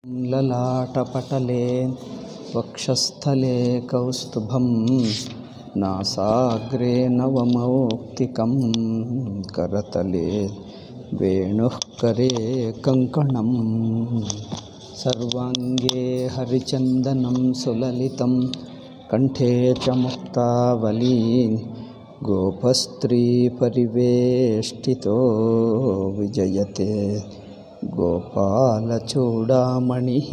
ललाटपटले वक्षस्थले कौस्तुभं नासाग्रे नवमौक्तिकं करतले वेणुः करे कङ्कणं सर्वाङ्गे हरिचन्दनं सुललितं कण्ठे च मुक्तावली गोपस्त्रीपरिवेष्टितो विजयते गोपालचूडामणिः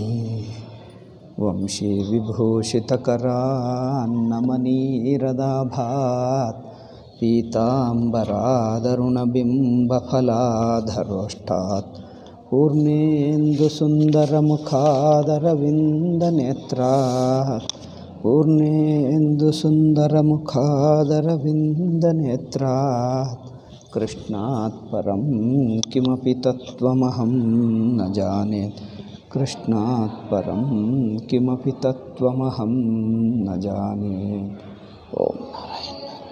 वंशीविभूषितकरान्नमनीरदाभात् पीताम्बरादरुणबिम्बफलाधरोष्ठात् पूर्णेन्दुसुन्दरमुखादरविन्दनेत्रात् कृष्णात् परं किमपि तत्त्वमहं न जाने कृष्णात् परं किमपि तत्त्वमहं न जाने। ओम नारायण।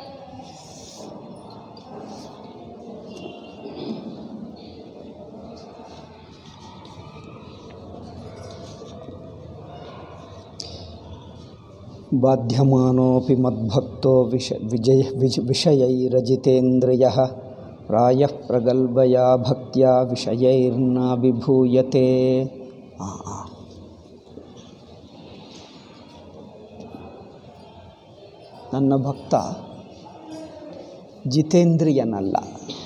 बाध्यमानोऽपि मद्भक्तो विषयैरजितेन्द्रियः प्रायः प्रगल्भया भक्त्या विषयैर्नाभिभूयते। ನನ್ನ ಭಕ್ತ ಜಿತೇಂದ್ರಿಯನಲ್ಲ.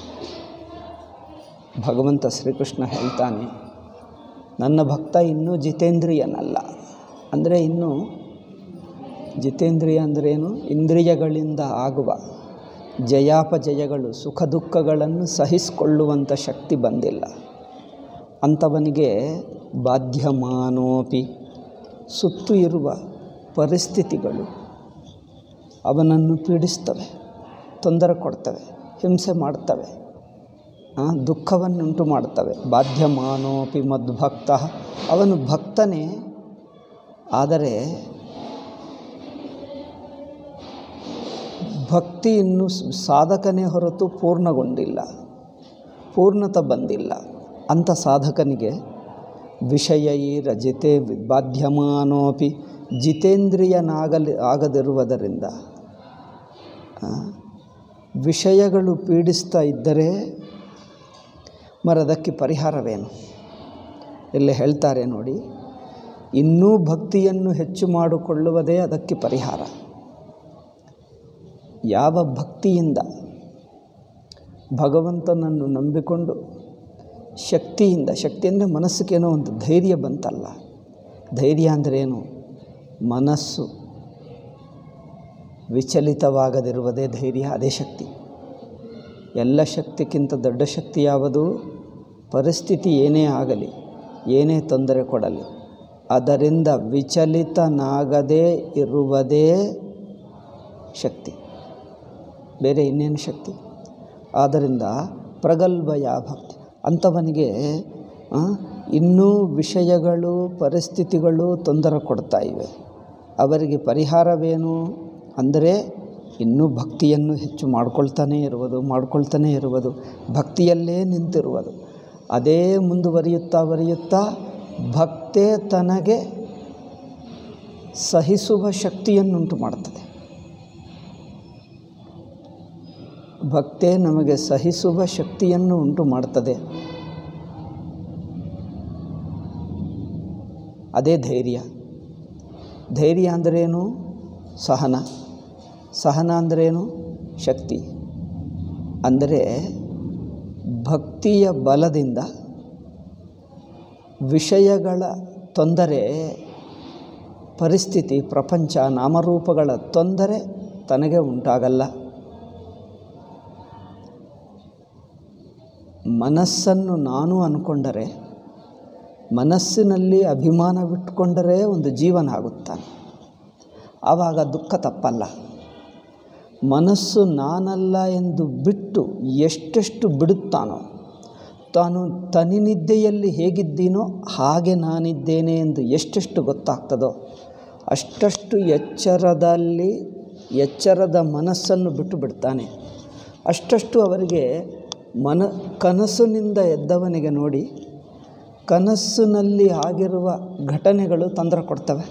ಭಗವಂತ ಶ್ರೀಕೃಷ್ಣ ಹೇಳ್ತಾನೆ, ನನ್ನ ಭಕ್ತ ಇನ್ನೂ ಜಿತೇಂದ್ರಿಯನಲ್ಲ. ಅಂದರೆ ಇನ್ನೂ ಜಿತೇಂದ್ರಿಯ ಅಂದ್ರೇನು? ಇಂದ್ರಿಯಗಳಿಂದ ಆಗುವ ಜಯಾಪಜಯಗಳು, ಸುಖ ದುಃಖಗಳನ್ನು ಸಹಿಸಿಕೊಳ್ಳುವಂಥ ಶಕ್ತಿ ಬಂದಿಲ್ಲ. ಅಂಥವನಿಗೆ ಬಾಧ್ಯಮಾನೋಪಿ, ಸುತ್ತು ಇರುವ ಪರಿಸ್ಥಿತಿಗಳು ಅವನನ್ನು ಪೀಡಿಸ್ತವೆ, ತೊಂದರೆ ಕೊಡ್ತವೆ, ಹಿಂಸೆ ಮಾಡ್ತವೆ, ದುಃಖವನ್ನುಂಟು ಮಾಡ್ತವೆ. ಬಾಧ್ಯಮಾನೋಪಿ ಮದ್ಭಕ್ತ, ಅವನು ಭಕ್ತನೇ, ಆದರೆ ಭಕ್ತಿ ಇನ್ನೂ ಸಾಧಕನೇ ಹೊರತು ಪೂರ್ಣಗೊಂಡಿಲ್ಲ, ಪೂರ್ಣತೆ ಬಂದಿಲ್ಲ. ಅಂಥ ಸಾಧಕನಿಗೆ ವಿಷಯೈರಜಿತೆ ಬಾಧ್ಯಮಾನೋಪಿ, ಆಗದಿರುವುದರಿಂದ ವಿಷಯಗಳು ಪೀಡಿಸ್ತಾ ಇದ್ದರೆ ಅದಕ್ಕೆ ಪರಿಹಾರವೇನು? ಇಲ್ಲಿ ಹೇಳ್ತಾರೆ ನೋಡಿ, ಇನ್ನೂ ಭಕ್ತಿಯನ್ನು ಹೆಚ್ಚು ಮಾಡಿಕೊಳ್ಳುವುದೇ ಅದಕ್ಕೆ ಪರಿಹಾರ. ಯಾವ ಭಕ್ತಿಯಿಂದ ಭಗವಂತನನ್ನು ನಂಬಿಕೊಂಡು ಶಕ್ತಿಯಿಂದ, ಶಕ್ತಿ ಅಂದರೆ ಮನಸ್ಸಿಗೇನೋ ಒಂದು ಧೈರ್ಯ ಬಂತಲ್ಲ. ಧೈರ್ಯ ಅಂದ್ರೇನು? ಮನಸ್ಸು ವಿಚಲಿತವಾಗದಿರುವುದೇ ಧೈರ್ಯ, ಅದೇ ಶಕ್ತಿ. ಎಲ್ಲ ಶಕ್ತಿಗಿಂತ ದೊಡ್ಡ ಶಕ್ತಿ ಯಾವುದು? ಪರಿಸ್ಥಿತಿ ಏನೇ ಆಗಲಿ, ಏನೇ ತೊಂದರೆ ಕೊಡಲಿ, ಅದರಿಂದ ವಿಚಲಿತನಾಗದೇ ಇರುವುದೇ ಶಕ್ತಿ, ಬೇರೆ ಇನ್ನೇನು ಶಕ್ತಿ? ಆದ್ದರಿಂದ ಪ್ರಗಲ್ಭಯ ಭಕ್ತಿ. ಅಂಥವನಿಗೆ ಇನ್ನೂ ವಿಷಯಗಳು, ಪರಿಸ್ಥಿತಿಗಳು ತೊಂದರೆ ಕೊಡ್ತಾ ಇವೆ. ಅವರಿಗೆ ಪರಿಹಾರವೇನು ಅಂದರೆ ಇನ್ನೂ ಭಕ್ತಿಯನ್ನು ಹೆಚ್ಚು ಮಾಡ್ಕೊಳ್ತಾನೇ ಇರುವುದು, ಭಕ್ತಿಯಲ್ಲೇ ನಿಂತಿರುವುದು. ಅದೇ ಮುಂದುವರಿಯುತ್ತಾ ಭಕ್ತೇ ತನಗೆ ಸಹಿಸುವ ಶಕ್ತಿಯನ್ನುಂಟು ಮಾಡ್ತದೆ. ಭಕ್ತೇ ನಮಗೆ ಸಹಿಸುವ ಶಕ್ತಿಯನ್ನು ಉಂಟು ಮಾಡ್ತದೆ. ಅದೇ ಧೈರ್ಯ. ಧೈರ್ಯ ಅಂದ್ರೇನು? ಸಹನ ಅಂದ್ರೇನು? ಶಕ್ತಿ. ಅಂದರೆ ಭಕ್ತಿಯ ಬಲದಿಂದ ವಿಷಯಗಳ ತೊಂದರೆ, ಪರಿಸ್ಥಿತಿ, ಪ್ರಪಂಚ, ನಾಮರೂಪಗಳ ತೊಂದರೆ ತನಗೆ ಉಂಟಾಗಲ್ಲ. ಮನಸ್ಸನ್ನು ನಾನು ಅಂದ್ಕೊಂಡರೆ, ಮನಸ್ಸಿನಲ್ಲಿ ಅಭಿಮಾನವಿಟ್ಟುಕೊಂಡರೆ ಒಂದು ಜೀವನ ಆಗುತ್ತಾನೆ. ಆವಾಗ ದುಃಖ ತಪ್ಪಲ್ಲ. ಮನಸ್ಸು ನಾನಲ್ಲ ಎಂದು ಬಿಟ್ಟು ಎಷ್ಟೆಷ್ಟು ಬಿಡುತ್ತಾನೋ, ತಾನು ತನಿನಿದ್ದೆಯಲ್ಲಿ ಹೇಗಿದ್ದೀನೋ ಹಾಗೆ ನಾನಿದ್ದೇನೆ ಎಂದು ಎಷ್ಟೆಷ್ಟು ಗೊತ್ತಾಗ್ತದೋ ಅಷ್ಟಷ್ಟು ಎಚ್ಚರದ ಮನಸ್ಸನ್ನು ಬಿಟ್ಟು ಬಿಡ್ತಾನೆ. ಅಷ್ಟಷ್ಟು ಅವರಿಗೆ ಕನಸಿನಿಂದ ಎದ್ದವನಿಗೆ ನೋಡಿ, ಕನಸಿನಲ್ಲಿ ಆಗಿರುವ ಘಟನೆಗಳು ತೊಂದರೆ ಕೊಡ್ತವೆ.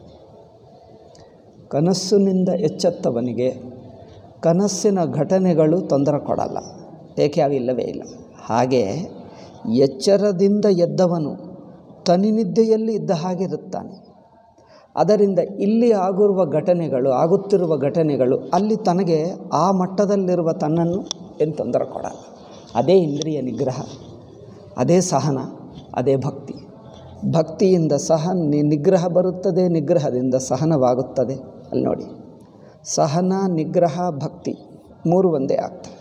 ಕನಸಿನಿಂದ ಎಚ್ಚೆತ್ತವನಿಗೆ ಕನಸಿನ ಘಟನೆಗಳು ತೊಂದರೆ ಕೊಡಲ್ಲ, ಏಕೆ ಅವಿಲ್ಲವೇ ಇಲ್ಲ. ಹಾಗೆ ಎಚ್ಚರದಿಂದ ಎದ್ದವನು ತನಿನಿದ್ದೆಯಲ್ಲಿ ಇದ್ದ ಹಾಗಿರುತ್ತಾನೆ. ಅದರಿಂದ ಇಲ್ಲಿ ಆಗುತ್ತಿರುವ ಘಟನೆಗಳು ಅಲ್ಲಿ ತನಗೆ ಆ ಮಟ್ಟದಲ್ಲಿರುವ ತನ್ನನ್ನು ಏನು ತೊಂದರೆ ಕೊಡಲ್ಲ. ಅದೇ ಇಂದ್ರಿಯ ನಿಗ್ರಹ, ಅದೇ ಸಹನ, ಅದೇ ಭಕ್ತಿ. ಭಕ್ತಿಯಿಂದ ನಿಗ್ರಹ ಬರುತ್ತದೆ, ನಿಗ್ರಹದಿಂದ ಸಹನವಾಗುತ್ತದೆ. ಅಲ್ಲಿ ನೋಡಿ, ಸಹನ, ನಿಗ್ರಹ, ಭಕ್ತಿ ಮೂರು ಒಂದೇ ಆಗ್ತವೆ.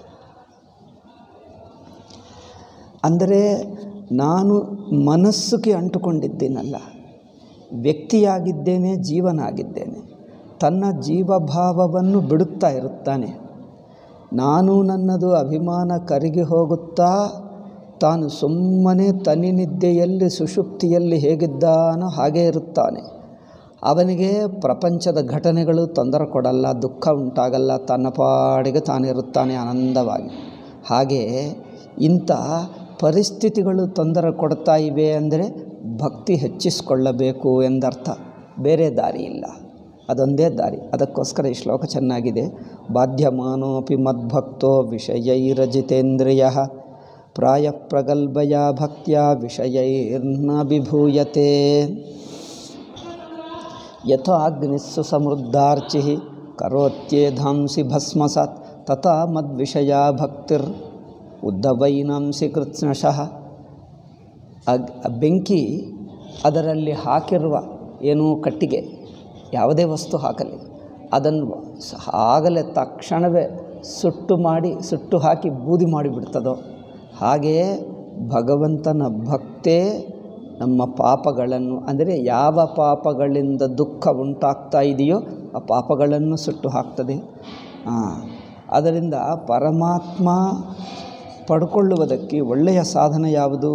ಅಂದರೆ ನಾನು ಮನಸ್ಸಿಗೆ ಅಂಟುಕೊಂಡಿದ್ದೇನಲ್ಲ, ವ್ಯಕ್ತಿಯಾಗಿದ್ದೇನೆ, ಜೀವನಾಗಿದ್ದೇನೆ. ತನ್ನ ಜೀವಭಾವವನ್ನು ಬಿಡುತ್ತಾ ಇರುತ್ತಾನೆ. ನಾನು ನನ್ನದು ಅಭಿಮಾನ ಕರಗಿ ಹೋಗುತ್ತಾ ತಾನು ಸುಮ್ಮನೆ ತನಿನಿದ್ದೆಯಲ್ಲಿ ಸುಷುಪ್ತಿಯಲ್ಲಿ ಹೇಗಿದ್ದಾನೋ ಹಾಗೇ ಇರುತ್ತಾನೆ. ಅವನಿಗೆ ಪ್ರಪಂಚದ ಘಟನೆಗಳು ತೊಂದರೆ ಕೊಡಲ್ಲ, ದುಃಖ ಉಂಟಾಗಲ್ಲ, ತನ್ನ ಪಾಡಿಗೆ ತಾನಿರುತ್ತಾನೆ ಆನಂದವಾಗಿ. ಹಾಗೆ ಇಂಥ ಪರಿಸ್ಥಿತಿಗಳು ತೊಂದರೆ ಕೊಡ್ತಾ ಇವೆ ಅಂದರೆ ಭಕ್ತಿ ಹೆಚ್ಚಿಸಿಕೊಳ್ಳಬೇಕು ಎಂದರ್ಥ, ಬೇರೆ ದಾರಿ ಇಲ್ಲ, ಅದೊಂದೇ ದಾರಿ. ಅದಕ್ಕೋಸ್ಕರ ಈ ಶ್ಲೋಕ ಚೆನ್ನಾಗಿದೆ. ಬಾಧ್ಯಮಾನೋಪಿ ಮದ್ಭಕ್ತೋ ವಿಷಯೈರಜಿತೇಂದ್ರಿಯ ಪ್ರಾಯ ಪ್ರಗಲ್ಭಯ ಭಕ್ತ್ಯ ವಿಷಯೈರ್ನ ವಿಭೂಯತೆ ಯಥಾ ಅಗ್ನಿಸ್ಸು ಸಮೃದ್ಧಾರ್ಚಿ ಕರೋತ್ಯೇಧಾಂಸಿ ಭಸ್ಮಸಾತ್ ತಥಾ ಮದ್ವಿಷಯ ಭಕ್ತಿರ್ ಉದ್ಧವೈನಾಂಸಿ ಕೃತ್ಸ್ನಶಃ. ಬೆಂಕಿ ಅದರಲ್ಲಿ ಹಾಕಿರುವ ಏನು ಕಟ್ಟಿಗೆ, ಯಾವುದೇ ವಸ್ತು ಹಾಕಲಿ, ಅದನ್ನು ಆಗಲೇ ತಕ್ಷಣವೇ ಸುಟ್ಟು ಹಾಕಿ ಬೂದಿ ಮಾಡಿಬಿಡ್ತದೋ ಹಾಗೆಯೇ ಭಗವಂತನ ಭಕ್ತೇ ನಮ್ಮ ಪಾಪಗಳನ್ನು, ಅಂದರೆ ಯಾವ ಪಾಪಗಳಿಂದ ದುಃಖ ಉಂಟಾಗ್ತಾ ಇದೆಯೋ ಆ ಪಾಪಗಳನ್ನು ಸುಟ್ಟು ಹಾಕ್ತದೆ. ಅದರಿಂದ ಪರಮಾತ್ಮ ಪಡ್ಕೊಳ್ಳುವುದಕ್ಕೆ ಒಳ್ಳೆಯ ಸಾಧನ ಯಾವುದು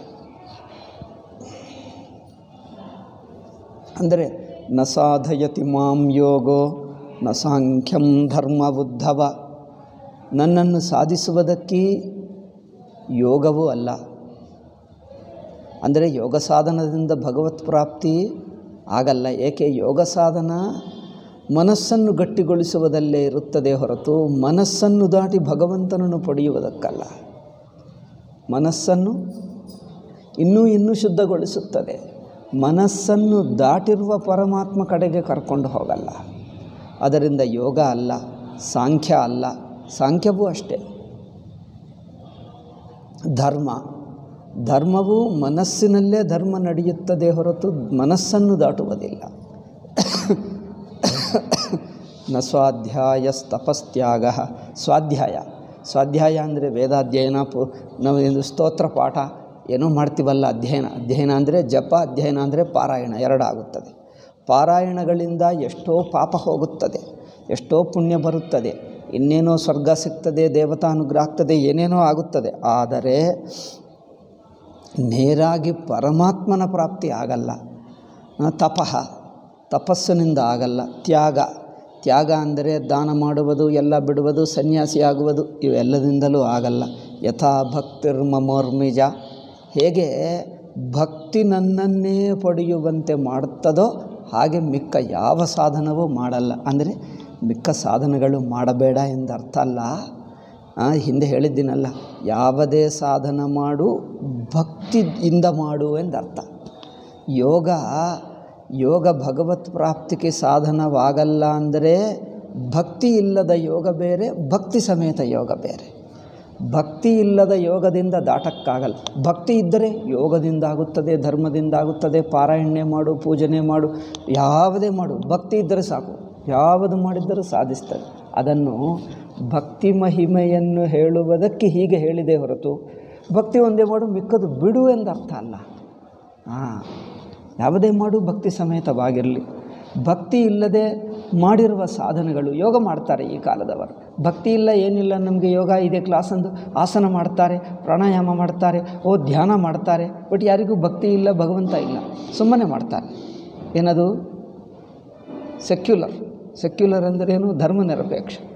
ಅಂದರೆ ನ ಸಾಧಯತಿ ಮಾಂ ಯೋಗೋ ನ ಸಾಂಖ್ಯಂ ಧರ್ಮ ಉದ್ಧವ. ನನ್ನನ್ನು ಸಾಧಿಸುವುದಕ್ಕೆ ಯೋಗವೂ ಅಲ್ಲ, ಅಂದರೆ ಯೋಗ ಸಾಧನದಿಂದ ಭಗವತ್ ಪ್ರಾಪ್ತಿ ಆಗಲ್ಲ. ಏಕೆ? ಯೋಗ ಸಾಧನ ಮನಸ್ಸನ್ನು ಗಟ್ಟಿಗೊಳಿಸುವುದಲ್ಲೇ ಇರುತ್ತದೆ ಹೊರತು ಮನಸ್ಸನ್ನು ದಾಟಿ ಭಗವಂತನನ್ನು ಪಡೆಯುವುದಕ್ಕಲ್ಲ. ಮನಸ್ಸನ್ನು ಇನ್ನೂ ಶುದ್ಧಗೊಳಿಸುತ್ತದೆ, ಮನಸ್ಸನ್ನು ದಾಟಿರುವ ಪರಮಾತ್ಮ ಕಡೆಗೆ ಕರ್ಕೊಂಡು ಹೋಗಲ್ಲ. ಅದರಿಂದ ಯೋಗ ಅಲ್ಲ, ಸಾಂಖ್ಯ ಅಲ್ಲ, ಸಾಂಖ್ಯವೂ ಅಷ್ಟೇ. ಧರ್ಮವು ಮನಸ್ಸಿನಲ್ಲೇ ಧರ್ಮ ನಡೆಯುತ್ತದೆ ಹೊರತು ಮನಸ್ಸನ್ನು ದಾಟುವುದಿಲ್ಲ. ನ ಸ್ವಾಧ್ಯಾಯಸ್ತಪಸ್ತ್ಯಾಗ. ಸ್ವಾಧ್ಯಾಯ ಅಂದರೆ ವೇದಾಧ್ಯಯನ, ನಾವು ಸ್ತೋತ್ರ ಪಾಠ ಏನೋ ಮಾಡ್ತೀವಲ್ಲ, ಅಧ್ಯಯನ ಅಂದರೆ ಜಪ, ಅಧ್ಯಯನ ಅಂದರೆ ಪಾರಾಯಣ, ಎರಡಾಗುತ್ತದೆ. ಪಾರಾಯಣಗಳಿಂದ ಎಷ್ಟೋ ಪಾಪ ಹೋಗುತ್ತದೆ, ಎಷ್ಟೋ ಪುಣ್ಯ ಬರುತ್ತದೆ, ಇನ್ನೇನೋ ಸ್ವರ್ಗ ಸಿಗ್ತದೆ, ದೇವತಾನುಗ್ರಹ ಆಗ್ತದೆ, ಏನೇನೋ ಆಗುತ್ತದೆ. ಆದರೆ ನೇರಾಗಿ ಪರಮಾತ್ಮನ ಪ್ರಾಪ್ತಿ ಆಗಲ್ಲ. ತಪಸ್ಸಿನಿಂದ ಆಗಲ್ಲ. ತ್ಯಾಗ ಅಂದರೆ ದಾನ ಮಾಡುವುದು, ಎಲ್ಲ ಬಿಡುವುದು, ಸನ್ಯಾಸಿಯಾಗುವುದು, ಇವೆಲ್ಲದಿಂದಲೂ ಆಗಲ್ಲ. ಯಥಾ ಭಕ್ತಿರ್ಮಮೋರ್ಮಿಜ. ಹೇಗೆ ಭಕ್ತಿ ನನ್ನನ್ನೇ ಪಡೆಯುವಂತೆ ಮಾಡುತ್ತದೋ ಹಾಗೆ ಮಿಕ್ಕ ಯಾವ ಸಾಧನವೂ ಮಾಡಲ್ಲ. ಅಂದರೆ ಮಿಕ್ಕ ಸಾಧನಗಳು ಮಾಡಬೇಡ ಎಂದರ್ಥ ಅಲ್ಲ. ಹಿಂದೆ ಹೇಳಿದ್ದೀನಲ್ಲ, ಯಾವುದೇ ಸಾಧನ ಮಾಡು ಭಕ್ತಿಯಿಂದ ಮಾಡು ಎಂದರ್ಥ. ಯೋಗ ಭಗವತ್ ಪ್ರಾಪ್ತಿಗೆ ಸಾಧನವಾಗಲ್ಲ. ಅಂದರೆ ಭಕ್ತಿ ಇಲ್ಲದ ಯೋಗ ಬೇರೆ, ಭಕ್ತಿ ಸಮೇತ ಯೋಗ ಬೇರೆ. ಭಕ್ತಿ ಇಲ್ಲದ ಯೋಗದಿಂದ ದಾಟಕ್ಕಾಗಲ್ಲ. ಭಕ್ತಿ ಇದ್ದರೆ ಯೋಗದಿಂದ ಆಗುತ್ತದೆ, ಧರ್ಮದಿಂದ ಆಗುತ್ತದೆ. ಪಾರಾಯಣ ಮಾಡು, ಪೂಜನೆ ಮಾಡು, ಯಾವುದೇ ಮಾಡು, ಭಕ್ತಿ ಇದ್ದರೆ ಸಾಕು, ಯಾವುದು ಮಾಡಿದ್ದರೂ ಸಾಧಿಸ್ತದೆ. ಅದನ್ನು ಭಕ್ತಿ ಮಹಿಮೆಯನ್ನು ಹೇಳುವುದಕ್ಕೆ ಹೀಗೆ ಹೇಳಿದೆ ಹೊರತು ಭಕ್ತಿ ಒಂದೇ ಮಾಡು ಮಿಕ್ಕದು ಬಿಡು ಎಂದರ್ಥ ಅಲ್ಲ. ಯಾವುದೇ ಮಾಡು ಭಕ್ತಿ ಸಮೇತವಾಗಿರಲಿ. ಭಕ್ತಿ ಇಲ್ಲದೆ ಮಾಡಿರುವ ಸಾಧನೆಗಳು, ಯೋಗ ಮಾಡ್ತಾರೆ ಈ ಕಾಲದವರು, ಭಕ್ತಿ ಇಲ್ಲ ಏನಿಲ್ಲ, ನಮಗೆ ಯೋಗ ಇದೆ ಕ್ಲಾಸ್ ಅಂದು ಆಸನ ಮಾಡ್ತಾರೆ, ಪ್ರಾಣಾಯಾಮ ಮಾಡ್ತಾರೆ, ಧ್ಯಾನ ಮಾಡ್ತಾರೆ. ಬಟ್ ಯಾರಿಗೂ ಭಕ್ತಿ ಇಲ್ಲ, ಭಗವಂತ ಇಲ್ಲ, ಸುಮ್ಮನೆ ಮಾಡ್ತಾರೆ. ಏನದು? ಸೆಕ್ಯುಲರ್ ಅಂದರೇನು? ಧರ್ಮ ನಿರಪೇಕ್ಷ.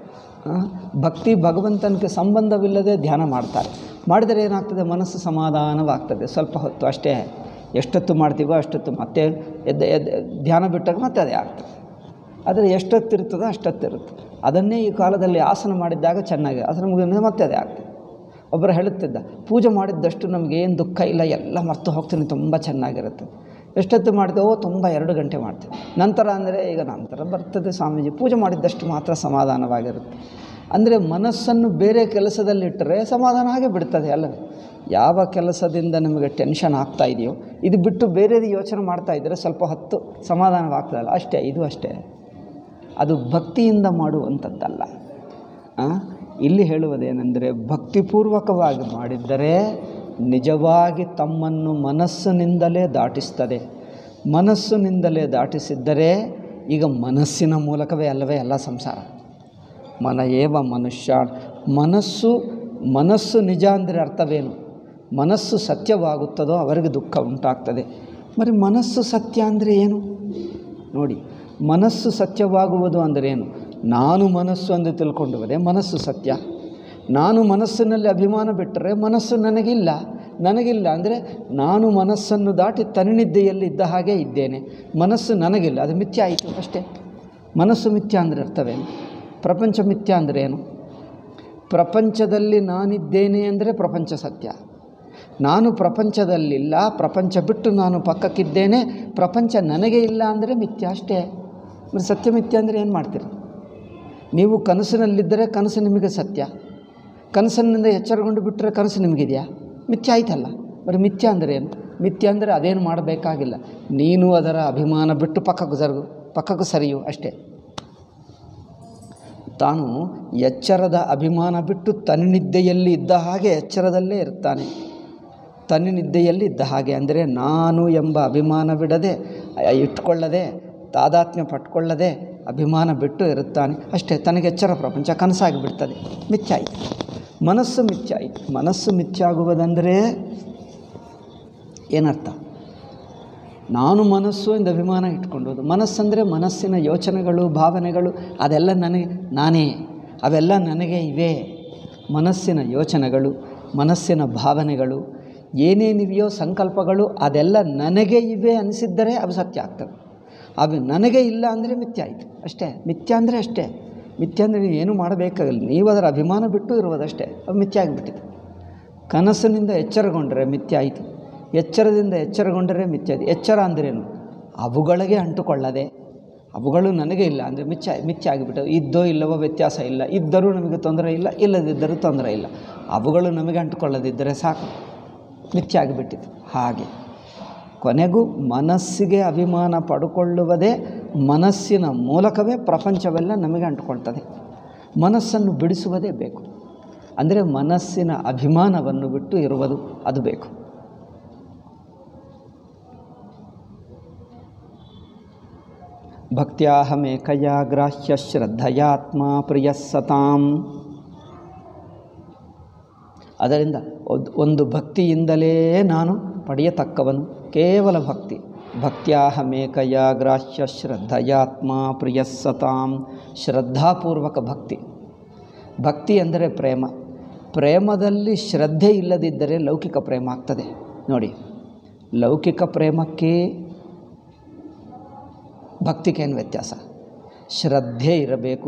ಭಕ್ತಿ ಭಗವಂತನಿಗೆ ಸಂಬಂಧವಿಲ್ಲದೆ ಧ್ಯಾನ ಮಾಡ್ತಾರೆ. ಮಾಡಿದರೆ ಏನಾಗ್ತದೆ? ಮನಸ್ಸು ಸಮಾಧಾನವಾಗ್ತದೆ ಸ್ವಲ್ಪ ಹೊತ್ತು ಅಷ್ಟೇ. ಎಷ್ಟೊತ್ತು ಮಾಡ್ತೀವೋ ಅಷ್ಟೊತ್ತು, ಮತ್ತೆ ಎದ್ದು ಧ್ಯಾನ ಬಿಟ್ಟಾಗ ಮತ್ತೆ ಅದೇ ಆಗ್ತದೆ. ಆದರೆ ಎಷ್ಟೊತ್ತಿರ್ತದೋ ಅಷ್ಟೊತ್ತಿರುತ್ತೆ. ಅದನ್ನೇ ಈ ಕಾಲದಲ್ಲಿ ಆಸನ ಮಾಡಿದ್ದಾಗ ಚೆನ್ನಾಗಿ ಆಸನ ಮುಗಿದ ಮತ್ತೆ ಅದೇ ಆಗ್ತದೆ. ಒಬ್ಬರು ಹೇಳುತ್ತಿದ್ದ, ಪೂಜೆ ಮಾಡಿದ್ದಷ್ಟು ನಮಗೇನು ದುಃಖ ಇಲ್ಲ, ಎಲ್ಲ ಮರ್ತು ಹೋಗ್ತೀನಿ, ತುಂಬ ಚೆನ್ನಾಗಿರುತ್ತೆ. ಎಷ್ಟೊತ್ತು ಮಾಡ್ತೇವೋ? ತುಂಬ 2 ಗಂಟೆ ಮಾಡ್ತೇವೆ. ನಂತರ ಅಂದರೆ ಈಗ ನಂತರ ಬರ್ತದೆ ಸ್ವಾಮೀಜಿ, ಪೂಜೆ ಮಾಡಿದ್ದಷ್ಟು ಮಾತ್ರ ಸಮಾಧಾನವಾಗಿರುತ್ತೆ. ಅಂದರೆ ಮನಸ್ಸನ್ನು ಬೇರೆ ಕೆಲಸದಲ್ಲಿಟ್ಟರೆ ಸಮಾಧಾನ ಹಾಗೆ ಬಿಡ್ತದೆ ಅಲ್ಲವೇ? ಯಾವ ಕೆಲಸದಿಂದ ನಿಮಗೆ ಟೆನ್ಷನ್ ಆಗ್ತಾ ಇದೆಯೋ ಇದು ಬಿಟ್ಟು ಬೇರೆದು ಯೋಚನೆ ಮಾಡ್ತಾ ಇದ್ದರೆ ಸ್ವಲ್ಪ ಹೊತ್ತು ಸಮಾಧಾನವಾಗ್ತದಲ್ಲ, ಅಷ್ಟೇ. ಇದು ಅಷ್ಟೇ, ಅದು ಭಕ್ತಿಯಿಂದ ಮಾಡುವಂಥದ್ದಲ್ಲ. ಇಲ್ಲಿ ಹೇಳುವುದೇನೆಂದರೆ, ಭಕ್ತಿಪೂರ್ವಕವಾಗಿ ಮಾಡಿದ್ದರೆ ನಿಜವಾಗಿ ತಮ್ಮನ್ನು ಮನಸ್ಸಿನಿಂದಲೇ ದಾಟಿಸ್ತದೆ. ಮನಸ್ಸಿನಿಂದಲೇ ದಾಟಿಸಿದ್ದರೆ ಈಗ ಮನಸ್ಸಿನ ಮೂಲಕವೇ ಅಲ್ಲವೇ ಎಲ್ಲ ಸಂಸಾರ. ಮನ ಏವ ಮನುಷ್ಯ. ಮನಸ್ಸು ನಿಜ ಅಂದರೆ ಅರ್ಥವೇನು? ಮನಸ್ಸು ಸತ್ಯವಾಗುತ್ತದೋ ಅವರಿಗೆ ದುಃಖ ಉಂಟಾಗ್ತದೆ. మరి ಮನಸ್ಸು ಸತ್ಯ ಅಂದರೆ ಏನು ನೋಡಿ. ಮನಸ್ಸು ಸತ್ಯವಾಗುವುದು ಅಂದರೇನು? ನಾನು ಮನಸ್ಸು ಎಂದು ತಿಳ್ಕೊಂಡುವುದೇ ಮನಸ್ಸು ಸತ್ಯ. ನಾನು ಮನಸ್ಸಿನಲ್ಲಿ ಅಭಿಮಾನ ಬಿಟ್ಟರೆ ಮನಸ್ಸು ನನಗಿಲ್ಲ ಅಂದರೆ ನಾನು ಮನಸ್ಸನ್ನು ದಾಟಿ ತನ್ನಿದ್ದೆಯಲ್ಲಿ ಇದ್ದ ಹಾಗೆ ಇದ್ದೇನೆ. ಮನಸ್ಸು ನನಗಿಲ್ಲ, ಅದು ಮಿಥ್ಯ ಆಯಿತು ಅಷ್ಟೇ. ಮನಸ್ಸು ಮಿಥ್ಯ ಅಂದರೆ ಅರ್ಥವೇನು? ಪ್ರಪಂಚ ಮಿಥ್ಯ ಅಂದರೆ ಏನು? ಪ್ರಪಂಚದಲ್ಲಿ ನಾನಿದ್ದೇನೆ ಅಂದರೆ ಪ್ರಪಂಚ ಸತ್ಯ. ನಾನು ಪ್ರಪಂಚದಲ್ಲಿಲ್ಲ, ಪ್ರಪಂಚ ಬಿಟ್ಟು ನಾನು ಪಕ್ಕಕ್ಕಿದ್ದೇನೆ, ಪ್ರಪಂಚ ನನಗೆ ಇಲ್ಲ ಅಂದರೆ ಮಿಥ್ಯ ಅಷ್ಟೇ. మరి ಸತ್ಯ ಮಿಥ್ಯ ಅಂದರೆ ಏನು ಮಾಡ್ತೀರಿ ನೀವು? ಕನಸಿನಲ್ಲಿದ್ದರೆ ಕನಸು ನಿಮಗೆ ಸತ್ಯ, ಕನಸಿನಿಂದ ಎಚ್ಚರಗೊಂಡು ಬಿಟ್ಟರೆ ಕನಸು ನಿಮಗಿದೆಯಾ? ಮಿಥ್ಯ ಆಯ್ತಲ್ಲ. మరి ಮಿಥ್ಯ ಅಂದರೆ ಏನು? ಮಿಥ್ಯ ಅಂದರೆ ಅದೇನು ಮಾಡಬೇಕಾಗಿಲ್ಲ, ನೀನು ಅದರ ಅಭಿಮಾನ ಬಿಟ್ಟು ಪಕ್ಕಕ್ಕೂ ಸರಿಯು ಅಷ್ಟೇ. ತಾನು ಎಚ್ಚರದ ಅಭಿಮಾನ ಬಿಟ್ಟು ತನ್ನಿದ್ದೆಯಲ್ಲಿ ಇದ್ದ ಹಾಗೆ ಎಚ್ಚರದಲ್ಲೇ ಇರ್ತಾನೆ. ತನ್ನಿದ್ದೆಯಲ್ಲಿ ಇದ್ದ ಹಾಗೆ ಅಂದರೆ ನಾನು ಎಂಬ ಅಭಿಮಾನ ಬಿಡದೆ ಇಟ್ಕೊಳ್ಳದೆ ತಾದಾತ್ಮ್ಯ ಪಟ್ಕೊಳ್ಳದೆ ಅಭಿಮಾನ ಬಿಟ್ಟು ಇರುತ್ತಾನೆ ಅಷ್ಟೇ. ತನಗೆ ಎಚ್ಚರ ಪ್ರಪಂಚ ಕನಸಾಗಿ ಬಿಡ್ತದೆ, ಮಿಥ್ಯ ಆಯಿತು. ಮನಸ್ಸು ಮಿಥ್ಯ ಆಯಿತು. ಮನಸ್ಸು ಮಿಥ್ಯ ಆಗುವುದಂದರೆ ಏನರ್ಥ? ನಾನು ಮನಸ್ಸು ಎಂದು ಅಭಿಮಾನ ಇಟ್ಕೊಂಡೋದು. ಮನಸ್ಸಂದರೆ ಮನಸ್ಸಿನ ಯೋಚನೆಗಳು, ಭಾವನೆಗಳು, ಅದೆಲ್ಲ ನಾನೇ, ಅವೆಲ್ಲ ನನಗೆ ಇವೆ. ಮನಸ್ಸಿನ ಯೋಚನೆಗಳು, ಮನಸ್ಸಿನ ಭಾವನೆಗಳು, ಏನೇನಿವೆಯೋ ಸಂಕಲ್ಪಗಳು, ಅದೆಲ್ಲ ನನಗೆ ಇವೆ ಅನಿಸಿದ್ದರೆ ಅವು ಸತ್ಯ ಆಗ್ತವೆ. ಅವು ನನಗೆ ಇಲ್ಲ ಅಂದರೆ ಮಿಥ್ಯ ಆಯಿತು ಅಷ್ಟೇ. ಮಿಥ್ಯ ಅಂದರೆ ಅಷ್ಟೇ. ಮಿಥ್ಯ ಅಂದರೆ ಏನು ಮಾಡಬೇಕಾಗಿಲ್ಲ, ನೀವು ಅದರ ಅಭಿಮಾನ ಬಿಟ್ಟು ಇರುವುದಷ್ಟೇ. ಅದು ಮಿಥ್ಯ ಆಗಿಬಿಟ್ಟಿದೆ. ಕನಸಿನಿಂದ ಎಚ್ಚರಗೊಂಡರೆ ಮಿಥ್ಯ ಆಯಿತು, ಎಚ್ಚರದಿಂದ ಎಚ್ಚರಗೊಂಡರೆ ಮಿಥ್ಯ ಆಯಿತು. ಎಚ್ಚರ ಅಂದ್ರೇನು? ಅವುಗಳಿಗೆ ಅಂಟುಕೊಳ್ಳದೆ, ಅವುಗಳು ನನಗೆ ಇಲ್ಲ ಅಂದರೆ ಮಿಥ್ಯ ಆಗಿಬಿಟ್ಟವು. ಇದ್ದೋ ಇಲ್ಲವೋ ವ್ಯತ್ಯಾಸ ಇಲ್ಲ, ಇದ್ದರೂ ನಮಗೆ ತೊಂದರೆ ಇಲ್ಲ, ಇಲ್ಲದಿದ್ದರೂ ತೊಂದರೆ ಇಲ್ಲ. ಅವುಗಳು ನಮಗೆ ಅಂಟುಕೊಳ್ಳದಿದ್ದರೆ ಸಾಕು, ಮಿಥ್ಯ ಆಗಿಬಿಟ್ಟಿತು. ಹಾಗೆ ಕೊನೆಗೂ ಮನಸ್ಸಿಗೆ ಅಭಿಮಾನ ಪಡ್ಕೊಳ್ಳುವುದೇ, ಮನಸ್ಸಿನ ಮೂಲಕವೇ ಪ್ರಪಂಚವೆಲ್ಲ ನಮಗೆ ಅಂಟುಕೊಳ್ತದೆ. ಮನಸ್ಸನ್ನು ಬಿಡಿಸುವುದೇ ಬೇಕು. ಅಂದರೆ ಮನಸ್ಸಿನ ಅಭಿಮಾನವನ್ನು ಬಿಟ್ಟು ಇರುವುದು, ಅದು ಬೇಕು. ಭಕ್ತ್ಯಾಹಮೇಕಯ ಗ್ರಾಹ್ಯ ಶ್ರದ್ಧಯಾತ್ಮ ಪ್ರಿಯ ಸತಾಂ. ಅದರಿಂದ ಒಂದು ಭಕ್ತಿಯಿಂದಲೇ ನಾನು ಪಡೆಯತಕ್ಕವನು, ಕೇವಲ ಭಕ್ತಿ. ಭಕ್ತ್ಯಾಹಮೇಕಯ ಗ್ರಾಹ್ಯ ಶ್ರದ್ಧಯಾತ್ಮ ಪ್ರಿಯ ಸತಾಂ. ಶ್ರದ್ಧಾಪೂರ್ವಕ ಭಕ್ತಿ. ಭಕ್ತಿ ಅಂದರೆ ಪ್ರೇಮ. ಪ್ರೇಮದಲ್ಲಿ ಶ್ರದ್ಧೆ ಇಲ್ಲದಿದ್ದರೆ ಲೌಕಿಕ ಪ್ರೇಮ ಆಗ್ತದೆ. ನೋಡಿ, ಲೌಕಿಕ ಪ್ರೇಮಕ್ಕೆ ಭಕ್ತಿಗೇನು ವ್ಯತ್ಯಾಸ? ಶ್ರದ್ಧೆ ಇರಬೇಕು,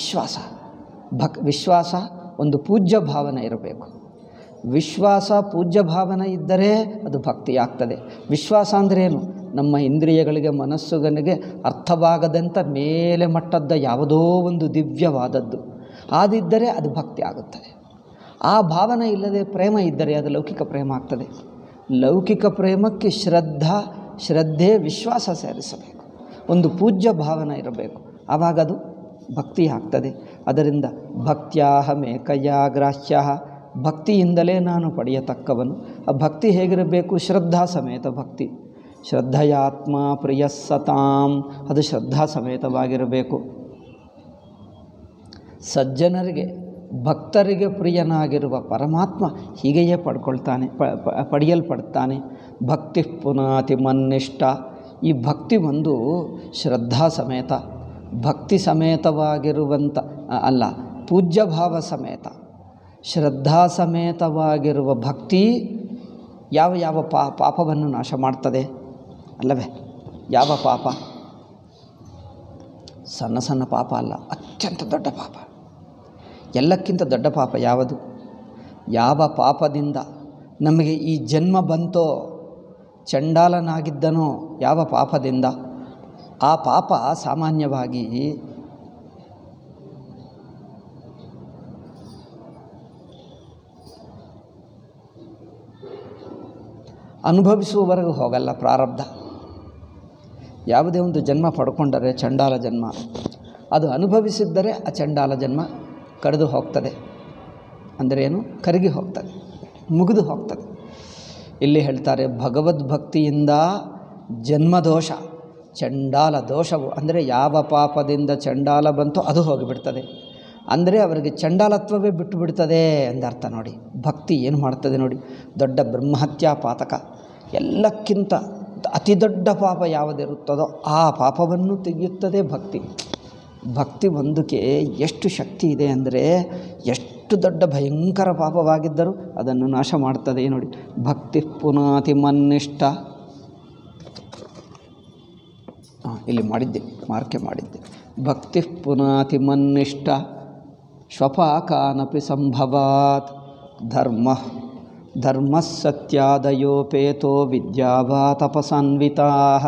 ವಿಶ್ವಾಸ ಒಂದು ಪೂಜ್ಯ ಭಾವನೆ ಇರಬೇಕು. ವಿಶ್ವಾಸ ಪೂಜ್ಯ ಭಾವನೆ ಇದ್ದರೆ ಅದು ಭಕ್ತಿ ಆಗ್ತದೆ. ವಿಶ್ವಾಸ ಅಂದ್ರೇನು? ನಮ್ಮ ಇಂದ್ರಿಯಗಳಿಗೆ, ಮನಸ್ಸುಗಳಿಗೆ ಅರ್ಥವಾಗದಂಥ ಮೇಲೆ ಮಟ್ಟದ ಯಾವುದೋ ಒಂದು ದಿವ್ಯವಾದದ್ದು ಆದಿದ್ದರೆ ಅದು ಭಕ್ತಿ ಆಗುತ್ತದೆ. ಆ ಭಾವನೆ ಇಲ್ಲದೆ ಪ್ರೇಮ ಇದ್ದರೆ ಅದು ಲೌಕಿಕ ಪ್ರೇಮ ಆಗ್ತದೆ. ಲೌಕಿಕ ಪ್ರೇಮಕ್ಕೆ ಶ್ರದ್ಧೆ, ವಿಶ್ವಾಸ ಸೇರಿಸಬೇಕು. ಒಂದು ಪೂಜ್ಯ ಭಾವನೆ ಇರಬೇಕು, ಆವಾಗದು ಭಕ್ತಿ ಆಗ್ತದೆ. ಅದರಿಂದ ಭಕ್ತ್ಯಾಹಮೇಕಯ ಗ್ರಾಹ್ಯ, ಭಕ್ತಿಯಿಂದಲೇ ನಾನು ಪಡೆಯತಕ್ಕವನು. ಆ ಭಕ್ತಿ ಹೇಗಿರಬೇಕು? ಶ್ರದ್ಧಾ ಸಮೇತ ಭಕ್ತಿ. ಶ್ರದ್ಧಯಾತ್ಮ ಪ್ರಿಯ ಸತಾಂ, ಅದು ಶ್ರದ್ಧಾ ಸಮೇತವಾಗಿರಬೇಕು. ಸಜ್ಜನರಿಗೆ, ಭಕ್ತರಿಗೆ ಪ್ರಿಯನಾಗಿರುವ ಪರಮಾತ್ಮ ಹೀಗೆಯೇ ಪಡೆಯಲ್ಪಡ್ತಾನೆ. ಭಕ್ತಿ ಪುನಾತಿ ಮನ್ನಿಷ್ಠ. ಈ ಭಕ್ತಿ ಒಂದು ಶ್ರದ್ಧಾ ಸಮೇತ, ಭಕ್ತಿ ಸಮೇತವಾಗಿರುವಂಥ ಅಲ್ಲ, ಪೂಜ್ಯ ಭಾವ ಸಮೇತ ಶ್ರದ್ಧಾ ಸಮೇತವಾಗಿರುವ ಭಕ್ತಿ ಯಾವ ಯಾವ ಪಾಪವನ್ನು ನಾಶ ಮಾಡ್ತದೆ ಅಲ್ಲವೇ? ಯಾವ ಪಾಪ? ಸಣ್ಣ ಸಣ್ಣ ಪಾಪ ಅಲ್ಲ, ಅತ್ಯಂತ ದೊಡ್ಡ ಪಾಪ. ಎಲ್ಲಕ್ಕಿಂತ ದೊಡ್ಡ ಪಾಪ ಯಾವುದು? ಯಾವ ಪಾಪದಿಂದ ನಮಗೆ ಈ ಜನ್ಮ ಬಂತೋ, ಚಂಡಾಲನಾಗಿದ್ದನೋ ಯಾವ ಪಾಪದಿಂದ, ಆ ಪಾಪ ಸಾಮಾನ್ಯವಾಗಿ ಅನುಭವಿಸುವವರೆಗೂ ಹೋಗಲ್ಲ. ಪ್ರಾರಬ್ಧ ಯಾವುದೇ ಒಂದು ಜನ್ಮ ಪಡ್ಕೊಂಡರೆ ಚಂಡಾಲ ಜನ್ಮ, ಅದು ಅನುಭವಿಸಿದ್ದರೆ ಆ ಚಂಡಾಲ ಜನ್ಮ ಕಡಿದು ಹೋಗ್ತದೆ. ಅಂದರೆ ಏನು? ಕರಗಿ ಹೋಗ್ತದೆ, ಮುಗಿದು ಹೋಗ್ತದೆ. ಇಲ್ಲಿ ಹೇಳ್ತಾರೆ ಭಗವದ್ಭಕ್ತಿಯಿಂದ ಜನ್ಮದೋಷ, ಚಂಡಾಲ ದೋಷವು ಅಂದರೆ ಯಾವ ಪಾಪದಿಂದ ಚಂಡಾಲ ಬಂತೋ ಅದು ಹೋಗಿಬಿಡ್ತದೆ. ಅಂದರೆ ಅವರಿಗೆ ಚಂಡಾಲತ್ವವೇ ಬಿಟ್ಟು ಬಿಡ್ತದೆ ಎಂದರ್ಥ. ನೋಡಿ ಭಕ್ತಿ ಏನು ಮಾಡ್ತದೆ ನೋಡಿ. ದೊಡ್ಡ ಬ್ರಹ್ಮಹತ್ಯಾ ಪಾತಕ, ಎಲ್ಲಕ್ಕಿಂತ ಅತಿ ದೊಡ್ಡ ಪಾಪ ಯಾವುದಿರುತ್ತದೋ ಆ ಪಾಪವನ್ನು ತೆಗೆಯುತ್ತದೆ ಭಕ್ತಿ. ಭಕ್ತಿ ಒಂದಕ್ಕೆ ಎಷ್ಟು ಶಕ್ತಿ ಇದೆ ಅಂದರೆ, ಎಷ್ಟು ದೊಡ್ಡ ಭಯಂಕರ ಪಾಪವಾಗಿದ್ದರೂ ಅದನ್ನು ನಾಶ ಮಾಡ್ತದೆ ನೋಡಿ. ಭಕ್ತಿ ಪುನಾತಿ ಮನ್ನಿಷ್ಠ, ಇಲ್ಲಿ ಮಾಡಿದ್ದೆ, ಮಾರ್ಕೆ ಮಾಡಿದ್ದೆ. ಭಕ್ತಿ ಪುನಾತಿ ಮನ್ನಿಷ್ಠ ಶ್ವಪಾಕಾನಪಿ ಸಂಭವಾತ್ ಧರ್ಮಸ್ಸತ್ಯಾದಯೋಪೇತೋ ವಿದ್ಯಾವಾ ತಪಸಾನ್ವಿತಾಃ.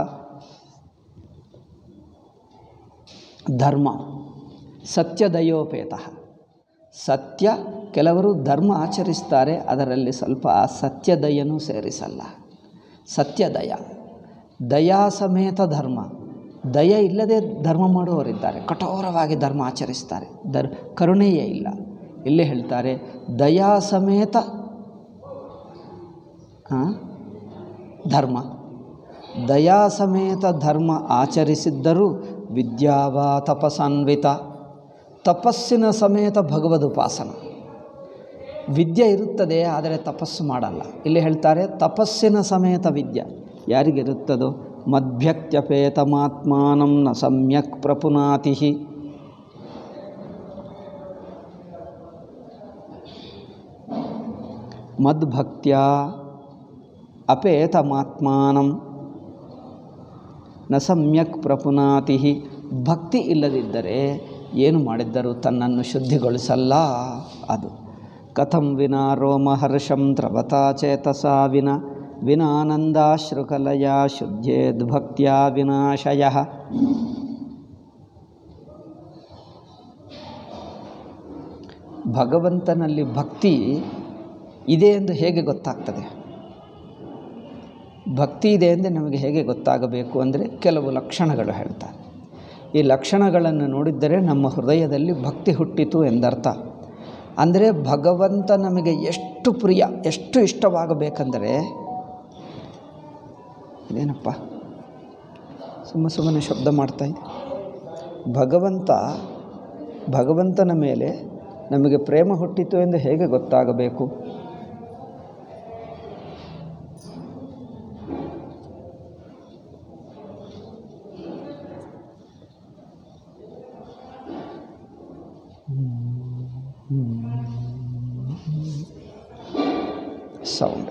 ಧರ್ಮ ಸತ್ಯದಯೋಪೇತಃ, ಸತ್ಯ. ಕೆಲವರು ಧರ್ಮ ಆಚರಿಸ್ತಾರೆ, ಅದರಲ್ಲಿ ಸ್ವಲ್ಪ ಸತ್ಯದಯನೂ ಸೇರಿಸಲ್ಲ. ಸತ್ಯದಯ, ದಯಾ ಸಮೇತ ಧರ್ಮ. ದಯ ಇಲ್ಲದೆ ಧರ್ಮ ಮಾಡುವವರಿದ್ದಾರೆ, ಕಠೋರವಾಗಿ ಧರ್ಮ ಆಚರಿಸ್ತಾರೆ, ಕರುಣೆಯೇ ಇಲ್ಲ. ಇಲ್ಲಿ ಹೇಳ್ತಾರೆ ದಯಾ ಸಮೇತ ಧರ್ಮ, ದಯಾ ಸಮೇತ ಧರ್ಮ ಆಚರಿಸಿದ್ದರೂ ವಿದ್ಯಾವಾ ತಪಸಾನ್ವಿತ, ತಪಸ್ಸಿನ ಸಮೇತ ಭಗವದುಪಾಸನ. ವಿದ್ಯೆ ಇರುತ್ತದೆ ಆದರೆ ತಪಸ್ಸು ಮಾಡಲ್ಲ. ಇಲ್ಲಿ ಹೇಳ್ತಾರೆ ತಪಸ್ಸಿನ ಸಮೇತ ವಿದ್ಯೆ ಯಾರಿಗಿರುತ್ತದೋ ಮದ್ಭಕ್ತ್ಯಪೇತಮಾತ್ಮಾನಂ ನ ಸಮ್ಯಕ್ ಪ್ರಪುನಾತಿ. ಮದ್ಭಕ್ತ್ಯ ಅಪೇತಮಾತ್ಮಾನಂ ನ ಸಮ್ಯಕ್ ಪ್ರಪುನಾತಿ. ಭಕ್ತಿ ಇಲ್ಲದಿದ್ದರೆ ಏನು ಮಾಡಿದ್ದರೂ ತನ್ನನ್ನು ಶುದ್ಧಿಗೊಳಿಸಲ್ಲ. ಅದು ಕಥಂ ವಿನಾ ರೋಮಹರ್ಷಂ ದ್ರವತಾ ಚೇತಸಾ ವಿನಾನಂದಾಶ್ರುಕಲಯ ಶುದ್ಧೇದ್ಭಕ್ತ್ಯಾ ವಿನಾಶಯ. ಭಗವಂತನಲ್ಲಿ ಭಕ್ತಿ ಇದೆ ಎಂದು ಹೇಗೆ ಗೊತ್ತಾಗ್ತದೆ? ಭಕ್ತಿ ಇದೆ ಎಂದು ನಮಗೆ ಹೇಗೆ ಗೊತ್ತಾಗಬೇಕು ಅಂದರೆ ಕೆಲವು ಲಕ್ಷಣಗಳು ಹೇಳ್ತಾರೆ. ಈ ಲಕ್ಷಣಗಳನ್ನು ನೋಡಿದ್ದರೆ ನಮ್ಮ ಹೃದಯದಲ್ಲಿ ಭಕ್ತಿ ಹುಟ್ಟಿತು ಎಂದರ್ಥ. ಅಂದರೆ ಭಗವಂತ ನಮಗೆ ಎಷ್ಟು ಪ್ರಿಯ, ಎಷ್ಟು ಇಷ್ಟವಾಗಬೇಕಂದರೆ, ಇದೇನಪ್ಪ ಸುಮ್ಮನೆ ಶಬ್ದ ಮಾಡ್ತಾಯಿದೆ. ಭಗವಂತನ ಮೇಲೆ ನಮಗೆ ಪ್ರೇಮ ಹುಟ್ಟಿತು ಎಂದು ಹೇಗೆ ಗೊತ್ತಾಗಬೇಕು? ಸೌಂಡ್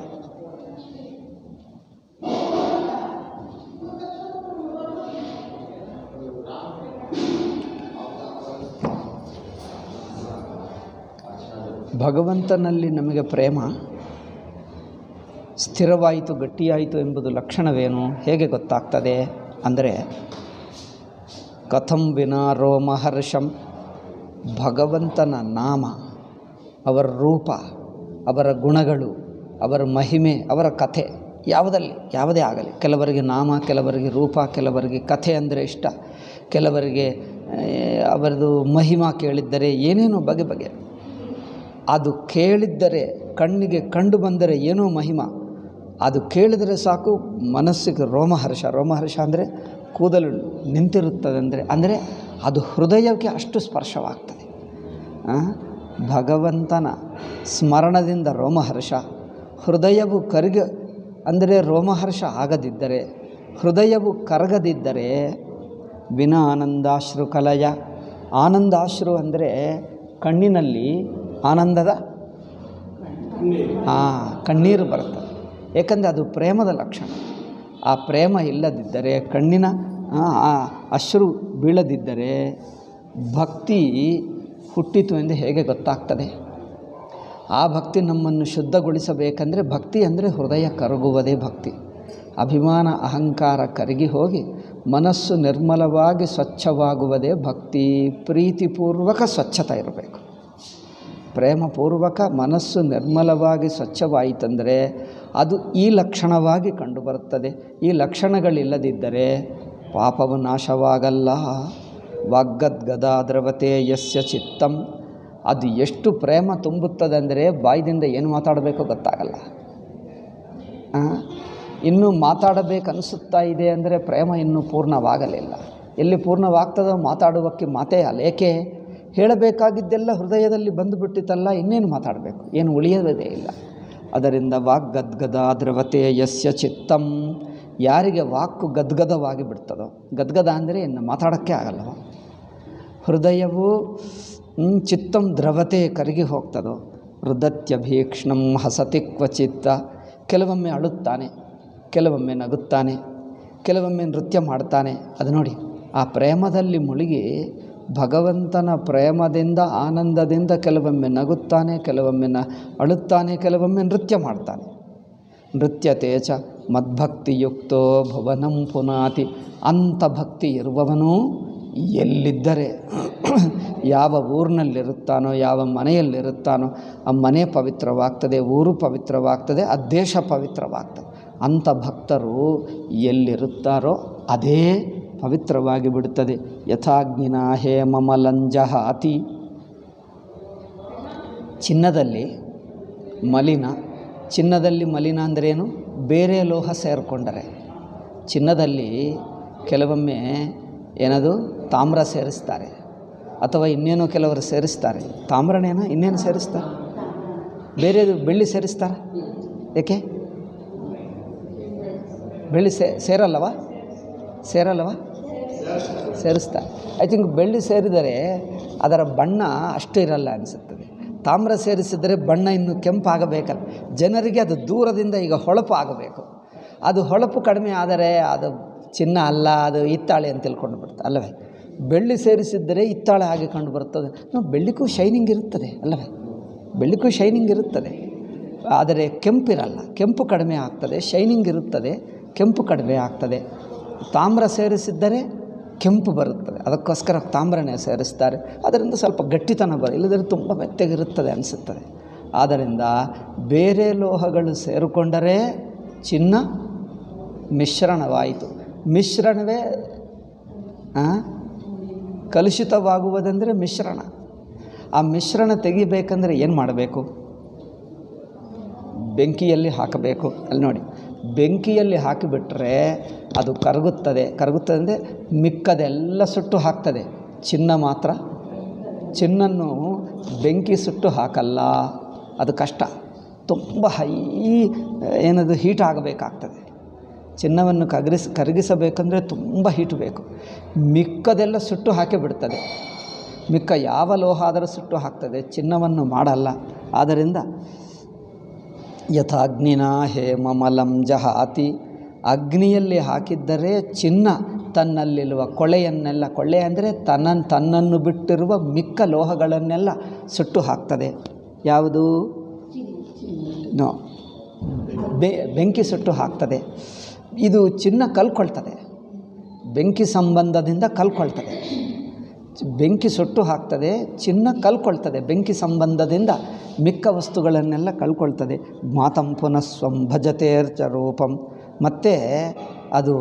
ಭಗವಂತನಲ್ಲಿ ನಮಗೆ ಪ್ರೇಮ ಸ್ಥಿರವಾಯಿತು, ಗಟ್ಟಿಯಾಯಿತು ಎಂಬುದು ಲಕ್ಷಣವೇನು, ಹೇಗೆ ಗೊತ್ತಾಗ್ತದೆ ಅಂದರೆ, ಕಥಂ ವಿನಾ ರೋಮಹರ್ಷಂ, ಭಗವಂತನ ನಾಮ, ಅವರ ರೂಪ, ಅವರ ಗುಣಗಳು, ಅವರ ಮಹಿಮೆ, ಅವರ ಕಥೆ ಯಾವುದೇ ಆಗಲಿ, ಕೆಲವರಿಗೆ ನಾಮ, ಕೆಲವರಿಗೆ ರೂಪ, ಕೆಲವರಿಗೆ ಕಥೆ ಅಂದರೆ ಇಷ್ಟ, ಕೆಲವರಿಗೆ ಅವರದು ಮಹಿಮಾ ಕೇಳಿದ್ದರೆ ಏನೇನೋ ಬಗೆ ಅದು ಕೇಳಿದ್ದರೆ, ಕಣ್ಣಿಗೆ ಕಂಡು ಬಂದರೆ ಏನೋ ಮಹಿಮಾ, ಅದು ಕೇಳಿದರೆ ಸಾಕು ಮನಸ್ಸಿಗೆ ರೋಮಹರ್ಷ ಅಂದರೆ ಕೂದಲು ನಿಂತಿರುತ್ತದೆ. ಅಂದರೆ ಅದು ಹೃದಯಕ್ಕೆ ಅಷ್ಟು ಸ್ಪರ್ಶವಾಗ್ತದೆ. ಭಗವಂತನ ಸ್ಮರಣದಿಂದ ರೋಮಹರ್ಷ, ಹೃದಯವು ಅಂದರೆ ರೋಮಹರ್ಷ ಆಗದಿದ್ದರೆ, ಹೃದಯವು ಕರಗದಿದ್ದರೆ ವಿನಾ ಆನಂದಾಶ್ರು ಕಲಯ. ಆನಂದಾಶ್ರು ಅಂದರೆ ಕಣ್ಣಿನಲ್ಲಿ ಆನಂದದ ಕಣ್ಣೀರು ಬರ್ತದೆ. ಏಕೆಂದರೆ ಅದು ಪ್ರೇಮದ ಲಕ್ಷಣ. ಆ ಪ್ರೇಮ ಇಲ್ಲದಿದ್ದರೆ, ಕಣ್ಣಿನ ಅಶ್ರು ಬೀಳದಿದ್ದರೆ ಭಕ್ತಿ ಹುಟ್ಟಿತು ಎಂದು ಹೇಗೆ ಗೊತ್ತಾಗ್ತದೆ? ಆ ಭಕ್ತಿ ನಮ್ಮನ್ನು ಶುದ್ಧಗೊಳಿಸಬೇಕಂದರೆ, ಭಕ್ತಿ ಅಂದರೆ ಹೃದಯ ಕರಗುವುದೇ ಭಕ್ತಿ. ಅಭಿಮಾನ ಅಹಂಕಾರ ಕರಗಿ ಹೋಗಿ ಮನಸ್ಸು ನಿರ್ಮಲವಾಗಿ ಸ್ವಚ್ಛವಾಗುವುದೇ ಭಕ್ತಿ. ಪ್ರೀತಿಪೂರ್ವಕ ಸ್ವಚ್ಛತೆ ಇರಬೇಕು. ಪ್ರೇಮಪೂರ್ವಕ ಮನಸ್ಸು ನಿರ್ಮಲವಾಗಿ ಸ್ವಚ್ಛವಾಯಿತಂದರೆ ಅದು ಈ ಲಕ್ಷಣವಾಗಿ ಕಂಡುಬರುತ್ತದೆ. ಈ ಲಕ್ಷಣಗಳಿಲ್ಲದಿದ್ದರೆ ಪಾಪವು ನಾಶವಾಗಲ್ಲ. ವಾಗ್ಗದ್ಗದಾದ್ರವತೆ ಯಸ್ಯ ಚಿತ್ತಂ. ಅದು ಎಷ್ಟು ಪ್ರೇಮ ತುಂಬುತ್ತದೆ ಅಂದರೆ ಬಾಯಿದಿಂದ ಏನು ಮಾತಾಡಬೇಕೋ ಗೊತ್ತಾಗಲ್ಲ. ಇನ್ನೂ ಮಾತಾಡಬೇಕನ್ನಿಸುತ್ತಾ ಇದೆ ಅಂದರೆ ಪ್ರೇಮ ಇನ್ನೂ ಪೂರ್ಣವಾಗಲಿಲ್ಲ. ಎಲ್ಲಿ ಪೂರ್ಣವಾಗ್ತದೋ ಮಾತಾಡುವಕ್ಕೆ ಮಾತೇ ಅಲ್ಲ. ಏಕೆ? ಹೇಳಬೇಕಾಗಿದ್ದೆಲ್ಲ ಹೃದಯದಲ್ಲಿ ಬಂದುಬಿಟ್ಟಿತಲ್ಲ, ಇನ್ನೇನು ಮಾತಾಡಬೇಕು? ಏನು ಉಳಿಯೋದೇ ಇಲ್ಲ. ಅದರಿಂದ ವಾಗ್ಗದ್ಗದಾದ್ರವತೆ ಯಸ್ಯ ಚಿತ್ತಂ. ಯಾರಿಗೆ ವಾಕು ಗದ್ಗದವಾಗಿ ಬಿಡ್ತದೋ, ಗದ್ಗದ ಅಂದರೆ ಇನ್ನು ಮಾತಾಡೋಕ್ಕೆ ಆಗಲ್ಲವ, ಹೃದಯವು ಚಿತ್ತಂ ದ್ರವತೆ ಕರಗಿ ಹೋಗ್ತದೋ. ರುದತ್ಯಭೀಕ್ಷ್ಣಂ ಹಸತಿ ಕ್ವಚಿತ್ತ. ಕೆಲವೊಮ್ಮೆ ಅಳುತ್ತಾನೆ, ಕೆಲವೊಮ್ಮೆ ನಗುತ್ತಾನೆ, ಕೆಲವೊಮ್ಮೆ ನೃತ್ಯ ಮಾಡ್ತಾನೆ. ಅದು ನೋಡಿ, ಆ ಪ್ರೇಮದಲ್ಲಿ ಮುಳುಗಿ ಭಗವಂತನ ಪ್ರೇಮದಿಂದ ಆನಂದದಿಂದ ಕೆಲವೊಮ್ಮೆ ನಗುತ್ತಾನೆ, ಕೆಲವೊಮ್ಮೆ ಅಳುತ್ತಾನೆ, ಕೆಲವೊಮ್ಮೆ ನೃತ್ಯ ಮಾಡ್ತಾನೆ. ನೃತ್ಯತೆ ಚ ಮದ್ಭಕ್ತಿಯುಕ್ತೋ ಭುವನಂ ಪುನಾತಿ. ಅಂಥ ಭಕ್ತಿ ಇರುವವನು ಎಲ್ಲಿದ್ದರೆ, ಯಾವ ಊರಿನಲ್ಲಿರುತ್ತಾನೋ, ಯಾವ ಮನೆಯಲ್ಲಿರುತ್ತಾನೋ ಆ ಮನೆ ಪವಿತ್ರವಾಗ್ತದೆ, ಊರು ಪವಿತ್ರವಾಗ್ತದೆ, ಆ ದೇಶ ಪವಿತ್ರವಾಗ್ತದೆ. ಅಂಥ ಭಕ್ತರು ಎಲ್ಲಿರುತ್ತಾರೋ ಅದೇ ಪವಿತ್ರವಾಗಿ ಬಿಡುತ್ತದೆ. ಯಥಾಗ್ನಿನ ಹೇಮಮಲಂಜಹಾತಿ. ಚಿನ್ನದಲ್ಲಿ ಮಲಿನ. ಚಿನ್ನದಲ್ಲಿ ಮಲಿನ ಅಂದ್ರೇನು? ಬೇರೆ ಲೋಹ ಸೇರಿಕೊಂಡರೆ. ಚಿನ್ನದಲ್ಲಿ ಕೆಲವೊಮ್ಮೆ ಏನದು ತಾಮ್ರ ಸೇರಿಸ್ತಾರೆ, ಅಥವಾ ಇನ್ನೇನೋ ಕೆಲವರು ಸೇರಿಸ್ತಾರೆ. ತಾಮ್ರನೇನೋ ಇನ್ನೇನು ಸೇರಿಸ್ತಾರೆ? ಬೇರೆದು ಬೆಳ್ಳಿ ಸೇರಿಸ್ತಾರೆ. ಏಕೆ? ಬೆಳ್ಳಿ ಸೇರಲ್ಲವ? ಸೇರಿಸ್ತಾರೆ. ಐ ಥಿಂಕ್ ಬೆಳ್ಳಿ ಸೇರಿದರೆ ಅದರ ಬಣ್ಣ ಅಷ್ಟು ಇರಲ್ಲ ಅನಿಸುತ್ತದೆ. ತಾಮ್ರ ಸೇರಿಸಿದರೆ ಬಣ್ಣ ಇನ್ನೂ ಕೆಂಪಾಗಬೇಕಲ್ಲ. ಜನರಿಗೆ ಅದು ದೂರದಿಂದ ಈಗ ಹೊಳಪು ಆಗಬೇಕು. ಅದು ಹೊಳಪು ಕಡಿಮೆ ಆದರೆ ಅದು ಚಿನ್ನ ಅಲ್ಲ, ಅದು ಹಿತ್ತಾಳೆ ಅಂತ ತಿಳ್ಕೊಂಡು ಬಿಡ್ತಾರೆ ಅಲ್ಲವೇ? ಬೆಳ್ಳಿ ಸೇರಿಸಿದ್ದರೆ ಹಿತ್ತಾಳೆ ಹಾಗೆ ಕಂಡು ಬರ್ತದೆ. ಬೆಳ್ಳಿಗೂ ಶೈನಿಂಗ್ ಇರುತ್ತದೆ ಅಲ್ಲವೇ? ಬೆಳ್ಳಿಗೂ ಶೈನಿಂಗ್ ಇರುತ್ತದೆ, ಆದರೆ ಕೆಂಪಿರಲ್ಲ. ಕೆಂಪು ಕಡಿಮೆ ಆಗ್ತದೆ, ಶೈನಿಂಗ್ ಇರುತ್ತದೆ, ಕೆಂಪು ಕಡಿಮೆ ಆಗ್ತದೆ. ತಾಮ್ರ ಸೇರಿಸಿದ್ದರೆ ಕೆಂಪು ಬರುತ್ತದೆ, ಅದಕ್ಕೋಸ್ಕರ ತಾಮ್ರನೇ ಸೇರಿಸ್ತಾರೆ. ಅದರಿಂದ ಸ್ವಲ್ಪ ಗಟ್ಟಿತನ ಇಲ್ಲದ್ರೆ ತುಂಬ ಮೆತ್ತಗಿರುತ್ತದೆ ಅನಿಸುತ್ತದೆ. ಆದ್ದರಿಂದ ಬೇರೆ ಲೋಹಗಳು ಸೇರಿಕೊಂಡರೆ ಚಿನ್ನ ಮಿಶ್ರಣವಾಯಿತು. ಮಿಶ್ರಣವೇ ಕಲುಷಿತವಾಗುವುದೆಂದರೆ ಮಿಶ್ರಣ. ಆ ಮಿಶ್ರಣ ತೆಗಿಬೇಕಂದ್ರೆ ಏನು ಮಾಡಬೇಕು? ಬೆಂಕಿಯಲ್ಲಿ ಹಾಕಬೇಕು. ಅಲ್ಲಿ ನೋಡಿ, ಬೆಂಕಿಯಲ್ಲಿ ಹಾಕಿಬಿಟ್ರೆ ಅದು ಕರಗುತ್ತದೆ. ಕರಗುತ್ತದೆ ಅಂದರೆ ಮಿಕ್ಕದೆಲ್ಲ ಸುಟ್ಟು ಹಾಕ್ತದೆ. ಚಿನ್ನ ಮಾತ್ರ, ಚಿನ್ನನ್ನು ಬೆಂಕಿ ಸುಟ್ಟು ಹಾಕಲ್ಲ. ಅದು ಕಷ್ಟ, ತುಂಬ ಏನದು ಹೀಟ್ ಆಗಬೇಕಾಗ್ತದೆ. ಚಿನ್ನವನ್ನು ಕರಗಿಸಬೇಕಂದ್ರೆ ತುಂಬ ಹೀಟು ಬೇಕು. ಮಿಕ್ಕದೆಲ್ಲ ಸುಟ್ಟು ಹಾಕಿ ಬಿಡ್ತದೆ. ಮಿಕ್ಕ ಯಾವ ಲೋಹ ಆದರೂ ಸುಟ್ಟು ಹಾಕ್ತದೆ, ಚಿನ್ನವನ್ನು ಮಾಡಲ್ಲ. ಆದ್ದರಿಂದ ಯಥಾಗ್ನಿನ ಹೇಮಮಲಂ ಜಹಾತಿ. ಅಗ್ನಿಯಲ್ಲಿ ಹಾಕಿದ್ದರೆ ಚಿನ್ನ ತನ್ನಲ್ಲಿರುವ ಕೊಳೆಯನ್ನೆಲ್ಲ, ಕೊಳೆ ಅಂದರೆ ತನ್ನನ್ನು ಬಿಟ್ಟಿರುವ ಮಿಕ್ಕ ಲೋಹಗಳನ್ನೆಲ್ಲ ಸುಟ್ಟು ಹಾಕ್ತದೆ. ಯಾವುದು? ಬೆಂಕಿ ಸುಟ್ಟು ಹಾಕ್ತದೆ. ಇದು ಚಿನ್ನ ಕಲ್ಕೊಳ್ತದೆ, ಬೆಂಕಿ ಸಂಬಂಧದಿಂದ ಕಲ್ಕೊಳ್ತದೆ. ಬೆಂಕಿ ಸುಟ್ಟು ಹಾಕ್ತದೆ, ಚಿನ್ನ ಕಲ್ಕೊಳ್ತದೆ. ಬೆಂಕಿ ಸಂಬಂಧದಿಂದ ಮಿಕ್ಕ ವಸ್ತುಗಳನ್ನೆಲ್ಲ ಕಳ್ಕೊಳ್ತದೆ. ಮಾತಂ ಪುನಃಸ್ವಂ ಭಜತೇರ್ಚ ರೂಪಂ. ಮತ್ತು ಅದು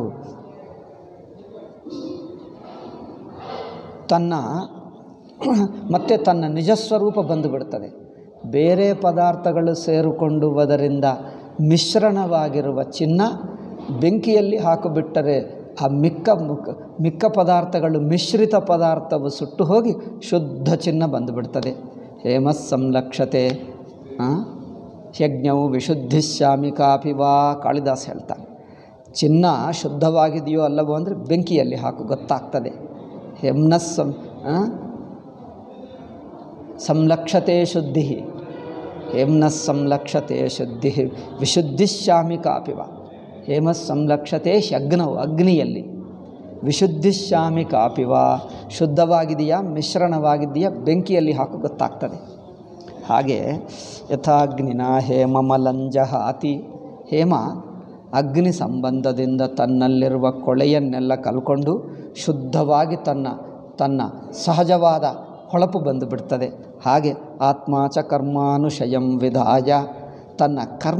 ತನ್ನ ನಿಜಸ್ವರೂಪ ಬಂದುಬಿಡ್ತದೆ. ಬೇರೆ ಪದಾರ್ಥಗಳು ಸೇರಿಕೊಂಡುವುದರಿಂದ ಮಿಶ್ರಣವಾಗಿರುವ ಚಿನ್ನ ಬೆಂಕಿಯಲ್ಲಿ ಹಾಕಿಬಿಟ್ಟರೆ ಆ ಮಿಕ್ಕ ಪದಾರ್ಥಗಳು, ಮಿಶ್ರಿತ ಪದಾರ್ಥವು ಸುಟ್ಟು ಹೋಗಿ ಶುದ್ಧ ಚಿನ್ನ ಬಂದುಬಿಡ್ತದೆ. ಹೇಮ ಸಂಲಕ್ಷತೆ ಯಜ್ಞವು ವಿಶುದ್ಧಿಶ್ಯಾಮಿ ಕಾಪಿ ವಾ. ಕಾಳಿದಾಸ ಹೇಳ್ತಾನೆ, ಚಿನ್ನ ಶುದ್ಧವಾಗಿದೆಯೋ ಅಲ್ಲವೋ ಅಂದರೆ ಬೆಂಕಿಯಲ್ಲಿ ಹಾಕು, ಗೊತ್ತಾಗ್ತದೆ. ಸಂಲಕ್ಷತೆ ಶುದ್ಧಿ ಹೇಮ್ನ ಸಂಲಕ್ಷತೆ ಶುದ್ಧಿ ವಿಶುದ್ಧಿಶ್ಯಾಮಿ ಕಾಪಿವ. ಹೇಮ ಸಂಲಕ್ಷತೆ ಅಗ್ನವು ಅಗ್ನಿಯಲ್ಲಿ, ವಿಶುದ್ಧಿಶ್ಯಾಮಿ ಕಾಪಿವ ಶುದ್ಧವಾಗಿದೆಯಾ ಮಿಶ್ರಣವಾಗಿದೆಯಾ ಬೆಂಕಿಯಲ್ಲಿ ಹಾಕು ಗೊತ್ತಾಗ್ತದೆ. ಹಾಗೆ ಯಥಾಗ್ನಿನ ಹೇಮಮಲಂಜಹಾತಿ, ಹೇಮ ಅಗ್ನಿ ಸಂಬಂಧದಿಂದ ತನ್ನಲ್ಲಿರುವ ಕೊಳೆಯನ್ನೆಲ್ಲ ಕಲ್ಕೊಂಡು ಶುದ್ಧವಾಗಿ ತನ್ನ ಸಹಜವಾದ ಹೊಳಪು ಬಂದು ಬಿಡ್ತದೆ. ಹಾಗೆ ಆತ್ಮಾಚ ಕರ್ಮಾನುಶಯಂ ವಿಧಾಯ, ತನ್ನ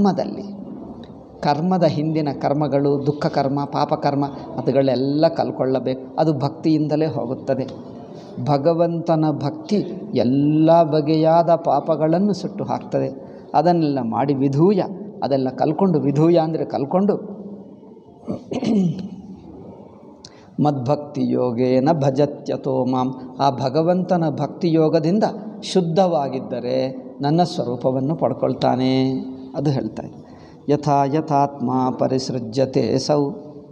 ಕರ್ಮದ ಹಿಂದಿನ ಕರ್ಮಗಳು, ದುಃಖ ಕರ್ಮ, ಪಾಪಕರ್ಮ ಅದುಗಳೆಲ್ಲ ಕಲ್ಕೊಳ್ಳಬೇಕು. ಅದು ಭಕ್ತಿಯಿಂದಲೇ ಹೋಗುತ್ತದೆ. ಭಗವಂತನ ಭಕ್ತಿ ಎಲ್ಲ ಬಗೆಯಾದ ಪಾಪಗಳನ್ನು ಸುಟ್ಟು ಹಾಕ್ತದೆ. ಅದನ್ನೆಲ್ಲ ಮಾಡಿ ವಿಧೂಯ, ಅದೆಲ್ಲ ಕಲ್ಕೊಂಡು, ವಿಧೂಯ ಅಂದರೆ ಕಲ್ಕೊಂಡು, ಮದ್ಭಕ್ತಿ ಯೋಗೇನ ಭಜತ್ಯತೋ ಮಾಂ, ಆ ಭಗವಂತನ ಭಕ್ತಿಯೋಗದಿಂದ ಶುದ್ಧವಾಗಿದ್ದರೆ ನನ್ನ ಸ್ವರೂಪವನ್ನು ಪಡ್ಕೊಳ್ತಾನೆ. ಅದು ಹೇಳ್ತಾ ಇದೆ. ಯಥಾ ಯಥಾತ್ಮ ಪರಿಸೃಜ್ಯತೆ ಸೌ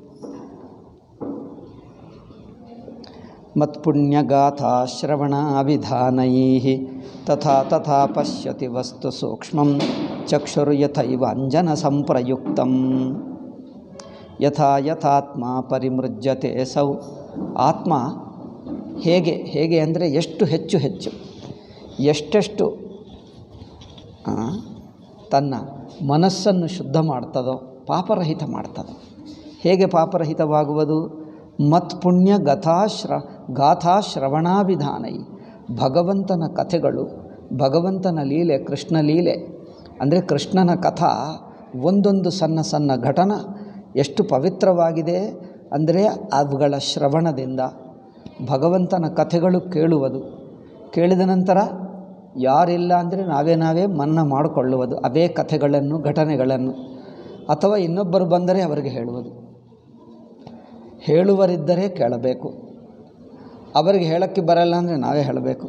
ಮತ್ಪುಣ್ಯಗಾಥಾ ಶ್ರವಣಾವಿಧಾನೈ ತಥಾ ತಥಾ ಪಶ್ಯತಿ ವಸ್ತು ಸೂಕ್ಷ್ಮಂ ಚಕ್ಷುರ್ಯಥೈವ ಅಂಜನ ಸಂಪ್ರಯುಕ್ತಂ. ಯಥಾ ಯಥಾತ್ಮ ಪರಿಮೃಜ್ಯತೆ ಸೌ, ಆತ್ಮ ಹೇಗೆ ಅಂದರೆ ಎಷ್ಟು ಎಷ್ಟೆಷ್ಟು ತನ್ನ ಮನಸ್ಸನ್ನು ಶುದ್ಧ ಮಾಡ್ತದೋ, ಪಾಪರಹಿತ ಮಾಡ್ತದೋ. ಹೇಗೆ ಪಾಪರಹಿತವಾಗುವುದು? ಮತ್ಪುಣ್ಯ ಗಾಥಾ ಶ್ರವಣಾಭಿಧಾನೈ, ಭಗವಂತನ ಕಥೆಗಳು, ಭಗವಂತನ ಲೀಲೆ, ಕೃಷ್ಣ ಲೀಲೆ ಅಂದರೆ ಕೃಷ್ಣನ ಕಥಾ, ಒಂದೊಂದು ಸಣ್ಣ ಸಣ್ಣ ಘಟನ ಎಷ್ಟು ಪವಿತ್ರವಾಗಿದೆ ಅಂದರೆ ಅವುಗಳ ಶ್ರವಣದಿಂದ, ಭಗವಂತನ ಕಥೆಗಳು ಕೇಳುವುದು, ಕೇಳಿದ ನಂತರ ಯಾರಿಲ್ಲ ಅಂದರೆ ನಾವೇ ಮನ್ನ ಮಾಡಿಕೊಳ್ಳುವುದು ಅವೇ ಕಥೆಗಳನ್ನು, ಘಟನೆಗಳನ್ನು. ಅಥವಾ ಇನ್ನೊಬ್ಬರು ಬಂದರೆ ಅವರಿಗೆ ಹೇಳುವುದು. ಹೇಳುವರಿದ್ದರೆ ಕೇಳಬೇಕು, ಅವರಿಗೆ ಹೇಳೋಕ್ಕೆ ಬರಲ್ಲ ಅಂದರೆ ನಾವೇ ಹೇಳಬೇಕು.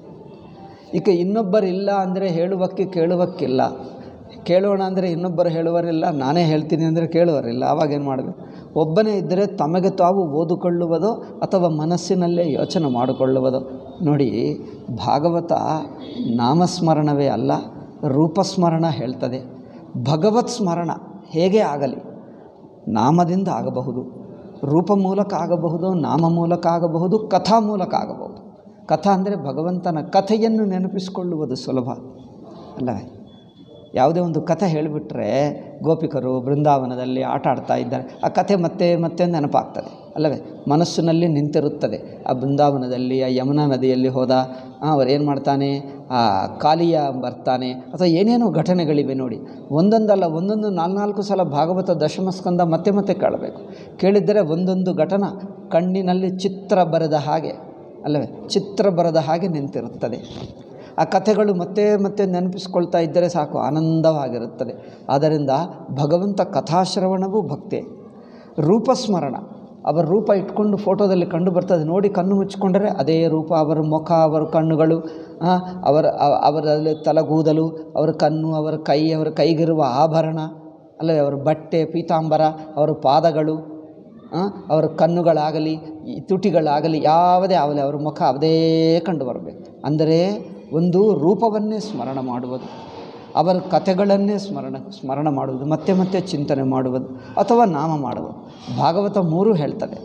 ಈಗ ಇನ್ನೊಬ್ಬರಿಲ್ಲ ಅಂದರೆ ಹೇಳುವಕ್ಕೆ ಕೇಳುವಕ್ಕಿಲ್ಲ, ಕೇಳೋಣ ಅಂದರೆ ಇನ್ನೊಬ್ಬರು ಹೇಳುವರಿಲ್ಲ, ನಾನೇ ಹೇಳ್ತೀನಿ ಅಂದರೆ ಕೇಳುವರಿಲ್ಲ. ಆವಾಗೇನು ಮಾಡಬೇಕು? ಒಬ್ಬನೇ ಇದ್ದರೆ ತಮಗೆ ತಾವು ಓದಿಕೊಳ್ಳುವುದೋ ಅಥವಾ ಮನಸ್ಸಿನಲ್ಲೇ ಯೋಚನೆ ಮಾಡಿಕೊಳ್ಳುವುದೋ. ನೋಡಿ, ಭಾಗವತ ನಾಮಸ್ಮರಣವೇ ಅಲ್ಲ, ರೂಪಸ್ಮರಣ ಹೇಳ್ತದೆ. ಭಗವತ್ ಸ್ಮರಣ ಹೇಗೆ ಆಗಲಿ, ನಾಮದಿಂದ ಆಗಬಹುದು, ರೂಪ ಮೂಲಕ ಆಗಬಹುದು, ನಾಮ ಮೂಲಕ ಆಗಬಹುದು, ಕಥಾ ಮೂಲಕ ಆಗಬಹುದು. ಕಥಾ ಅಂದರೆ ಭಗವಂತನ ಕಥೆಯನ್ನು ನೆನಪಿಸಿಕೊಳ್ಳುವುದು ಸುಲಭ ಅಲ್ಲವೇ? ಯಾವುದೇ ಒಂದು ಕಥೆ ಹೇಳಿಬಿಟ್ರೆ, ಗೋಪಿಕರು ಬೃಂದಾವನದಲ್ಲಿ ಆಟ ಆಡ್ತಾ ಇದ್ದಾರೆ, ಆ ಕಥೆ ಮತ್ತೆ ನೆನಪಾಗ್ತದೆ ಅಲ್ಲವೇ? ಮನಸ್ಸಿನಲ್ಲಿ ನಿಂತಿರುತ್ತದೆ. ಆ ಬೃಂದಾವನದಲ್ಲಿ, ಆ ಯಮುನಾ ನದಿಯಲ್ಲಿ ಹೋದ ಅವರೇನು ಮಾಡ್ತಾನೆ, ಆ ಕಾಲಿಯ ಬರ್ತಾನೆ, ಅಥವಾ ಏನೇನೋ ಘಟನೆಗಳಿವೆ ನೋಡಿ. ಒಂದೊಂದಲ್ಲ, ಒಂದೊಂದು 4 ಸಲ ಭಾಗವತ ದಶಮಸ್ಕಂದ ಮತ್ತೆ ಕೇಳಬೇಕು. ಕೇಳಿದ್ದರೆ ಒಂದೊಂದು ಘಟನ ಕಣ್ಣಿನಲ್ಲಿ ಚಿತ್ರ ಬರೆದ ಹಾಗೆ ಅಲ್ಲವೇ? ಚಿತ್ರ ಬರೆದ ಹಾಗೆ ನಿಂತಿರುತ್ತದೆ. ಆ ಕಥೆಗಳು ಮತ್ತೆ ನೆನಪಿಸ್ಕೊಳ್ತಾ ಇದ್ದರೆ ಸಾಕು, ಆನಂದವಾಗಿರುತ್ತದೆ. ಆದ್ದರಿಂದ ಭಗವಂತ ಕಥಾಶ್ರವಣವೂ ಭಕ್ತಿ. ರೂಪಸ್ಮರಣ, ಅವರ ರೂಪ ಇಟ್ಕೊಂಡು ಫೋಟೋದಲ್ಲಿ ಕಂಡು ಬರ್ತದೆ ನೋಡಿ, ಕಣ್ಣು ಮುಚ್ಚಿಕೊಂಡರೆ ಅದೇ ರೂಪ, ಅವರ ಮುಖ, ಅವರ ಕಣ್ಣುಗಳು, ಅವರಲ್ಲಿ ತಲೆಗೂದಲು, ಅವರ ಕಣ್ಣು, ಅವರ ಕೈಗಿರುವ ಆಭರಣ ಅಲ್ಲವೇ, ಅವರ ಬಟ್ಟೆ ಪೀತಾಂಬರ, ಅವರ ಪಾದಗಳು, ಅವರ ಕಣ್ಣುಗಳಾಗಲಿ ತುಟಿಗಳಾಗಲಿ ಯಾವುದೇ ಆಗಲಿ ಅವರ ಮುಖ ಅದೇ ಕಂಡು ಬರಬೇಕು. ಅಂದರೆ ಒಂದು ರೂಪವನ್ನೇ ಸ್ಮರಣ ಮಾಡುವುದು, ಅವರ ಕಥೆಗಳನ್ನೇ ಸ್ಮರಣ ಮಾಡುವುದು, ಮತ್ತೆ ಚಿಂತನೆ ಮಾಡುವುದು ಅಥವಾ ನಾಮ ಮಾಡುವುದು. ಭಾಗವತ 3 ಹೇಳ್ತದೆ.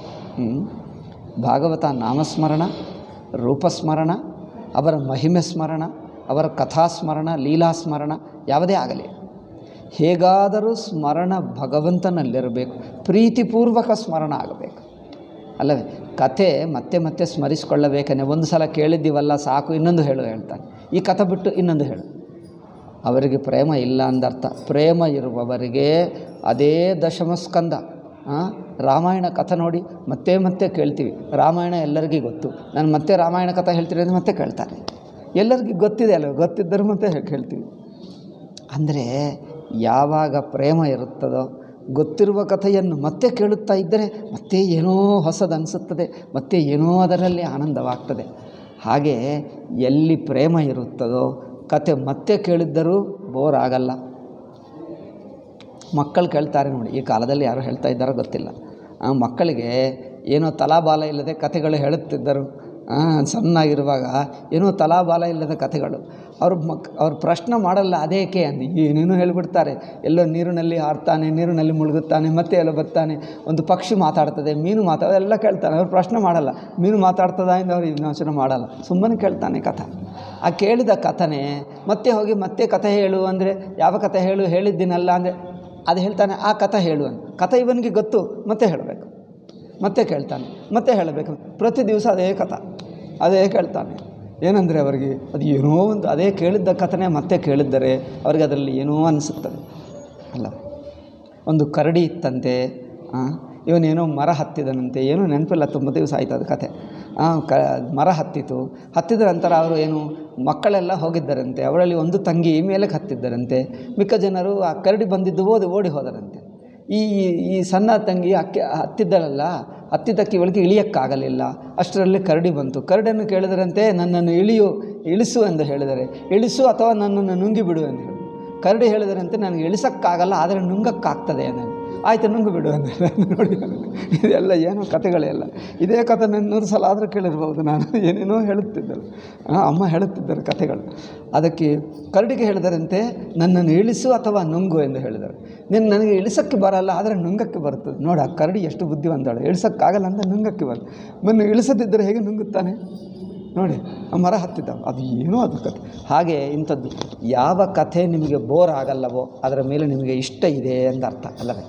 ಭಾಗವತ ನಾಮಸ್ಮರಣ, ರೂಪಸ್ಮರಣ, ಅವರ ಮಹಿಮೆ ಸ್ಮರಣ, ಅವರ ಕಥಾಸ್ಮರಣ, ಲೀಲಾಸ್ಮರಣ ಯಾವುದೇ ಆಗಲಿ, ಹೇಗಾದರೂ ಸ್ಮರಣ ಭಗವಂತನಲ್ಲಿರಬೇಕು. ಪ್ರೀತಿಪೂರ್ವಕ ಸ್ಮರಣ ಆಗಬೇಕು ಅಲ್ಲವೇ? ಕಥೆ ಮತ್ತೆ ಸ್ಮರಿಸಿಕೊಳ್ಳಬೇಕೇ. ಒಂದು ಸಲ ಕೇಳಿದ್ದೀವಲ್ಲ ಸಾಕು, ಇನ್ನೊಂದು ಹೇಳ್ತಾನೆ. ಈ ಕಥೆ ಬಿಟ್ಟು ಇನ್ನೊಂದು ಹೇಳು. ಅವರಿಗೆ ಪ್ರೇಮ ಇಲ್ಲ ಅಂದರ್ಥ. ಪ್ರೇಮ ಇರುವವರಿಗೆ ಅದೇ ದಶಮಸ್ಕಂದ, ರಾಮಾಯಣ ಕಥೆ ನೋಡಿ ಮತ್ತೆ ಕೇಳ್ತೀವಿ. ರಾಮಾಯಣ ಎಲ್ಲರಿಗೂ ಗೊತ್ತು, ನಾನು ಮತ್ತೆ ರಾಮಾಯಣ ಕಥೆ ಹೇಳ್ತೀನಿ ಅಂದರೆ ಮತ್ತೆ ಕೇಳ್ತಾರೆ. ಎಲ್ಲರಿಗೂ ಗೊತ್ತಿದೆ ಅಲ್ವ, ಗೊತ್ತಿದ್ದರೂ ಮತ್ತೆ ಕೇಳ್ತೀವಿ. ಅಂದರೆ ಯಾವಾಗ ಪ್ರೇಮ ಇರುತ್ತದೋ, ಗೊತ್ತಿರುವ ಕಥೆಯನ್ನು ಮತ್ತೆ ಕೇಳುತ್ತಾ ಇದ್ದರೆ ಮತ್ತೆ ಏನೋ ಹೊಸದು ಅನಿಸುತ್ತದೆ, ಮತ್ತೆ ಏನೋ ಅದರಲ್ಲಿ ಆನಂದವಾಗ್ತದೆ. ಹಾಗೆ ಎಲ್ಲಿ ಪ್ರೇಮ ಇರುತ್ತದೋ ಕತೆ ಮತ್ತೆ ಕೇಳಿದ್ದರೂ ಬೋರ್ ಆಗಲ್ಲ. ಮಕ್ಕಳು ಕೇಳ್ತಾರೆ ನೋಡಿ, ಈ ಕಾಲದಲ್ಲಿ ಯಾರು ಹೇಳ್ತಾ ಇದ್ದಾರೋ ಗೊತ್ತಿಲ್ಲ. ಮಕ್ಕಳಿಗೆ ಏನೋ ತಲಾಬಾಲ ಇಲ್ಲದೆ ಕಥೆಗಳು ಹೇಳುತ್ತಿದ್ದರು. ಸಣ್ಣಾಗಿರುವಾಗ ಏನೋ ತಲಾಬಾಲ ಇಲ್ಲದ ಕಥೆಗಳು. ಅವ್ರು ಪ್ರಶ್ನೆ ಮಾಡಲ್ಲ ಅದೇಕೆ ಅಂದು ಏನೇನೋ ಹೇಳಿಬಿಡ್ತಾರೆ. ಎಲ್ಲೋ ನೀರಿನಲ್ಲಿ ಹಾರ್ತಾನೆ, ನೀರಿನಲ್ಲಿ ಮುಳುಗುತ್ತಾನೆ, ಮತ್ತೆ ಎಲ್ಲೋ ಬರ್ತಾನೆ, ಒಂದು ಪಕ್ಷಿ ಮಾತಾಡ್ತದೆ, ಮೀನು ಎಲ್ಲ ಕೇಳ್ತಾನೆ. ಅವ್ರು ಪ್ರಶ್ನೆ ಮಾಡಲ್ಲ. ಮೀನು ಮಾತಾಡ್ತದ ಎಂದು ಅವ್ರು ಯೋಚನೆ ಮಾಡಲ್ಲ, ಸುಮ್ಮನೆ ಕೇಳ್ತಾನೆ ಕಥೆ. ಆ ಕೇಳಿದ ಕಥನೆ ಮತ್ತೆ ಹೋಗಿ ಮತ್ತೆ ಕಥೆ ಹೇಳು ಅಂದರೆ ಯಾವ ಕಥೆ ಹೇಳಿದ್ದೀನಲ್ಲ ಅಂದರೆ ಅದು ಹೇಳ್ತಾನೆ, ಆ ಕಥೆ ಹೇಳು ಅಂತ. ಕಥೆ ಇವನಿಗೆ ಗೊತ್ತು, ಮತ್ತೆ ಹೇಳಬೇಕು, ಮತ್ತೆ ಕೇಳ್ತಾನೆ, ಮತ್ತೆ ಹೇಳಬೇಕು. ಪ್ರತಿ ದಿವಸ ಅದೇ ಕೇಳ್ತಾನೆ. ಏನಂದರೆ ಅವರಿಗೆ ಅದು ಏನೋ ಒಂದು ಅದೇ ಕೇಳಿದ್ದ ಕಥನೆ ಮತ್ತೆ ಕೇಳಿದ್ದರೆ ಅವ್ರಿಗೆ ಅದರಲ್ಲಿ ಏನೋ ಅನಿಸುತ್ತದೆ ಅಲ್ಲ. ಒಂದು ಕರಡಿ ಇತ್ತಂತೆ, ಇವನೇನೋ ಮರ ಹತ್ತಿದನಂತೆ, ಏನೋ ನೆನಪಿಲ್ಲ, ತುಂಬ ದಿವಸ ಆಯ್ತು ಅದು ಕಥೆ. ಮರ ಹತ್ತಿದ ನಂತರ ಅವರು ಏನು ಮಕ್ಕಳೆಲ್ಲ ಹೋಗಿದ್ದರಂತೆ. ಅವರಲ್ಲಿ ಒಂದು ತಂಗಿ ಮೇಲಕ್ಕೆ ಹತ್ತಿದ್ದರಂತೆ. ಮಿಕ್ಕ ಜನರು ಆ ಕರಡಿ ಬಂದಿದ್ದು ಓಡಿ ಹೋದರಂತೆ. ಈ ಸಣ್ಣ ತಂಗಿ ಹತ್ತಿದ್ದಕ್ಕೆ ಇವಳಿಗೆ ಇಳಿಯೋಕ್ಕಾಗಲಿಲ್ಲ. ಅಷ್ಟರಲ್ಲಿ ಕರಡಿ ಬಂತು. ಕರಡಿಯನ್ನು ಕೇಳಿದರಂತೆ, ನನ್ನನ್ನು ಇಳಿಸು ಎಂದು ಹೇಳಿದರೆ, ಇಳಿಸು ಅಥವಾ ನನ್ನನ್ನು ನುಂಗಿ ಬಿಡು ಎಂದು ಹೇಳಿ. ಕರಡಿ ಹೇಳಿದರಂತೆ, ನನಗೆ ಇಳಿಸೋಕ್ಕಾಗಲ್ಲ, ಆದರೆ ನುಂಗಕ್ಕಾಗ್ತದೆ ಅನ್ನೋದು. ಆಯಿತು, ನುಂಗು ಬಿಡು ಅಂತ ನೋಡಿ. ಇದೆಲ್ಲ ಏನೋ ಕಥೆಗಳೆಲ್ಲ. ಇದೇ ಕಥೆ 100 ಸಲ ಆದರೂ ಕೇಳಿರ್ಬೋದು. ನಾನು ಏನೇನೋ ಹೇಳುತ್ತಿದ್ದರು, ಅಮ್ಮ ಹೇಳುತ್ತಿದ್ದರು ಕಥೆಗಳು. ಅದಕ್ಕೆ ಕರಡಿಗೆ ಹೇಳಿದರಂತೆ, ನನ್ನನ್ನು ಇಳಿಸು ಅಥವಾ ನುಂಗು ಎಂದು ಹೇಳಿದರು. ನನಗೆ ಇಳಿಸೋಕ್ಕೆ ಬರಲ್ಲ, ಆದರೆ ನುಂಗಕ್ಕೆ ಬರ್ತದೆ. ನೋಡಿ, ಆ ಕರಡಿ ಎಷ್ಟು ಬುದ್ಧಿವಂತಾಳೆ. ಇಳಿಸೋಕ್ಕಾಗಲ್ಲ ಅಂತ ನುಂಗಕ್ಕೆ ಬರ್ತದೆ. ಇಳಿಸದಿದ್ದರೆ ಹೇಗೆ ನುಂಗುತ್ತಾನೆ ನೋಡಿ. ಆ ಮರ ಹತ್ತಿದ್ದ, ಅದು ಏನೋ ಅದು ಕಥೆ. ಹಾಗೆ ಇಂಥದ್ದು ಯಾವ ಕಥೆ ನಿಮಗೆ ಬೋರ್ ಆಗಲ್ಲವೋ ಅದರ ಮೇಲೆ ನಿಮಗೆ ಇಷ್ಟ ಇದೆ ಎಂದರ್ಥ ಅಲ್ಲವೇ.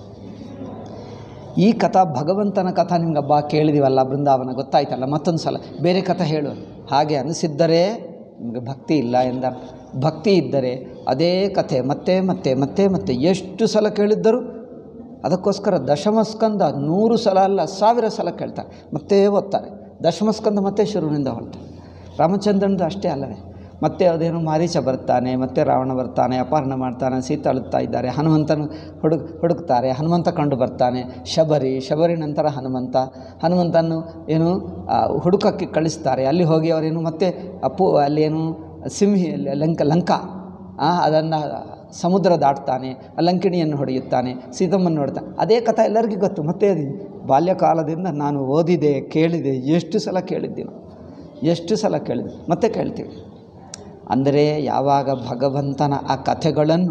ಈ ಕಥಾ ಭಗವಂತನ ಕಥಾ ನಿಮ್ಗೆ ಕೇಳಿದೀವಲ್ಲ, ಬೃಂದಾವನ ಗೊತ್ತಾಯ್ತಲ್ಲ, ಮತ್ತೊಂದು ಸಲ ಬೇರೆ ಕಥೆ ಹೇಳು ಹಾಗೆ ಅನಿಸಿದ್ದರೆ ನಿಮಗೆ ಭಕ್ತಿ ಇಲ್ಲ ಎಂದರ್ಥ. ಭಕ್ತಿ ಇದ್ದರೆ ಅದೇ ಕಥೆ ಮತ್ತೆ ಮತ್ತೆ ಮತ್ತೆ ಮತ್ತೆ ಎಷ್ಟು ಸಲ ಕೇಳಿದ್ದರೂ, ಅದಕ್ಕೋಸ್ಕರ ದಶಮಸ್ಕಂದ 100 ಸಲ ಅಲ್ಲ 1000 ಸಲ ಕೇಳ್ತಾರೆ, ಮತ್ತೆ ಓದ್ತಾರೆ. ದಶಮಸ್ಕಂದ ಮತ್ತೆ ಶುರುವಿನಿಂದ ಹೊಳ್ತಾರೆ. ರಾಮಚಂದ್ರನದು ಅಷ್ಟೇ ಅಲ್ಲವೇ. ಮತ್ತೆ ಅದೇನು ಮಾರೀಚ ಬರ್ತಾನೆ, ಮತ್ತೆ ರಾವಣ ಬರ್ತಾನೆ, ಅಪಹರಣ ಮಾಡ್ತಾನೆ, ಸೀತೆ ಅಳುತ್ತಾ ಇದ್ದಾರೆ, ಹನುಮಂತನು ಹುಡುಕ್ತಾರೆ, ಹನುಮಂತ ಕಂಡು ಬರ್ತಾನೆ. ಶಬರಿ ನಂತರ ಹನುಮಂತನು ಏನು ಹುಡುಕಕ್ಕೆ ಕಳಿಸ್ತಾರೆ. ಅಲ್ಲಿ ಹೋಗಿ ಅವರೇನು ಮತ್ತೆ ಅಲ್ಲಿ ಏನು ಲಂಕಾ ಅದನ್ನು ಸಮುದ್ರ ದಾಟ್ತಾನೆ, ಲಂಕಿಣಿಯನ್ನು ಹೊಡೆಯುತ್ತಾನೆ, ಸೀತಮ್ಮನ್ನು ನೋಡ್ತಾನೆ. ಅದೇ ಕಥೆ ಎಲ್ಲರಿಗೂ ಗೊತ್ತು. ಮತ್ತೆ ಅದು ಬಾಲ್ಯಕಾಲದಿಂದ ನಾನು ಓದಿದೆ, ಕೇಳಿದೆ, ಎಷ್ಟು ಸಲ ಕೇಳಿದ್ದೀನಿ, ಮತ್ತೆ ಕೇಳ್ತೀವಿ. ಅಂದರೆ ಯಾವಾಗ ಭಗವಂತನ ಆ ಕಥೆಗಳನ್ನು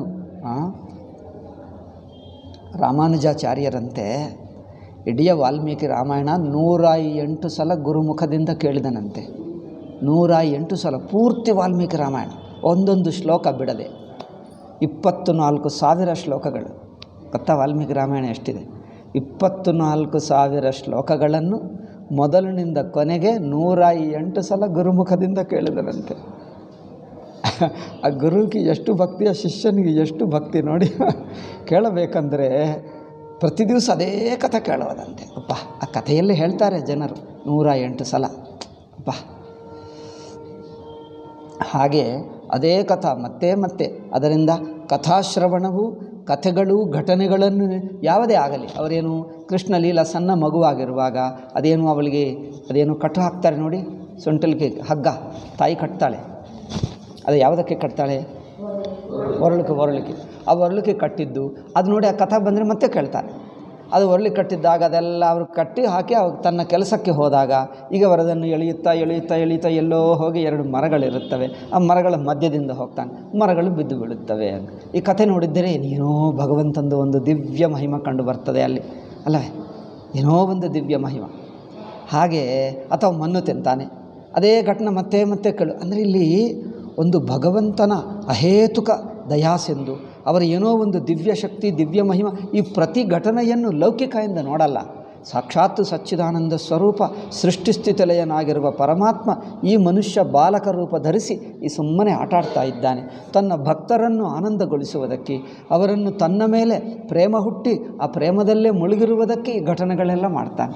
ರಾಮಾನುಜಾಚಾರ್ಯರಂತೆ ಇಡೀ ವಾಲ್ಮೀಕಿ ರಾಮಾಯಣ 108 ಸಲ ಗುರುಮುಖದಿಂದ ಕೇಳಿದನಂತೆ. 108 ಸಲ ಪೂರ್ತಿ ವಾಲ್ಮೀಕಿ ರಾಮಾಯಣ, ಒಂದೊಂದು ಶ್ಲೋಕ ಬಿಡದೆ. 24,000 ಶ್ಲೋಕಗಳು. ಗೊತ್ತಾ ವಾಲ್ಮೀಕಿ ರಾಮಾಯಣ ಎಷ್ಟಿದೆ? 24,000 ಶ್ಲೋಕಗಳನ್ನು ಮೊದಲಿನಿಂದ ಕೊನೆಗೆ 108 ಸಲ ಗುರುಮುಖದಿಂದ ಕೇಳಿದರಂತೆ. ಆ ಗುರುವಿಗೆ ಎಷ್ಟು ಭಕ್ತಿ, ಆ ಶಿಷ್ಯನಿಗೆ ಎಷ್ಟು ಭಕ್ತಿ ನೋಡಿ. ಕೇಳಬೇಕಂದ್ರೆ ಪ್ರತಿ ದಿವಸ ಅದೇ ಕಥೆ ಕೇಳೋದಂತೆ. ಅಪ್ಪ, ಆ ಕಥೆಯಲ್ಲಿ ಹೇಳ್ತಾರೆ ಜನರು 108 ಸಲ. ಅಪ್ಪ, ಹಾಗೆ ಅದೇ ಕಥಾ ಮತ್ತೆ ಮತ್ತೆ. ಅದರಿಂದ ಕಥಾಶ್ರವಣವು, ಕಥೆಗಳು, ಘಟನೆಗಳನ್ನು ಯಾವುದೇ ಆಗಲಿ, ಅವರೇನು ಕೃಷ್ಣ ಲೀಲಾ ಸಣ್ಣ ಮಗುವಾಗಿರುವಾಗ ಅದೇನು ಕಟ್ಟು ಹಾಕ್ತಾರೆ ನೋಡಿ, ಸೊಂಟಲಿಗೆ ಹಗ್ಗ ತಾಯಿ ಕಟ್ತಾಳೆ. ಅದು ಯಾವುದಕ್ಕೆ ಕಟ್ತಾಳೆ? ಒರಳಿಗೆ. ಆ ಒರಳಿಗೆ ಕಟ್ಟಿದ್ದು ಅದು ನೋಡಿ, ಆ ಕಥೆ ಬಂದರೆ ಮತ್ತೆ ಕೇಳ್ತಾರೆ. ಅದು ಒರಳಿಗೆ ಕಟ್ಟಿದ್ದಾಗ ಅದೆಲ್ಲ ಅವರು ಕಟ್ಟಿ ಹಾಕಿ ತನ್ನ ಕೆಲಸಕ್ಕೆ ಹೋದಾಗ ಈಗ ಅವರದನ್ನು ಎಳೆಯುತ್ತಾ ಎಲ್ಲೋ ಹೋಗಿ 2 ಮರಗಳಿರುತ್ತವೆ. ಆ ಮರಗಳ ಮಧ್ಯದಿಂದ ಹೋಗ್ತಾನೆ, ಮರಗಳು ಬಿದ್ದು ಬೀಳುತ್ತವೆ. ಈ ಕಥೆ ನೋಡಿದ್ದರೆ ಏನೋ ಭಗವಂತಂದು ಒಂದು ದಿವ್ಯ ಮಹಿಮ ಕಂಡು ಬರ್ತದೆ ಅಲ್ಲಿ ಅಲ್ಲವೇ, ಏನೋ ಒಂದು ದಿವ್ಯ ಮಹಿಮ. ಹಾಗೆ ಅಥವಾ ಮಣ್ಣು ತಿಂತಾನೆ, ಅದೇ ಘಟನೆ ಮತ್ತೆ ಮತ್ತೆ ಕೇಳು. ಅಂದರೆ ಇಲ್ಲಿ ಒಂದು ಭಗವಂತನ ಅಹೇತುಕ ದಯಾಸೆಂದು, ಅವರ ಏನೋ ಒಂದು ದಿವ್ಯ ಶಕ್ತಿ, ದಿವ್ಯ ಮಹಿಮ. ಈ ಪ್ರತಿ ಘಟನೆಯನ್ನು ಲೌಕಿಕ ಎಂದು ನೋಡಲ್ಲ. ಸಾಕ್ಷಾತ್ ಸಚ್ಚಿದಾನಂದ ಸ್ವರೂಪ ಸೃಷ್ಟಿಸ್ಥಿತಿಲಯನಾಗಿರುವ ಪರಮಾತ್ಮ ಈ ಮನುಷ್ಯ ಬಾಲಕ ರೂಪ ಧರಿಸಿ ಈ ಸುಮ್ಮನೆ ಆಟಾಡ್ತಾ ಇದ್ದಾನೆ. ತನ್ನ ಭಕ್ತರನ್ನು ಆನಂದಗೊಳಿಸುವುದಕ್ಕೆ, ಅವರನ್ನು ತನ್ನ ಮೇಲೆ ಪ್ರೇಮ ಹುಟ್ಟಿ ಆ ಪ್ರೇಮದಲ್ಲೇ ಮುಳುಗಿರುವುದಕ್ಕೆ ಈ ಘಟನೆಗಳೆಲ್ಲ ಮಾಡ್ತಾನೆ.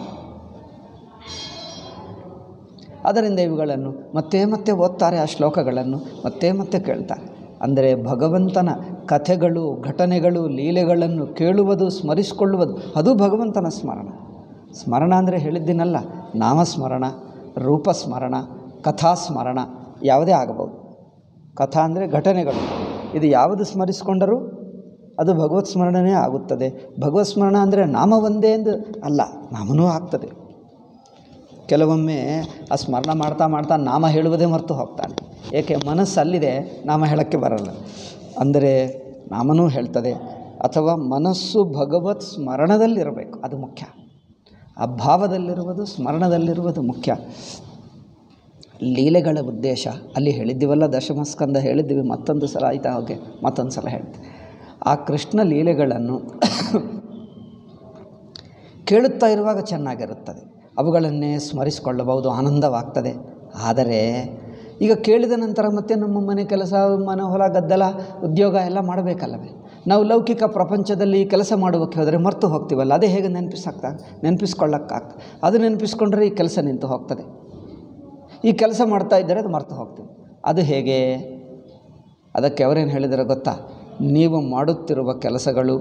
ಅದರಿಂದ ಇವುಗಳನ್ನು ಮತ್ತೆ ಮತ್ತೆ ಓದ್ತಾರೆ, ಆ ಶ್ಲೋಕಗಳನ್ನು ಮತ್ತೆ ಮತ್ತೆ ಕೇಳ್ತಾರೆ. ಅಂದರೆ ಭಗವಂತನ ಕಥೆಗಳು, ಘಟನೆಗಳು, ಲೀಲೆಗಳನ್ನು ಕೇಳುವುದು, ಸ್ಮರಿಸಿಕೊಳ್ಳುವುದು, ಅದು ಭಗವಂತನ ಸ್ಮರಣ. ಸ್ಮರಣ ಅಂದರೆ ಹೇಳಿದ್ದೀನಲ್ಲ, ನಾಮಸ್ಮರಣ, ರೂಪಸ್ಮರಣ, ಕಥಾಸ್ಮರಣ ಯಾವುದೇ ಆಗಬಹುದು. ಕಥಾ ಅಂದರೆ ಘಟನೆಗಳು. ಇದು ಯಾವುದು ಸ್ಮರಿಸಿಕೊಂಡರೂ ಅದು ಭಗವತ್ ಸ್ಮರಣನೇ ಆಗುತ್ತದೆ. ಭಗವತ್ ಸ್ಮರಣ ಅಂದರೆ ನಾಮ ಒಂದೇ ಎಂದು ಅಲ್ಲ, ನಾಮನೂ ಆಗ್ತದೆ. ಕೆಲವೊಮ್ಮೆ ಆ ಸ್ಮರಣ ಮಾಡ್ತಾ ಮಾಡ್ತಾ ನಾಮ ಹೇಳುವುದೇ ಮರೆತು ಹೋಗ್ತಾನೆ. ಏಕೆ? ಮನಸ್ಸಲ್ಲಿದೆ, ನಾಮ ಹೇಳೋಕ್ಕೆ ಬರಲ್ಲ. ಅಂದರೆ ನಾಮನೂ ಹೇಳ್ತದೆ. ಅಥವಾ ಮನಸ್ಸು ಭಗವತ್ ಸ್ಮರಣದಲ್ಲಿರಬೇಕು, ಅದು ಮುಖ್ಯ. ಆ ಭಾವದಲ್ಲಿರುವುದು, ಸ್ಮರಣದಲ್ಲಿರುವುದು ಮುಖ್ಯ. ಲೀಲೆಗಳ ಉದ್ದೇಶ ಅಲ್ಲಿ ಹೇಳಿದ್ದೀವಲ್ಲ, ದಶಮಸ್ಕಂದ ಹೇಳಿದ್ದೀವಿ, ಮತ್ತೊಂದು ಸಲ ಆಯಿತಾ? ಹೋಗಿ ಮತ್ತೊಂದು ಸಲ ಹೇಳ್ತೀವಿ. ಆ ಕೃಷ್ಣ ಲೀಲೆಗಳನ್ನು ಕೇಳುತ್ತಾ ಇರುವಾಗ ಚೆನ್ನಾಗಿರುತ್ತದೆ, ಅವುಗಳನ್ನೇ ಸ್ಮರಿಸಿಕೊಳ್ಳಬಹುದು, ಆನಂದವಾಗ್ತದೆ. ಆದರೆ ಈಗ ಕೇಳಿದ ನಂತರ ಮತ್ತೆ ನಮ್ಮ ಮನೆ ಕೆಲಸ, ಮನೆ ಹೊಲ ಗದ್ದಲ ಉದ್ಯೋಗ ಎಲ್ಲ ಮಾಡಬೇಕಲ್ಲವೇ? ನಾವು ಲೌಕಿಕ ಪ್ರಪಂಚದಲ್ಲಿ ಕೆಲಸ ಮಾಡುವಕ್ಕೆ ಹೋದರೆ ಮರೆತು ಹೋಗ್ತೀವಲ್ಲ, ಅದೇ ಹೇಗೆ ನೆನಪಿಸ್ಕೊಳ್ಳೋಕ್ಕಾಗ್ತದೆ? ಅದು ನೆನಪಿಸ್ಕೊಂಡ್ರೆ ಈ ಕೆಲಸ ನಿಂತು ಹೋಗ್ತದೆ. ಈ ಕೆಲಸ ಮಾಡ್ತಾ ಇದ್ದರೆ ಅದು ಮರೆತು ಹೋಗ್ತೀವಿ. ಅದು ಹೇಗೆ? ಅದಕ್ಕೆ ಅವರೇನು ಹೇಳಿದರೆ ಗೊತ್ತಾ? ನೀವು ಮಾಡುತ್ತಿರುವ ಕೆಲಸಗಳು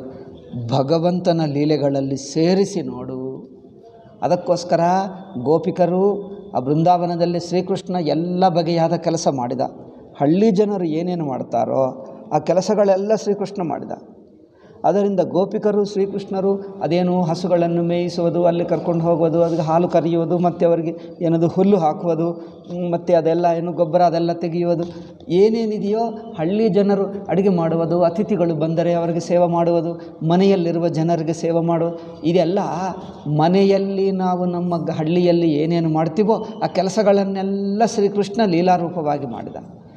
ಭಗವಂತನ ಲೀಲೆಗಳಲ್ಲಿ ಸೇರಿಸಿ ನೋಡು. ಅದಕ್ಕೋಸ್ಕರ ಗೋಪಿಕರು ಆ ಬೃಂದಾವನದಲ್ಲಿ ಶ್ರೀಕೃಷ್ಣ ಎಲ್ಲ ಬಗೆಯಾದ ಕೆಲಸ ಮಾಡಿದ. ಹಳ್ಳಿ ಜನರು ಏನೇನು ಮಾಡ್ತಾರೋ ಆ ಕೆಲಸಗಳೆಲ್ಲ ಶ್ರೀಕೃಷ್ಣ ಮಾಡಿದ. ಅದರಿಂದ ಗೋಪಿಕರು ಶ್ರೀಕೃಷ್ಣರು ಅದೇನು ಹಸುಗಳನ್ನು ಮೇಯಿಸುವುದು, ಅಲ್ಲಿ ಕರ್ಕೊಂಡು ಹೋಗುವುದು, ಅದಕ್ಕೆ ಹಾಲು ಕರೆಯುವುದು, ಮತ್ತು ಅವರಿಗೆ ಏನದು ಹುಲ್ಲು ಹಾಕುವುದು, ಮತ್ತು ಅದೆಲ್ಲ ಏನು ಗೊಬ್ಬರ ಅದೆಲ್ಲ ತೆಗೆಯುವುದು, ಏನೇನಿದೆಯೋ ಹಳ್ಳಿ ಜನರು ಅಡುಗೆ ಮಾಡುವುದು, ಅತಿಥಿಗಳು ಬಂದರೆ ಅವರಿಗೆ ಸೇವೆ ಮಾಡುವುದು, ಮನೆಯಲ್ಲಿರುವ ಜನರಿಗೆ ಸೇವೆ ಮಾಡುವುದು, ಇದೆಲ್ಲ ಮನೆಯಲ್ಲಿ ನಾವು ನಮ್ಮ ಹಳ್ಳಿಯಲ್ಲಿ ಏನೇನು ಮಾಡ್ತೀವೋ ಆ ಕೆಲಸಗಳನ್ನೆಲ್ಲ ಶ್ರೀಕೃಷ್ಣ ಲೀಲಾರೂಪವಾಗಿ ಮಾಡಿದ.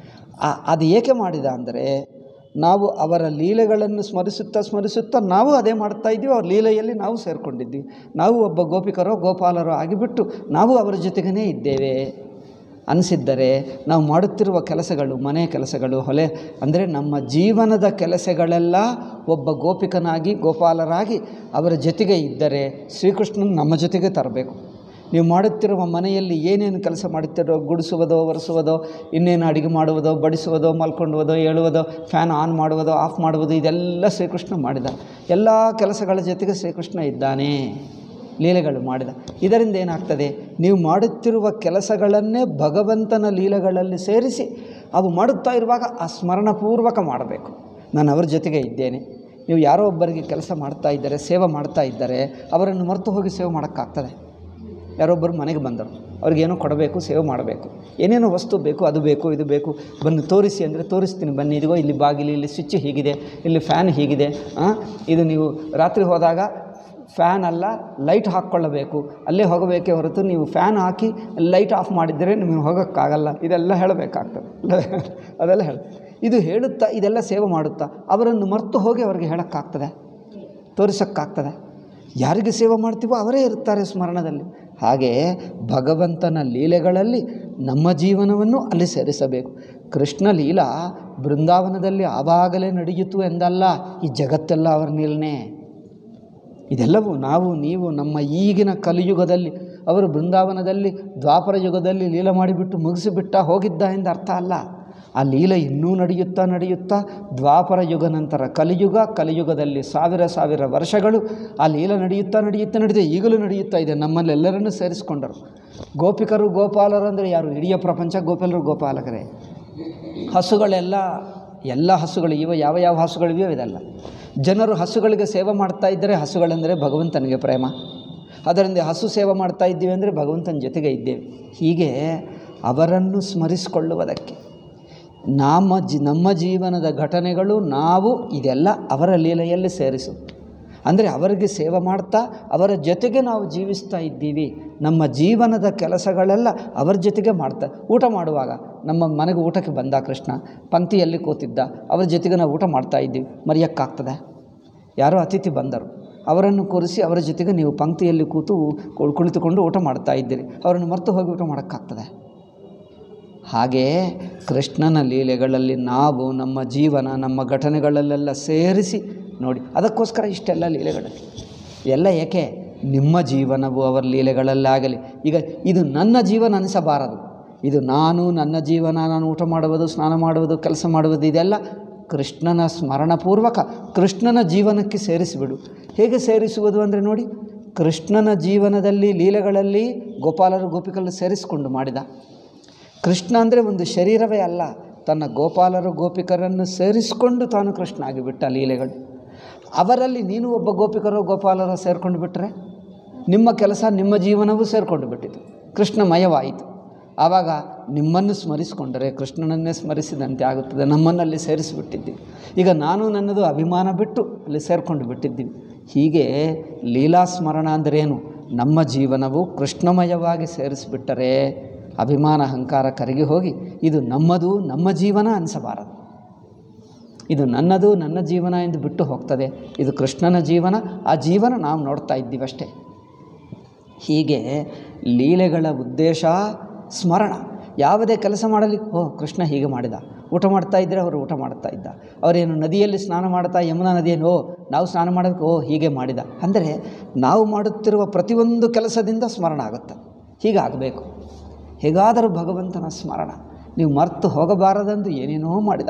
ಅದು ಏಕೆ ಮಾಡಿದ ಅಂದರೆ, ನಾವು ಅವರ ಲೀಲೆಗಳನ್ನು ಸ್ಮರಿಸುತ್ತಾ ನಾವು ಅದೇ ಮಾಡ್ತಾಯಿದ್ದೀವಿ, ಅವ್ರ ಲೀಲೆಯಲ್ಲಿ ನಾವು ಸೇರಿಕೊಂಡಿದ್ದೀವಿ. ನಾವು ಒಬ್ಬ ಗೋಪಿಕರೋ ಗೋಪಾಲರೋ ಆಗಿಬಿಟ್ಟು ನಾವು ಅವರ ಜೊತೆಗೇ ಇದ್ದೇವೆ ಅನಿಸಿದ್ದರೆ, ನಾವು ಮಾಡುತ್ತಿರುವ ಕೆಲಸಗಳು, ಮನೆ ಕೆಲಸಗಳು, ಹೊಲೆ ಅಂದರೆ ನಮ್ಮ ಜೀವನದ ಕೆಲಸಗಳೆಲ್ಲ ಒಬ್ಬ ಗೋಪಿಕನಾಗಿ ಗೋಪಾಲರಾಗಿ ಅವರ ಜೊತೆಗೆ ಇದ್ದರೆ ಶ್ರೀಕೃಷ್ಣನ ನಮ್ಮ ಜೊತೆಗೆ ತರಬೇಕು. ನೀವು ಮಾಡುತ್ತಿರುವ ಮನೆಯಲ್ಲಿ ಏನೇನು ಕೆಲಸ ಮಾಡುತ್ತಿರೋ, ಗುಡಿಸುವುದೋ, ಒರೆಸುವುದೋ, ಇನ್ನೇನು ಅಡುಗೆ ಮಾಡುವುದೋ, ಬಡಿಸುವುದೋ, ಮಲ್ಕೊಳ್ಳುವುದೋ, ಏಳುವುದೋ, ಫ್ಯಾನ್ ಆನ್ ಮಾಡುವುದೋ, ಆಫ್ ಮಾಡುವುದು, ಇದೆಲ್ಲ ಶ್ರೀಕೃಷ್ಣ ಮಾಡಿದ. ಎಲ್ಲ ಕೆಲಸಗಳ ಜೊತೆಗೆ ಶ್ರೀಕೃಷ್ಣ ಇದ್ದಾನೆ, ಲೀಲೆಗಳು ಮಾಡಿದ. ಇದರಿಂದ ಏನಾಗ್ತದೆ? ನೀವು ಮಾಡುತ್ತಿರುವ ಕೆಲಸಗಳನ್ನೇ ಭಗವಂತನ ಲೀಲೆಗಳಲ್ಲಿ ಸೇರಿಸಿ ಅವು ಮಾಡುತ್ತಾ ಇರುವಾಗ ಆ ಸ್ಮರಣಪೂರ್ವಕ ಮಾಡಬೇಕು. ನಾನು ಅವ್ರ ಜೊತೆಗೆ ಇದ್ದೇನೆ. ನೀವು ಯಾರೋ ಒಬ್ಬರಿಗೆ ಕೆಲಸ ಮಾಡ್ತಾ ಇದ್ದಾರೆ, ಸೇವೆ ಮಾಡ್ತಾ ಇದ್ದರೆ ಅವರನ್ನು ಮರೆತು ಹೋಗಿ ಸೇವೆ ಮಾಡೋಕ್ಕಾಗ್ತದೆ? ಯಾರೊಬ್ಬರು ಮನೆಗೆ ಬಂದರು, ಅವ್ರಿಗೇನೋ ಕೊಡಬೇಕು, ಸೇವೆ ಮಾಡಬೇಕು, ಏನೇನೋ ವಸ್ತು ಬೇಕು, ಅದು ಬೇಕು, ಇದು ಬೇಕು, ಬಂದು ತೋರಿಸಿ ಅಂದರೆ ತೋರಿಸ್ತೀನಿ, ಬನ್ನಿ, ಇದಿಗೋ ಇಲ್ಲಿ ಬಾಗಿಲು, ಇಲ್ಲಿ ಸ್ವಿಚ್ ಹೀಗಿದೆ, ಇಲ್ಲಿ ಫ್ಯಾನ್ ಹೀಗಿದೆ, ಇದು ನೀವು ರಾತ್ರಿ ಹೋದಾಗ ಫ್ಯಾನ್ ಅಲ್ಲ ಲೈಟ್ ಹಾಕ್ಕೊಳ್ಳಬೇಕು, ಅಲ್ಲೇ ಹೋಗಬೇಕೇ ಹೊರತು ನೀವು ಫ್ಯಾನ್ ಹಾಕಿ ಲೈಟ್ ಆಫ್ ಮಾಡಿದರೆ ನಿಮಗೆ ಹೋಗೋಕ್ಕಾಗಲ್ಲ. ಇದೆಲ್ಲ ಹೇಳಬೇಕಾಗ್ತದೆ. ಅದೆಲ್ಲ ಇದು ಹೇಳುತ್ತಾ ಇದೆಲ್ಲ ಸೇವೆ ಮಾಡುತ್ತಾ ಅವರನ್ನು ಮರೆತು ಹೋಗಿ ಅವರಿಗೆ ಹೇಳೋಕ್ಕಾಗ್ತದೆ? ತೋರಿಸೋಕ್ಕಾಗ್ತದೆ? ಯಾರಿಗೆ ಸೇವೆ ಮಾಡ್ತೀವೋ ಅವರೇ ಇರ್ತಾರೆ ಸ್ಮರಣದಲ್ಲಿ. ಹಾಗೆ ಭಗವಂತನ ಲೀಲೆಗಳಲ್ಲಿ ನಮ್ಮ ಜೀವನವನ್ನು ಅಲ್ಲಿ ಸೇರಿಸಬೇಕು. ಕೃಷ್ಣ ಲೀಲಾ ಬೃಂದಾವನದಲ್ಲಿ ಆವಾಗಲೇ ನಡೆಯಿತು ಎಂದಲ್ಲ, ಈ ಜಗತ್ತೆಲ್ಲ ಅವರ ಲೀಲನೆ. ಇದೆಲ್ಲವೂ ನಾವು ನೀವು ನಮ್ಮ ಈಗಿನ ಕಲಿಯುಗದಲ್ಲಿ, ಅವರು ಬೃಂದಾವನದಲ್ಲಿ ದ್ವಾಪರ ಯುಗದಲ್ಲಿ ಲೀಲೆ ಮಾಡಿಬಿಟ್ಟು ಮುಗಿಸಿಬಿಟ್ಟ ಹೋಗಿದ್ದ ಎಂದು ಅರ್ಥ ಅಲ್ಲ. ಆ ಲೀಲೆ ಇನ್ನೂ ನಡೆಯುತ್ತಾ ದ್ವಾಪರ ಯುಗ ನಂತರ ಕಲಿಯುಗದಲ್ಲಿ ಸಾವಿರ ವರ್ಷಗಳು ಆ ಲೀಲೆ ನಡೆಯುತ್ತೆ. ಈಗಲೂ ನಡೆಯುತ್ತಾ ಇದೆ. ನಮ್ಮಲ್ಲೆಲ್ಲರನ್ನೂ ಸೇರಿಸ್ಕೊಂಡರು. ಗೋಪಿಕರು ಗೋಪಾಲರು ಅಂದರೆ ಯಾರು? ಇಡೀ ಪ್ರಪಂಚ ಗೋಪಾಲಕರೇ. ಎಲ್ಲ ಹಸುಗಳು ಯಾವ ಹಸುಗಳಿವೆಯೋ ಇದೆಲ್ಲ. ಜನರು ಹಸುಗಳಿಗೆ ಸೇವೆ ಮಾಡ್ತಾ ಇದ್ದರೆ, ಹಸುಗಳೆಂದರೆ ಭಗವಂತನಿಗೆ ಪ್ರೇಮ. ಅದರಿಂದ ಹಸು ಸೇವೆ ಮಾಡ್ತಾ ಇದ್ದೀವಿ ಅಂದರೆ ಭಗವಂತನ ಜೊತೆಗೆ ಇದ್ದೇವೆ. ಹೀಗೆ ಅವರನ್ನು ಸ್ಮರಿಸಿಕೊಳ್ಳುವುದಕ್ಕೆ ನಮ್ಮ ಜೀವನದ ಘಟನೆಗಳು ನಾವು ಇದೆಲ್ಲ ಅವರ ಲೀಲೆಯಲ್ಲಿ ಸೇರಿಸು. ಅಂದರೆ ಅವರಿಗೆ ಸೇವೆ ಮಾಡ್ತಾ ಅವರ ಜೊತೆಗೆ ನಾವು ಜೀವಿಸ್ತಾ ಇದ್ದೀವಿ. ನಮ್ಮ ಜೀವನದ ಕೆಲಸಗಳೆಲ್ಲ ಅವರ ಜೊತೆಗೆ ಮಾಡ್ತಾ, ಊಟ ಮಾಡುವಾಗ ನಮ್ಮ ಮನೆಗೆ ಊಟಕ್ಕೆ ಬಂದ ಕೃಷ್ಣ ಪಂಕ್ತಿಯಲ್ಲಿ ಕೂತಿದ್ದ, ಅವರ ಜೊತೆಗೆ ನಾವು ಊಟ ಮಾಡ್ತಾ ಇದ್ದೀವಿ, ಮರೆಯೋಕ್ಕಾಗ್ತದೆ? ಯಾರೋ ಅತಿಥಿ ಬಂದರು, ಅವರನ್ನು ಕೂರಿಸಿ ಅವರ ಜೊತೆಗೆ ನೀವು ಪಂಕ್ತಿಯಲ್ಲಿ ಕುಳಿತುಕೊಂಡು ಊಟ ಮಾಡ್ತಾ ಇದ್ದೀರಿ, ಅವರನ್ನು ಮರೆತು ಹೋಗಿ ಊಟ ಮಾಡೋಕ್ಕಾಗ್ತದೆ? ಹಾಗೆಯೇ ಕೃಷ್ಣನ ಲೀಲೆಗಳಲ್ಲಿ ನಾವು ನಮ್ಮ ಜೀವನ, ನಮ್ಮ ಘಟನೆಗಳಲ್ಲೆಲ್ಲ ಸೇರಿಸಿ ನೋಡಿ. ಅದಕ್ಕೋಸ್ಕರ ಇಷ್ಟೆಲ್ಲ ಲೀಲೆಗಳಲ್ಲಿ ಎಲ್ಲ ಏಕೆ? ನಿಮ್ಮ ಜೀವನವು ಅವರ ಲೀಲೆಗಳಲ್ಲಾಗಲಿ. ಈಗ ಇದು ನನ್ನ ಜೀವನ ಅನಿಸಬಾರದು. ಇದು ನನ್ನ ಜೀವನ, ನಾನು ಊಟ ಮಾಡುವುದು, ಸ್ನಾನ ಮಾಡುವುದು, ಕೆಲಸ ಮಾಡುವುದು, ಇದೆಲ್ಲ ಕೃಷ್ಣನ ಸ್ಮರಣಪೂರ್ವಕ ಕೃಷ್ಣನ ಜೀವನಕ್ಕೆ ಸೇರಿಸಿಬಿಡು. ಹೇಗೆ ಸೇರಿಸುವುದು ಅಂದರೆ ನೋಡಿ, ಕೃಷ್ಣನ ಜೀವನದಲ್ಲಿ ಲೀಲೆಗಳಲ್ಲಿ ಗೋಪಾಲರು ಗೋಪಿಕರನ್ನು ಸೇರಿಸಿಕೊಂಡು ಮಾಡಿದ. ಕೃಷ್ಣ ಅಂದರೆ ಒಂದು ಶರೀರವೇ ಅಲ್ಲ, ತನ್ನ ಗೋಪಾಲರು ಗೋಪಿಕರನ್ನು ಸೇರಿಸಿಕೊಂಡು ತಾನು ಕೃಷ್ಣ ಆಗಿಬಿಟ್ಟ ಲೀಲೆಗಳು. ಅವರಲ್ಲಿ ನೀನು ಒಬ್ಬ ಗೋಪಿಕರೋ ಗೋಪಾಲರೋ ಸೇರಿಕೊಂಡು ಬಿಟ್ಟರೆ ನಿಮ್ಮ ಕೆಲಸ, ನಿಮ್ಮ ಜೀವನವೂ ಸೇರಿಕೊಂಡು ಬಿಟ್ಟಿತು. ಕೃಷ್ಣಮಯವಾಯಿತು. ಆವಾಗ ನಿಮ್ಮನ್ನು ಸ್ಮರಿಸಿಕೊಂಡರೆ ಕೃಷ್ಣನನ್ನೇ ಸ್ಮರಿಸಿದಂತೆ ಆಗುತ್ತದೆ. ನಮ್ಮನ್ನಲ್ಲಿ ಸೇರಿಸಿಬಿಟ್ಟಿದ್ದೀವಿ. ಈಗ ನಾನು ನನ್ನದು ಅಭಿಮಾನ ಬಿಟ್ಟು ಅಲ್ಲಿ ಸೇರಿಕೊಂಡು ಬಿಟ್ಟಿದ್ದೀವಿ. ಹೀಗೆ ಲೀಲಾಸ್ಮರಣ ಅಂದರೇನು? ನಮ್ಮ ಜೀವನವು ಕೃಷ್ಣಮಯವಾಗಿ ಸೇರಿಸಿಬಿಟ್ಟರೆ ಅಭಿಮಾನ ಅಹಂಕಾರ ಕರಗಿ ಹೋಗಿ ಇದು ನಮ್ಮದು, ನಮ್ಮ ಜೀವನ ಅನಿಸಬಾರದು. ಇದು ನನ್ನದು, ನನ್ನ ಜೀವನ ಎಂದು ಬಿಟ್ಟು ಹೋಗ್ತದೆ. ಇದು ಕೃಷ್ಣನ ಜೀವನ, ಆ ಜೀವನ ನಾವು ನೋಡ್ತಾ ಇದ್ದೀವಷ್ಟೇ. ಹೀಗೆ ಲೀಲೆಗಳ ಉದ್ದೇಶ ಸ್ಮರಣ. ಯಾವುದೇ ಕೆಲಸ ಮಾಡಲಿ, ಕೃಷ್ಣ ಹೀಗೆ ಮಾಡಿದ. ಊಟ ಮಾಡ್ತಾ ಇದ್ದರೆ ಅವರು ಊಟ ಮಾಡ್ತಾ ಇದ್ದ. ಅವರೇನು ನದಿಯಲ್ಲಿ ಸ್ನಾನ ಮಾಡ್ತಾ, ಯಮುನಾ ನದಿಯನ್ನು ನಾವು ಸ್ನಾನ ಮಾಡೋದಕ್ಕೆ ಹೀಗೆ ಮಾಡಿದ. ಅಂದರೆ ನಾವು ಮಾಡುತ್ತಿರುವ ಪ್ರತಿಯೊಂದು ಕೆಲಸದಿಂದ ಸ್ಮರಣ ಆಗುತ್ತೆ. ಹೀಗಾಗಬೇಕು. ಹೇಗಾದರೂ ಭಗವಂತನ ಸ್ಮರಣ. ನೀವು ಮರೆತು ಹೋಗಬಾರದೆಂದು ಏನೇನೋ ಮಾಡಿದ.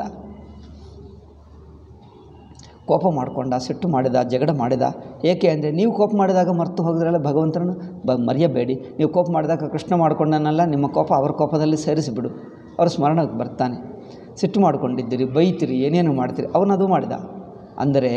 ಕೋಪ ಮಾಡಿಕೊಂಡ, ಸಿಟ್ಟು ಮಾಡಿದ, ಜಗಳ ಮಾಡಿದ. ಏಕೆ ಅಂದರೆ ನೀವು ಕೋಪ ಮಾಡಿದಾಗ ಮರೆತು ಹೋಗಿದ್ರಲ್ಲ ಭಗವಂತನನ್ನು ಮರೆಯಬೇಡಿ. ನೀವು ಕೋಪ ಮಾಡಿದಾಗ ಕೃಷ್ಣ ಮಾಡಿಕೊಂಡನಲ್ಲ, ನಿಮ್ಮ ಕೋಪ ಅವರ ಕೋಪದಲ್ಲಿ ಸೇರಿಸಿಬಿಡು, ಅವ್ರ ಸ್ಮರಣಕ್ಕೆ ಬರ್ತಾನೆ. ಸಿಟ್ಟು ಮಾಡಿಕೊಂಡಿದ್ದೀರಿ, ಬೈತೀರಿ, ಏನೇನು ಮಾಡ್ತೀರಿ, ಅವನದು ಮಾಡಿದ. ಅಂದರೆ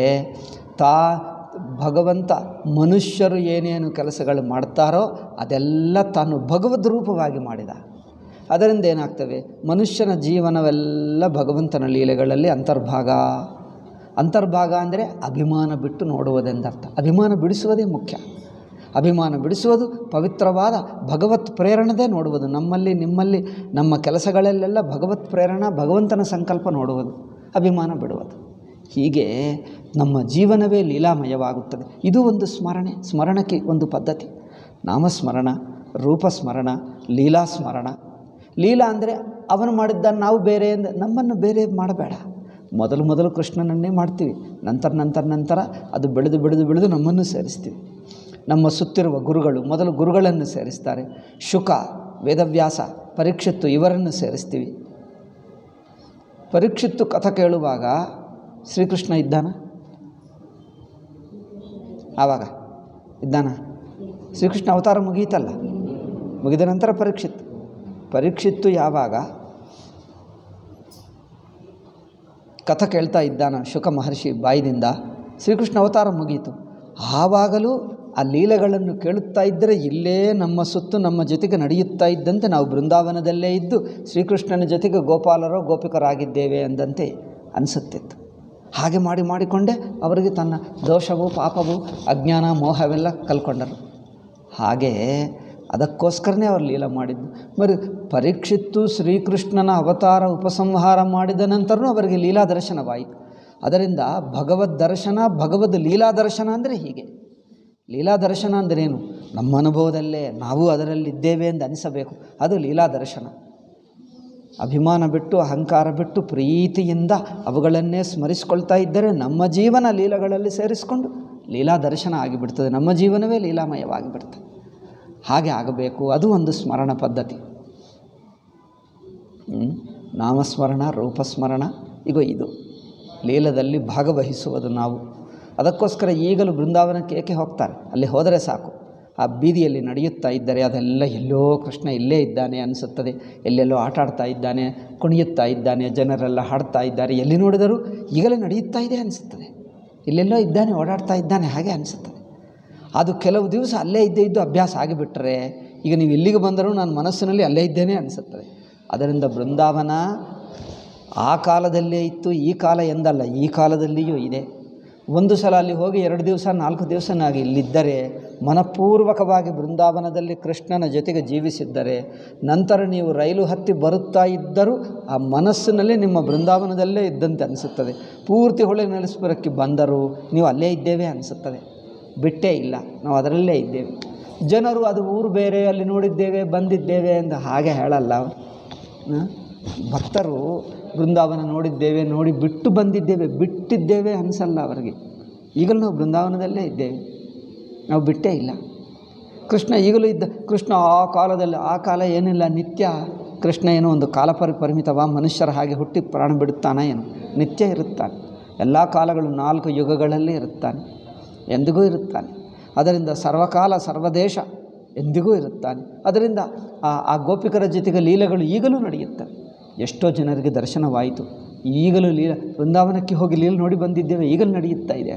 ಭಗವಂತ ಮನುಷ್ಯರು ಏನೇನು ಕೆಲಸಗಳು ಮಾಡ್ತಾರೋ ಅದೆಲ್ಲ ತಾನು ಭಗವದ್ ರೂಪವಾಗಿ ಮಾಡಿದ. ಅದರಿಂದ ಏನಾಗ್ತವೆ? ಮನುಷ್ಯನ ಜೀವನವೆಲ್ಲ ಭಗವಂತನ ಲೀಲೆಗಳಲ್ಲಿ ಅಂತರ್ಭಾಗ. ಅಂತರ್ಭಾಗ ಅಂದರೆ ಅಭಿಮಾನ ಬಿಟ್ಟು ನೋಡುವುದೆಂದರ್ಥ. ಅಭಿಮಾನ ಬಿಡಿಸುವುದೇ ಮುಖ್ಯ. ಅಭಿಮಾನ ಬಿಡಿಸುವುದು ಪವಿತ್ರವಾದ ಭಗವತ್ ಪ್ರೇರಣದೇ ನೋಡುವುದು. ನಮ್ಮಲ್ಲಿ, ನಿಮ್ಮಲ್ಲಿ, ನಮ್ಮ ಕೆಲಸಗಳಲ್ಲೆಲ್ಲ ಭಗವತ್ ಪ್ರೇರಣ, ಭಗವಂತನ ಸಂಕಲ್ಪ ನೋಡುವುದು, ಅಭಿಮಾನ ಬಿಡುವುದು. ಹೀಗೆ ನಮ್ಮ ಜೀವನವೇ ಲೀಲಾಮಯವಾಗುತ್ತದೆ. ಇದು ಒಂದು ಸ್ಮರಣೆ. ಸ್ಮರಣಕ್ಕೆ ಒಂದು ಪದ್ಧತಿ. ನಾಮಸ್ಮರಣ, ರೂಪಸ್ಮರಣ, ಲೀಲಾಸ್ಮರಣ. ಲೀಲಾ ಅಂದರೆ ಅವನು ಮಾಡಿದ್ದನ್ನು ನಾವು ಬೇರೆ ನಮ್ಮನ್ನು ಬೇರೆ ಮಾಡಬೇಡ. ಮೊದಲು ಕೃಷ್ಣನನ್ನೇ ಮಾಡ್ತೀವಿ. ನಂತರ ಅದು ಬೆಳೆದು ನಮ್ಮನ್ನು ಸೇರಿಸ್ತೀವಿ. ನಮ್ಮ ಸುತ್ತಿರುವ ಗುರುಗಳು ಮೊದಲು ಗುರುಗಳನ್ನು ಸೇರಿಸ್ತಾರೆ. ಶುಕ, ವೇದವ್ಯಾಸ, ಪರೀಕ್ಷಿತ್ತು ಇವರನ್ನು ಸೇರಿಸ್ತೀವಿ. ಪರೀಕ್ಷಿತ್ತು ಕಥೆ ಕೇಳುವಾಗ ಶ್ರೀಕೃಷ್ಣ ಇದ್ದಾನ? ಆವಾಗ ಇದ್ದಾನ? ಶ್ರೀಕೃಷ್ಣ ಅವತಾರ ಮುಗಿಯಿತಲ್ಲ, ಮುಗಿದ ನಂತರ ಪರೀಕ್ಷಿತ್ತು ಯಾವಾಗ ಕಥೆ ಕೇಳ್ತಾ ಇದ್ದಾನ ಶುಕ ಮಹರ್ಷಿ ಬಾಯಿದಿಂದ, ಶ್ರೀಕೃಷ್ಣ ಅವತಾರ ಮುಗಿಯಿತು. ಆವಾಗಲೂ ಆ ಲೀಲೆಗಳನ್ನು ಕೇಳುತ್ತಾ ಇದ್ದರೆ ಇಲ್ಲೇ ನಮ್ಮ ಸುತ್ತು ನಮ್ಮ ಜೊತೆಗೆ ನಡೆಯುತ್ತಾ ಇದ್ದಂತೆ ನಾವು ಬೃಂದಾವನದಲ್ಲೇ ಇದ್ದು ಶ್ರೀಕೃಷ್ಣನ ಜೊತೆಗೆ ಗೋಪಾಲರೋ ಗೋಪಿಕರಾಗಿದ್ದೇವೆ ಎಂದಂತೆ ಅನಿಸುತ್ತಿತ್ತು. ಹಾಗೆ ಮಾಡಿಕೊಂಡೇ ಅವರಿಗೆ ತನ್ನ ದೋಷವು, ಪಾಪವು, ಅಜ್ಞಾನ, ಮೋಹವೆಲ್ಲ ಕಲ್ಕೊಂಡರು. ಹಾಗೆ ಅದಕ್ಕೋಸ್ಕರನೇ ಅವರು ಲೀಲ ಮಾಡಿದ್ದು. మరి ಪರೀಕ್ಷಿತ್ತು ಶ್ರೀಕೃಷ್ಣನ ಅವತಾರ ಉಪಸಂಹಾರ ಮಾಡಿದ ನಂತರನೂ ಅವರಿಗೆ ಲೀಲಾ ದರ್ಶನವಾಯಿತು. ಅದರಿಂದ ಭಗವದ್ ದರ್ಶನ, ಭಗವದ್ ಲೀಲಾ ದರ್ಶನ ಅಂದರೆ ಹೀಗೆ. ಲೀಲಾ ದರ್ಶನ ಅಂದರೇನು? ನಮ್ಮ ಅನುಭವದಲ್ಲೇ ನಾವು ಅದರಲ್ಲಿದ್ದೇವೆ ಎಂದು ಅನಿಸಬೇಕು. ಅದು ಲೀಲಾ ದರ್ಶನ. ಅಭಿಮಾನ ಬಿಟ್ಟು, ಅಹಂಕಾರ ಬಿಟ್ಟು, ಪ್ರೀತಿಯಿಂದ ಅವುಗಳನ್ನೇ ಸ್ಮರಿಸಿಕೊಳ್ತಾ ಇದ್ದರೆ ನಮ್ಮ ಜೀವನ ಲೀಲೆಗಳಲ್ಲಿ ಸೇರಿಸಿಕೊಂಡು ಲೀಲಾ ದರ್ಶನ ಆಗಿಬಿಡ್ತದೆ. ನಮ್ಮ ಜೀವನವೇ ಲೀಲಾಮಯವಾಗಿಬಿಡ್ತದೆ. ಹಾಗೆ ಆಗಬೇಕು. ಅದು ಒಂದು ಸ್ಮರಣ ಪದ್ಧತಿ. ನಾಮಸ್ಮರಣ, ರೂಪಸ್ಮರಣ, ಇದು ಲೀಲದಲ್ಲಿ ಭಾಗವಹಿಸುವುದು ನಾವು. ಅದಕ್ಕೋಸ್ಕರ ಈಗಲೂ ಬೃಂದಾವನಕ್ಕೆ ಏಕೆ ಹೋಗ್ತಾರೆ? ಅಲ್ಲಿ ಹೋದರೆ ಸಾಕು, ಆ ಬೀದಿಯಲ್ಲಿ ನಡೆಯುತ್ತಾ ಇದ್ದರೆ ಅದೆಲ್ಲ ಎಲ್ಲೋ ಕೃಷ್ಣ ಇಲ್ಲೇ ಇದ್ದಾನೆ ಅನಿಸುತ್ತದೆ. ಎಲ್ಲೆಲ್ಲೋ ಆಟ ಆಡ್ತಾ ಇದ್ದಾನೆ, ಕುಣಿಯುತ್ತಾ ಇದ್ದಾನೆ, ಜನರೆಲ್ಲ ಹಾಡ್ತಾ ಇದ್ದಾರೆ. ಎಲ್ಲಿ ನೋಡಿದರೂ ಈಗಲೇ ನಡೆಯುತ್ತಾ ಇದೆ ಅನಿಸುತ್ತದೆ. ಇಲ್ಲೆಲ್ಲೋ ಇದ್ದಾನೆ, ಓಡಾಡ್ತಾ ಇದ್ದಾನೆ, ಹಾಗೆ ಅನಿಸುತ್ತದೆ. ಅದು ಕೆಲವು ದಿವಸ ಅಲ್ಲೇ ಇದ್ದು ಅಭ್ಯಾಸ ಆಗಿಬಿಟ್ರೆ ಈಗ ನೀವು ಇಲ್ಲಿಗೆ ಬಂದರೂ ನಾನು ಮನಸ್ಸಿನಲ್ಲಿ ಅಲ್ಲೇ ಇದ್ದೇನೆ ಅನಿಸುತ್ತದೆ. ಅದರಿಂದ ಬೃಂದಾವನ ಆ ಕಾಲದಲ್ಲೇ ಇತ್ತು, ಈ ಕಾಲ ಎಂದಲ್ಲ, ಈ ಕಾಲದಲ್ಲಿಯೂ ಇದೆ. ಒಂದು ಸಲ ಅಲ್ಲಿ ಹೋಗಿ 2 ದಿವಸ 4 ದಿವಸನಾಗಿ ಇಲ್ಲಿದ್ದರೆ, ಮನಪೂರ್ವಕವಾಗಿ ಬೃಂದಾವನದಲ್ಲಿ ಕೃಷ್ಣನ ಜೊತೆಗೆ ಜೀವಿಸಿದ್ದರೆ, ನಂತರ ನೀವು ರೈಲು ಹತ್ತಿ ಬರುತ್ತಾ ಇದ್ದರೂ ಆ ಮನಸ್ಸಿನಲ್ಲಿ ನಿಮ್ಮ ಬೃಂದಾವನದಲ್ಲೇ ಇದ್ದಂತೆ ಅನಿಸುತ್ತದೆ. ಪೂರ್ತಿ ಹೊಳೆ ನೆಲೆಸ್ಪುರಕ್ಕೆ ಬಂದರೂ ನೀವು ಅಲ್ಲೇ ಇದ್ದೇವೆ ಅನಿಸುತ್ತದೆ. ಬಿಟ್ಟೇ ಇಲ್ಲ, ನಾವು ಅದರಲ್ಲೇ ಇದ್ದೇವೆ. ಜನರು ಅದು ಊರು ಬೇರೆ, ಅಲ್ಲಿ ನೋಡಿದ್ದೇವೆ, ಬಂದಿದ್ದೇವೆ ಎಂದು ಹಾಗೆ ಹೇಳಲ್ಲ. ಭಕ್ತರು ಬೃಂದಾವನ ನೋಡಿದ್ದೇವೆ, ನೋಡಿ ಬಿಟ್ಟು ಬಂದಿದ್ದೇವೆ, ಬಿಟ್ಟಿದ್ದೇವೆ ಅನಿಸಲ್ಲ ಅವರಿಗೆ. ಈಗಲೂ ನಾವು ಬೃಂದಾವನದಲ್ಲೇ ಇದ್ದೇವೆ, ನಾವು ಬಿಟ್ಟೇ ಇಲ್ಲ. ಕೃಷ್ಣ ಈಗಲೂ ಇದ್ದ. ಕೃಷ್ಣ ಆ ಕಾಲದಲ್ಲಿ, ಆ ಕಾಲ ಏನಿಲ್ಲ, ನಿತ್ಯ ಕೃಷ್ಣ ಏನೋ ಒಂದು ಕಾಲ ಪರಿಮಿತವ, ಮನುಷ್ಯರ ಹಾಗೆ ಹುಟ್ಟಿ ಪ್ರಾಣ ಬಿಡುತ್ತಾನೆ ಏನು? ನಿತ್ಯ ಇರುತ್ತಾನೆ. ಎಲ್ಲ ಕಾಲಗಳು 4 ಯುಗಗಳಲ್ಲಿ ಇರುತ್ತಾನೆ, ಎಂದಿಗೂ ಇರುತ್ತಾನೆ. ಅದರಿಂದ ಸರ್ವಕಾಲ ಸರ್ವದೇಶ ಎಂದಿಗೂ ಇರುತ್ತಾನೆ. ಅದರಿಂದ ಆ ಗೋಪಿಕರ ಜೊತೆಗೆ ಲೀಲೆಗಳು ಈಗಲೂ ನಡೆಯುತ್ತವೆ. ಎಷ್ಟೋ ಜನರಿಗೆ ದರ್ಶನವಾಯಿತು. ಈಗಲೂ ಬೃಂದಾವನಕ್ಕೆ ಹೋಗಿ ಲೀಲೆ ನೋಡಿ ಬಂದಿದ್ದೇವೆ, ಈಗಲೂ ನಡೆಯುತ್ತಾ ಇದೆ.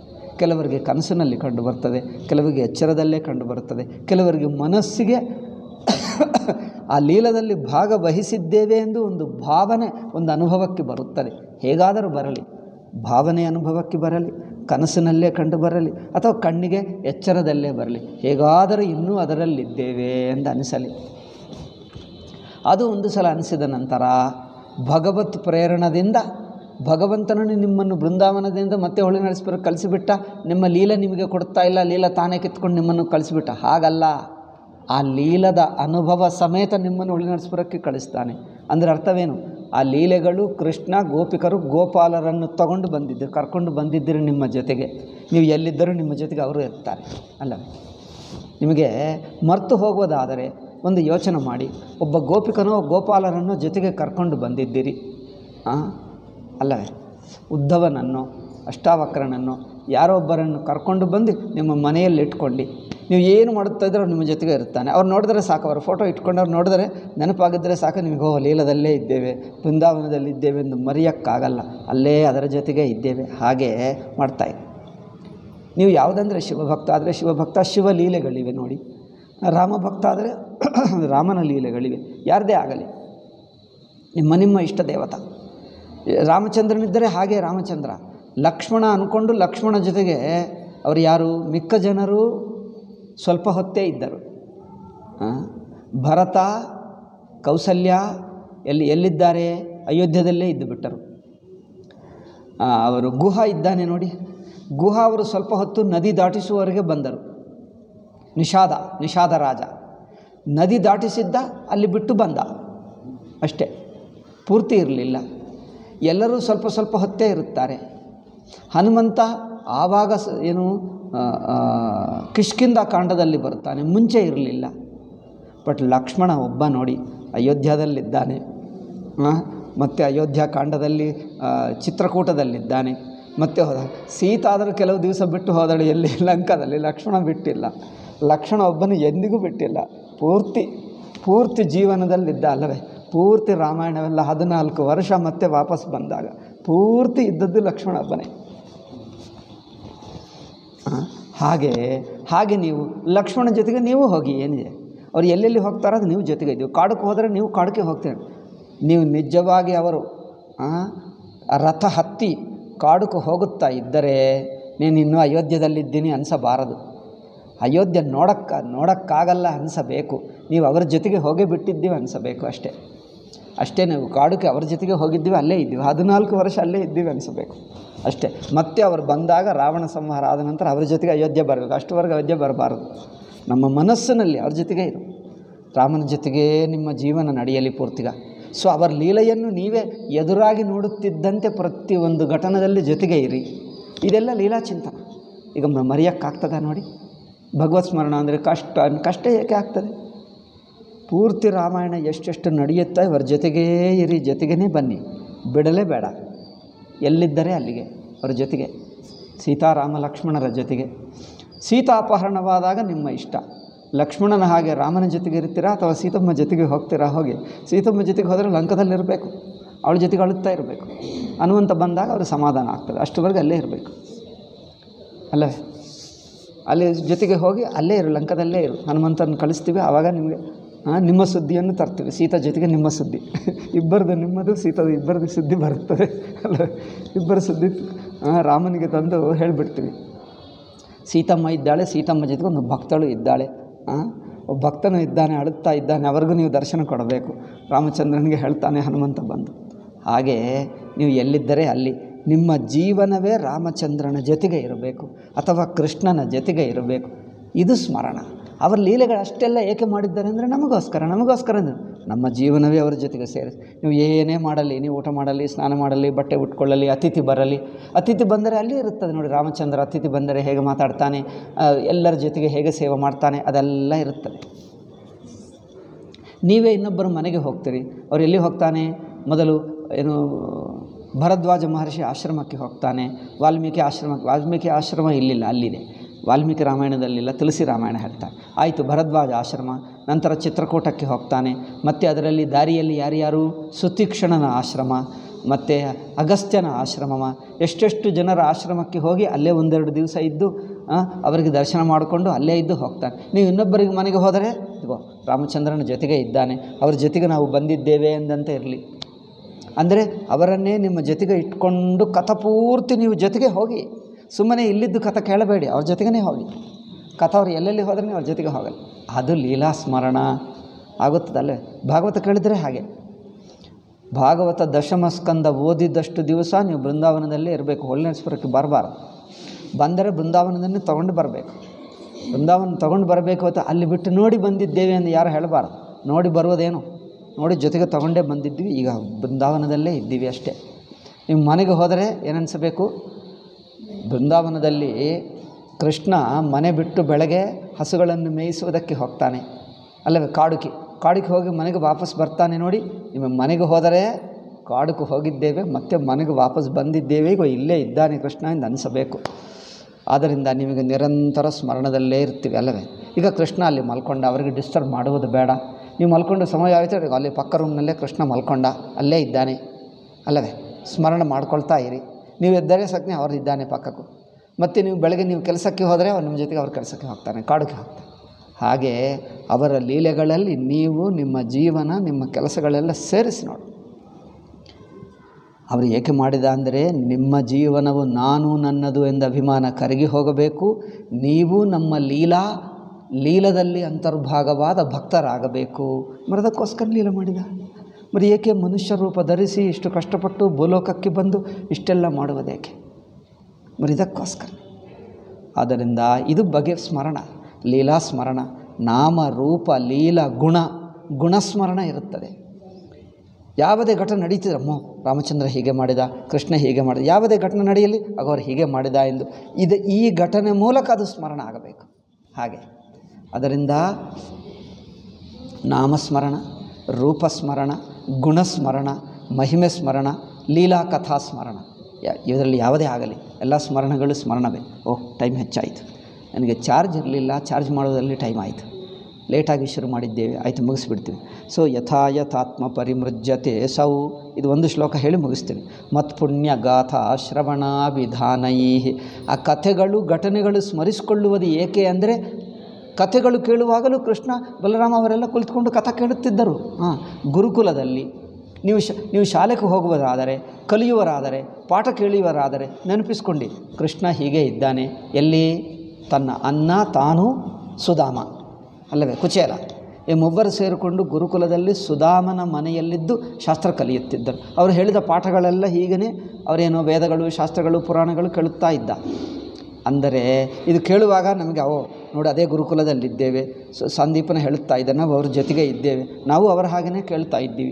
ಕೆಲವರಿಗೆ ಕನಸಿನಲ್ಲಿ ಕಂಡು ಬರ್ತದೆ, ಕೆಲವರಿಗೆ ಎಚ್ಚರದಲ್ಲೇ ಕಂಡು ಬರುತ್ತದೆ, ಕೆಲವರಿಗೆ ಮನಸ್ಸಿಗೆ ಆ ಲೀಲದಲ್ಲಿ ಭಾಗವಹಿಸಿದ್ದೇವೆ ಎಂದು ಒಂದು ಭಾವನೆ, ಒಂದು ಅನುಭವಕ್ಕೆ ಬರುತ್ತದೆ. ಹೇಗಾದರೂ ಬರಲಿ, ಭಾವನೆ ಅನುಭವಕ್ಕೆ ಬರಲಿ, ಕನಸಿನಲ್ಲೇ ಕಂಡು ಬರಲಿ, ಅಥವಾ ಕಣ್ಣಿಗೆ ಎಚ್ಚರದಲ್ಲೇ ಬರಲಿ, ಹೇಗಾದರೂ ಇನ್ನೂ ಅದರಲ್ಲಿದ್ದೇವೆ ಎಂದು ಅನಿಸಲಿ. ಅದು ಒಂದು ಸಲ ಅನಿಸಿದ ನಂತರ ಭಗವತ್ ಪ್ರೇರಣದಿಂದ ಭಗವಂತನನ್ನು ನಿಮ್ಮನ್ನು ಬೃಂದಾವನದಿಂದ ಮತ್ತೆ ಹೊಳೆ ನಡೆಸ್ಬರ ಕಳಿಸಿಬಿಟ್ಟ. ನಿಮ್ಮ ಲೀಲೆ ನಿಮಗೆ ಕೊಡ್ತಾ ಇಲ್ಲ, ಲೀಲ ತಾನೇ ಕಿತ್ಕೊಂಡು ನಿಮ್ಮನ್ನು ಕಳಿಸಿಬಿಟ್ಟ. ಹಾಗಲ್ಲ, ಆ ಲೀಲದ ಅನುಭವ ಸಮೇತ ನಿಮ್ಮನ್ನು ಹೊಳೆ ನಡೆಸ್ಬರಕ್ಕೆ ಕಳಿಸ್ತಾನೆ. ಅಂದರೆ ಅರ್ಥವೇನು? ಆ ಲೀಲೆಗಳು ಕೃಷ್ಣ ಗೋಪಿಕರು ಗೋಪಾಲರನ್ನು ತಗೊಂಡು ಬಂದಿದ್ದರು, ಕರ್ಕೊಂಡು ಬಂದಿದ್ದರು ನಿಮ್ಮ ಜೊತೆಗೆ. ನೀವು ಎಲ್ಲಿದ್ದರೂ ನಿಮ್ಮ ಜೊತೆಗೆ ಅವರು ಇರ್ತಾರೆ ಅಲ್ಲವೇ? ನಿಮಗೆ ಮರೆತು ಹೋಗುವುದಾದರೆ ಒಂದು ಯೋಚನೆ ಮಾಡಿ, ಒಬ್ಬ ಗೋಪಿಕನೋ ಗೋಪಾಲರನ್ನು ಜೊತೆಗೆ ಕರ್ಕೊಂಡು ಬಂದಿದ್ದೀರಿ ಅಲ್ಲವೇ? ಉದ್ಧವನನ್ನು, ಅಷ್ಟಾವಕ್ರನನ್ನು, ಯಾರೋ ಒಬ್ಬರನ್ನು ಕರ್ಕೊಂಡು ಬಂದು ನಿಮ್ಮ ಮನೆಯಲ್ಲಿ ಇಟ್ಕೊಂಡು ನೀವು ಏನು ಮಾಡುತ್ತಾ ಇದ್ದರೂ ನಿಮ್ಮ ಜೊತೆಗೆ ಇರ್ತಾನೆ. ಅವ್ರು ನೋಡಿದ್ರೆ ಸಾಕು, ಅವ್ರ ಫೋಟೋ ಇಟ್ಕೊಂಡು ಅವ್ರು ನೋಡಿದ್ರೆ ನೆನಪಾಗಿದ್ದರೆ ಸಾಕು, ನಿಮಗೆ ಲೀಲದಲ್ಲೇ ಇದ್ದೇವೆ, ಬೃಂದಾವನದಲ್ಲಿ ಇದ್ದೇವೆ ಎಂದು ಮರೆಯೋಕ್ಕಾಗಲ್ಲ. ಅಲ್ಲೇ ಅದರ ಜೊತೆಗೆ ಇದ್ದೇವೆ. ಹಾಗೇ ಮಾಡ್ತಾಯಿದೆ. ನೀವು ಯಾವುದಂದರೆ ಶಿವಭಕ್ತ ಆದರೆ ಶಿವಭಕ್ತ, ಶಿವಲೀಲೆಗಳಿವೆ ನೋಡಿ. ರಾಮಭಕ್ತ ಆದರೆ ರಾಮನ ಲೀಲೆಗಳಿವೆ. ಯಾರದೇ ಆಗಲಿ, ನಿಮ್ಮ ಇಷ್ಟ ದೇವತ. ರಾಮಚಂದ್ರನಿದ್ದರೆ ಹಾಗೆ ರಾಮಚಂದ್ರ. ಲಕ್ಷ್ಮಣ ಅಂದ್ಕೊಂಡು ಲಕ್ಷ್ಮಣ ಜೊತೆಗೆ ಅವರು ಯಾರು? ಮಿಕ್ಕ ಜನರು ಸ್ವಲ್ಪ ಹೊತ್ತೇ ಇದ್ದರು. ಭರತ, ಕೌಸಲ್ಯ ಎಲ್ಲಿದ್ದಾರೆ? ಅಯೋಧ್ಯದಲ್ಲೇ ಇದ್ದು ಬಿಟ್ಟರು. ಅವರು ಗುಹ ಇದ್ದಾನೆ ನೋಡಿ, ಗುಹ ಅವರು ಸ್ವಲ್ಪ ಹೊತ್ತು ನದಿ ದಾಟಿಸುವವರೆಗೆ ಬಂದರು. ನಿಷಾದ ರಾಜ ನದಿ ದಾಟಿಸಿದ್ದ, ಅಲ್ಲಿ ಬಿಟ್ಟು ಬಂದ ಅಷ್ಟೇ, ಪೂರ್ತಿ ಇರಲಿಲ್ಲ. ಎಲ್ಲರೂ ಸ್ವಲ್ಪ ಹೊತ್ತೇ ಇರುತ್ತಾರೆ. ಹನುಮಂತ ಆವಾಗ ಕಿಷ್ಕಿಂಧ ಕಾಂಡದಲ್ಲಿ ಬರ್ತಾನೆ, ಮುಂಚೆ ಇರಲಿಲ್ಲ. ಬಟ್ ಲಕ್ಷ್ಮಣ ಒಬ್ಬ ನೋಡಿ ಅಯೋಧ್ಯದಲ್ಲಿದ್ದಾನೆ, ಮತ್ತು ಅಯೋಧ್ಯ ಕಾಂಡದಲ್ಲಿ ಚಿತ್ರಕೂಟದಲ್ಲಿದ್ದಾನೆ. ಮತ್ತೆ ಹೋದ. ಸೀತಾ ಆದರೂ ಕೆಲವು ದಿವಸ ಬಿಟ್ಟು ಹೋದಳು ಎಲ್ಲಿ? ಲಂಕಾದಲ್ಲಿ. ಲಕ್ಷ್ಮಣ ಬಿಟ್ಟಿಲ್ಲ. ಲಕ್ಷ್ಮಣ ಒಬ್ಬನು ಎಂದಿಗೂ ಬಿಟ್ಟಿಲ್ಲ. ಪೂರ್ತಿ ಜೀವನದಲ್ಲಿದ್ದ ಅಲ್ಲವೇ? ಪೂರ್ತಿ ರಾಮಾಯಣವೆಲ್ಲ 14 ವರ್ಷ ಮತ್ತೆ ವಾಪಸ್ ಬಂದಾಗ ಪೂರ್ತಿ ಇದ್ದದ್ದು ಲಕ್ಷ್ಮಣ ಒಬ್ಬನೇ. ಹಾಗೆ ನೀವು ಲಕ್ಷ್ಮಣ ಜೊತೆಗೆ ನೀವು ಹೋಗಿ, ಏನಿದೆ ಅವ್ರು ಎಲ್ಲೆಲ್ಲಿ ಹೋಗ್ತಾರೋ ಅದು ನೀವು ಜೊತೆಗೆ ಇದ್ದೀವಿ. ಕಾಡಕ್ಕೆ ಹೋದರೆ ನೀವು ಕಾಡಕ್ಕೆ ಹೋಗ್ತೀರಿ. ನೀವು ನಿಜವಾಗಿ ಅವರು ರಥ ಹತ್ತಿ ಕಾಡಕ್ಕೆ ಹೋಗುತ್ತಾ ಇದ್ದರೆ ನೀನು ಇನ್ನೂ ಅಯೋಧ್ಯದಲ್ಲಿದ್ದೀನಿ ಅನಿಸಬಾರದು. ಅಯೋಧ್ಯೆ ನೋಡೋಕ್ಕಾಗಲ್ಲ ಅನಿಸಬೇಕು. ನೀವು ಅವರ ಜೊತೆಗೆ ಹೋಗೇ ಬಿಟ್ಟಿದ್ದೀವಿ ಅನಿಸಬೇಕು. ಅಷ್ಟೇ ನೀವು ಕಾಡಕ್ಕೆ ಅವ್ರ ಜೊತೆಗೆ ಹೋಗಿದ್ದೀವಿ, ಅಲ್ಲೇ ಇದ್ದೀವಿ, 14 ವರ್ಷ ಅಲ್ಲೇ ಇದ್ದೀವಿ ಅನಿಸಬೇಕು ಅಷ್ಟೇ. ಮತ್ತೆ ಅವರು ಬಂದಾಗ ರಾವಣ ಸಂಹಾರ ಆದ ನಂತರ ಅವ್ರ ಜೊತೆಗೆ ಅಯೋಧ್ಯೆ ಬರಬೇಕು. ಅಷ್ಟುವರೆಗೆ ಅಯೋಧ್ಯೆ ಬರಬಾರದು. ನಮ್ಮ ಮನಸ್ಸಿನಲ್ಲಿ ಅವ್ರ ಜೊತೆಗೆ ಇರು. ರಾಮನ ಜೊತೆಗೇ ನಿಮ್ಮ ಜೀವನ ನಡೆಯಲಿ ಪೂರ್ತಿಗ. ಸೊ ಅವರ ಲೀಲೆಯನ್ನು ನೀವೇ ಎದುರಾಗಿ ನೋಡುತ್ತಿದ್ದಂತೆ ಪ್ರತಿಯೊಂದು ಘಟನೆಯಲ್ಲಿ ಜೊತೆಗೆ ಇರಿ. ಇದೆಲ್ಲ ಲೀಲಾಚಿಂತನ. ಈಗ ಮರೆಯೋಕ್ಕಾಗ್ತದೆ ನೋಡಿ? ಭಗವತ್ ಸ್ಮರಣ ಅಂದರೆ ಕಷ್ಟ ಏಕೆ ಆಗ್ತದೆ? ಪೂರ್ತಿ ರಾಮಾಯಣ ಎಷ್ಟೆಷ್ಟು ನಡೆಯುತ್ತಾ ಇವರ ಜೊತೆಗೇ ಇರಿ, ಜೊತೆಗೇ ಬನ್ನಿ, ಬಿಡಲೇ ಬೇಡ. ಎಲ್ಲಿದ್ದರೆ ಅಲ್ಲಿಗೆ ಅವರ ಜೊತೆಗೆ, ಸೀತಾರಾಮ ಲಕ್ಷ್ಮಣರ ಜೊತೆಗೆ. ಸೀತಾ ಅಪಹರಣವಾದಾಗ ನಿಮ್ಮ ಇಷ್ಟ. ಲಕ್ಷ್ಮಣನ ಹಾಗೆ ರಾಮನ ಜೊತೆಗೆ ಇರ್ತೀರಾ ಅಥವಾ ಸೀತಮ್ಮ ಜೊತೆಗೆ ಹೋಗ್ತೀರಾ? ಹೋಗಿ ಸೀತಮ್ಮ ಜೊತೆಗೆ ಹೋದರೆ ಲಂಕದಲ್ಲಿರಬೇಕು, ಅವಳ ಜೊತೆಗೆ ಅಳುತ್ತಾ ಇರಬೇಕು. ಹನುಮಂತ ಬಂದಾಗ ಅವರು ಸಮಾಧಾನ ಆಗ್ತದೆ. ಅಷ್ಟುವರೆಗೆ ಅಲ್ಲೇ ಇರಬೇಕು ಅಲ್ಲವೇ? ಅಲ್ಲಿ ಜೊತೆಗೆ ಹೋಗಿ ಅಲ್ಲೇ ಇರು, ಲಂಕದಲ್ಲೇ ಇರು. ಹನುಮಂತನ ಕಳಿಸ್ತೀವಿ, ಆವಾಗ ನಿಮಗೆ ನಿಮ್ಮ ಸುದ್ದಿಯನ್ನು ತರ್ತೀವಿ. ಸೀತಾ ಜೊತೆಗೆ ನಿಮ್ಮ ಸುದ್ದಿ, ಇಬ್ಬರದು, ನಿಮ್ಮದು ಸೀತದು ಇಬ್ಬರದು ಸುದ್ದಿ ಬರುತ್ತದೆ ಅಲ್ಲ? ಇಬ್ಬರ ಸುದ್ದಿ ರಾಮನಿಗೆ ತಂದು ಹೇಳಿಬಿಡ್ತೀವಿ. ಸೀತಮ್ಮ ಇದ್ದಾಳೆ, ಸೀತಮ್ಮ ಜೊತೆಗೆ ಒಂದು ಭಕ್ತಳು ಇದ್ದಾಳೆ, ಒಬ್ಬ ಭಕ್ತನು ಇದ್ದಾನೆ, ಅಳುತ್ತಾ ಇದ್ದಾನೆ, ಅವ್ರಿಗೂ ನೀವು ದರ್ಶನ ಕೊಡಬೇಕು. ರಾಮಚಂದ್ರನಿಗೆ ಹೇಳ್ತಾನೆ ಹನುಮಂತ ಬಂದು. ಹಾಗೆ ನೀವು ಎಲ್ಲಿದ್ದರೆ ಅಲ್ಲಿ ನಿಮ್ಮ ಜೀವನವೇ ರಾಮಚಂದ್ರನ ಜೊತೆಗೆ ಇರಬೇಕು ಅಥವಾ ಕೃಷ್ಣನ ಜೊತೆಗೆ ಇರಬೇಕು. ಇದು ಸ್ಮರಣ. ಅವರ ಲೀಲೆಗಳು ಅಷ್ಟೆಲ್ಲ ಏಕೆ ಮಾಡಿದ್ದಾರೆ ಅಂದರೆ ನಮಗೋಸ್ಕರ ಅಂದರೆ ನಮ್ಮ ಜೀವನವೇ ಅವರ ಜೊತೆಗೆ ಸೇರಿಸಿ. ನೀವು ಏನೇ ಮಾಡಲಿ, ನೀವು ಊಟ ಮಾಡಲಿ, ಸ್ನಾನ ಮಾಡಲಿ, ಬಟ್ಟೆ ಉಟ್ಕೊಳ್ಳಲಿ, ಅತಿಥಿ ಬರಲಿ, ಅತಿಥಿ ಬಂದರೆ ಅಲ್ಲಿ ಇರುತ್ತದೆ ನೋಡಿ. ರಾಮಚಂದ್ರ ಅತಿಥಿ ಬಂದರೆ ಹೇಗೆ ಮಾತಾಡ್ತಾನೆ, ಎಲ್ಲರ ಜೊತೆಗೆ ಹೇಗೆ ಸೇವೆ ಮಾಡ್ತಾನೆ, ಅದೆಲ್ಲ ಇರುತ್ತದೆ. ನೀವೇ ಇನ್ನೊಬ್ಬರ ಮನೆಗೆ ಹೋಗ್ತೀರಿ. ಅವ್ರು ಎಲ್ಲಿ ಹೋಗ್ತಾನೆ? ಮೊದಲು ಭರದ್ವಾಜ ಮಹರ್ಷಿ ಆಶ್ರಮಕ್ಕೆ ಹೋಗ್ತಾನೆ. ವಾಲ್ಮೀಕಿ ಆಶ್ರಮ ಇಲ್ಲಿಲ್ಲ, ಅಲ್ಲಿದೆ. ವಾಲ್ಮೀಕಿ ರಾಮಾಯಣದಲ್ಲಿಲ್ಲ, ತುಳಸಿ ರಾಮಾಯಣ ಹೇಳ್ತಾನೆ. ಆಯಿತು, ಭರದ್ವಾಜ ಆಶ್ರಮ. ನಂತರ ಚಿತ್ರಕೂಟಕ್ಕೆ ಹೋಗ್ತಾನೆ. ಮತ್ತು ಅದರಲ್ಲಿ ದಾರಿಯಲ್ಲಿ ಯಾರ್ಯಾರು? ಸುತೀಕ್ಷ್ಣನ ಆಶ್ರಮ ಮತ್ತು ಅಗಸ್ತ್ಯನ ಆಶ್ರಮ. ಎಷ್ಟೆಷ್ಟು ಜನರ ಆಶ್ರಮಕ್ಕೆ ಹೋಗಿ ಅಲ್ಲೇ 1-2 ದಿವಸ ಇದ್ದು ಅವರಿಗೆ ದರ್ಶನ ಮಾಡಿಕೊಂಡು ಅಲ್ಲೇ ಇದ್ದು ಹೋಗ್ತಾನೆ. ನೀವು ಇನ್ನೊಬ್ಬರಿಗೆ ಮನೆಗೆ ಹೋದರೆ ಇದ್ವೋ ರಾಮಚಂದ್ರನ ಜೊತೆಗೆ ಇದ್ದಾನೆ, ಅವ್ರ ಜೊತೆಗೆ ನಾವು ಬಂದಿದ್ದೇವೆ ಎಂದಂತೆ ಇರಲಿ. ಅಂದರೆ ಅವರನ್ನೇ ನಿಮ್ಮ ಜೊತೆಗೆ ಇಟ್ಕೊಂಡು ಕಥಪೂರ್ತಿ ನೀವು ಜೊತೆಗೆ ಹೋಗಿ, ಸುಮ್ಮನೆ ಇಲ್ಲಿದ್ದು ಕಥ ಕೇಳಬೇಡಿ, ಅವ್ರ ಜೊತೆಗೇ ಹೋಗಿ. ಕಥ ಅವ್ರು ಎಲ್ಲೆಲ್ಲಿ ಹೋದ್ರೆ ನೀವು ಅವ್ರ ಜೊತೆಗೆ ಹೋಗಲ್ಲ. ಅದು ಲೀಲಾ ಸ್ಮರಣ ಆಗುತ್ತದಲ್ಲೇ. ಭಾಗವತ ಕೇಳಿದರೆ ಹಾಗೆ. ಭಾಗವತ ದಶಮ ಸ್ಕಂದ ಓದಿದ್ದಷ್ಟು ದಿವಸ ನೀವು ಬೃಂದಾವನದಲ್ಲೇ ಇರಬೇಕು, ಹೊಳ್ಳೆಸ್ಪುರಕ್ಕೆ ಬರಬಾರ್ದು. ಬಂದರೆ ಬೃಂದಾವನದನ್ನೇ ತೊಗೊಂಡು ಬರಬೇಕು. ಬೃಂದಾವನ ತೊಗೊಂಡು ಬರಬೇಕು ಅಂತ ಅಲ್ಲಿ ಬಿಟ್ಟು ನೋಡಿ ಬಂದಿದ್ದೇವೆ ಎಂದು ಯಾರು ಹೇಳಬಾರ್ದು. ನೋಡಿ ಬರುವುದೇನು, ನೋಡಿ ಜೊತೆಗೆ ತೊಗೊಂಡೇ ಬಂದಿದ್ವಿ, ಈಗ ಬೃಂದಾವನದಲ್ಲೇ ಇದ್ದೀವಿ ಅಷ್ಟೇ. ನೀವು ಮನೆಗೆ ಹೋದರೆ ಏನನ್ನಿಸಬೇಕು, ಬೃಂದಾವನದಲ್ಲಿ ಕೃಷ್ಣ ಮನೆ ಬಿಟ್ಟು ಬೆಳಗ್ಗೆ ಹಸುಗಳನ್ನು ಮೇಯಿಸುವುದಕ್ಕೆ ಹೋಗ್ತಾನೆ ಅಲ್ಲವೇ, ಕಾಡಿಗೆ ಹೋಗಿ ಮನೆಗೆ ವಾಪಸ್ ಬರ್ತಾನೆ. ನೋಡಿ, ನಿಮ್ಮ ಮನೆಗೆ ಹೋದರೆ ಕಾಡಿಗೆ ಹೋಗಿದ್ದೇವೆ, ಮತ್ತೆ ಮನೆಗೆ ವಾಪಸ್ ಬಂದಿದ್ದೇವೆ, ಈಗ ಇಲ್ಲೇ ಇದ್ದಾನೆ ಕೃಷ್ಣ ಎಂದು ಅನಿಸಬೇಕು. ಆದ್ದರಿಂದ ನಿಮಗೆ ನಿರಂತರ ಸ್ಮರಣದಲ್ಲೇ ಇರ್ತೀವಿ ಅಲ್ಲವೇ. ಈಗ ಕೃಷ್ಣ ಅಲ್ಲಿ ಮಲ್ಕೊಂಡ, ಅವರಿಗೆ ಡಿಸ್ಟರ್ಬ್ ಮಾಡುವುದು ಬೇಡ. ನೀವು ಮಲ್ಕೊಂಡು ಸಮಯ ಆಯಿತು, ಅಲ್ಲಿ ಪಕ್ಕ ರೂಮ್ನಲ್ಲೇ ಕೃಷ್ಣ ಮಲ್ಕೊಂಡ, ಅಲ್ಲೇ ಇದ್ದಾನೆ ಅಲ್ಲವೇ, ಸ್ಮರಣ ಮಾಡ್ಕೊಳ್ತಾ ಇರಿ. ನೀವು ಎದ್ದರೆ ಸಕ್ನೆ ಅವ್ರು ಇದ್ದಾನೆ ಪಕ್ಕಕ್ಕೂ. ಮತ್ತು ನೀವು ಬೆಳಗ್ಗೆ ನೀವು ಕೆಲಸಕ್ಕೆ ಹೋದರೆ ಅವ್ರು ನಿಮ್ಮ ಜೊತೆಗೆ ಅವ್ರ ಕೆಲಸಕ್ಕೆ ಹೋಗ್ತಾನೆ, ಕಾಡಿಗೆ ಹೋಗ್ತಾನೆ. ಹಾಗೆ ಅವರ ಲೀಲೆಗಳಲ್ಲಿ ನೀವು ನಿಮ್ಮ ಜೀವನ, ನಿಮ್ಮ ಕೆಲಸಗಳೆಲ್ಲ ಸೇರಿಸಿ ನೋಡಿ. ಅವರು ಏಕೆ ಮಾಡಿದ ಅಂದರೆ, ನಿಮ್ಮ ಜೀವನವು ನಾನು ನನ್ನದು ಎಂದ ಅಭಿಮಾನ ಕರಗಿ ಹೋಗಬೇಕು. ನೀವು ನಮ್ಮ ಲೀಲದಲ್ಲಿ ಅಂತರ್ಭಾಗವಾದ ಭಕ್ತರಾಗಬೇಕು. ಅದಕ್ಕೋಸ್ಕರ ಲೀಲೆ ಮಾಡಿದ. మరి ಏಕೆ ಮನುಷ್ಯ ರೂಪ ಧರಿಸಿ ಇಷ್ಟು ಕಷ್ಟಪಟ್ಟು ಭೂಲೋಕಕ್ಕೆ ಬಂದು ಇಷ್ಟೆಲ್ಲ ಮಾಡುವುದೇಕೆ? మరి ಇದಕ್ಕೋಸ್ಕರ. ಆದ್ದರಿಂದ ಇದು ಬಗೆ ಸ್ಮರಣ, ಲೀಲಾ ಸ್ಮರಣ. ನಾಮ ರೂಪ ಲೀಲಾ ಗುಣಸ್ಮರಣ ಇರುತ್ತದೆ. ಯಾವುದೇ ಘಟನೆ ನಡೀತಿದ್ರಮ್ಮೋ, ರಾಮಚಂದ್ರ ಹೀಗೆ ಮಾಡಿದ, ಕೃಷ್ಣ ಹೀಗೆ ಮಾಡಿದ, ಯಾವುದೇ ಘಟನೆ ನಡೆಯಲಿ ಅವರು ಹೀಗೆ ಮಾಡಿದ ಎಂದು ಈ ಘಟನೆ ಮೂಲಕ ಅದು ಸ್ಮರಣ ಆಗಬೇಕು. ಹಾಗೆ ಅದರಿಂದ ನಾಮಸ್ಮರಣ, ರೂಪಸ್ಮರಣ, ಗುಣಸ್ಮರಣ, ಮಹಿಮೆ ಸ್ಮರಣ, ಲೀಲಾ ಕಥಾ ಸ್ಮರಣ, ಇದರಲ್ಲಿ ಯಾವುದೇ ಆಗಲಿ ಎಲ್ಲ ಸ್ಮರಣಗಳು ಸ್ಮರಣವೇ. ಟೈಮ್ ಹೆಚ್ಚಾಯಿತು, ನನಗೆ ಚಾರ್ಜ್ ಇರಲಿಲ್ಲ, ಚಾರ್ಜ್ ಮಾಡೋದ್ರಲ್ಲಿ ಟೈಮ್ ಆಯಿತು, ಲೇಟಾಗಿ ಶುರು ಮಾಡಿದ್ದೇವೆ, ಆಯಿತು ಮುಗಿಸ್ಬಿಡ್ತೀವಿ. ಸೊ ಯಥಾ ಯಥಾತ್ಮ ಪರಿಮೃಜ್ಯತೆ ಸೌ, ಇದು ಒಂದು ಶ್ಲೋಕ ಹೇಳಿ ಮುಗಿಸ್ತೀನಿ. ಮತ್ಪುಣ್ಯ ಗಾಥಾ ಶ್ರವಣಾಭಿಧಾನೈ. ಆ ಕಥೆಗಳು ಘಟನೆಗಳು ಸ್ಮರಿಸಿಕೊಳ್ಳುವುದು ಏಕೆ ಅಂದರೆ, ಕಥೆಗಳು ಕೇಳುವಾಗಲೂ ಕೃಷ್ಣ ಬಲರಾಮ ಅವರೆಲ್ಲ ಕುಳಿತುಕೊಂಡು ಕಥೆ ಕೇಳುತ್ತಿದ್ದರು. ಗುರುಕುಲದಲ್ಲಿ ನೀವು ಶಾಲೆಗೆ ಹೋಗುವರಾದರೆ, ಕಲಿಯುವರಾದರೆ, ಪಾಠ ಕೇಳುವರಾದರೆ ನೆನಪಿಸ್ಕೊಂಡು ಕೃಷ್ಣ ಹೀಗೆ ಇದ್ದಾನೆ. ಎಲ್ಲಿ? ತನ್ನ ಅನ್ನ ತಾನು ಸುಧಾಮ ಅಲ್ಲವೇ, ಕುಚೇಲ ಈ ಮೂವರು ಸೇರಿಕೊಂಡು ಗುರುಕುಲದಲ್ಲಿ ಸುಧಾಮನ ಮನೆಯಲ್ಲಿದ್ದು ಶಾಸ್ತ್ರ ಕಲಿಯುತ್ತಿದ್ದರು. ಅವರು ಹೇಳಿದ ಪಾಠಗಳೆಲ್ಲ ಹೀಗೇ ಅವರೇನೋ ವೇದಗಳು, ಶಾಸ್ತ್ರಗಳು, ಪುರಾಣಗಳು ಕೇಳುತ್ತಾ ಇದ್ದ. ಅಂದರೆ ಇದು ಕೇಳುವಾಗ ನಮಗೆ ನೋಡಿ ಅದೇ ಗುರುಕುಲದಲ್ಲಿದ್ದೇವೆ, ಸಂದೀಪನ ಹೇಳುತ್ತಾ ಇದ್ದ, ನಾವು ಅವ್ರ ಜೊತೆಗೆ ಇದ್ದೇವೆ, ನಾವು ಅವರ ಹಾಗೆಯೇ ಕೇಳ್ತಾ ಇದ್ದೀವಿ.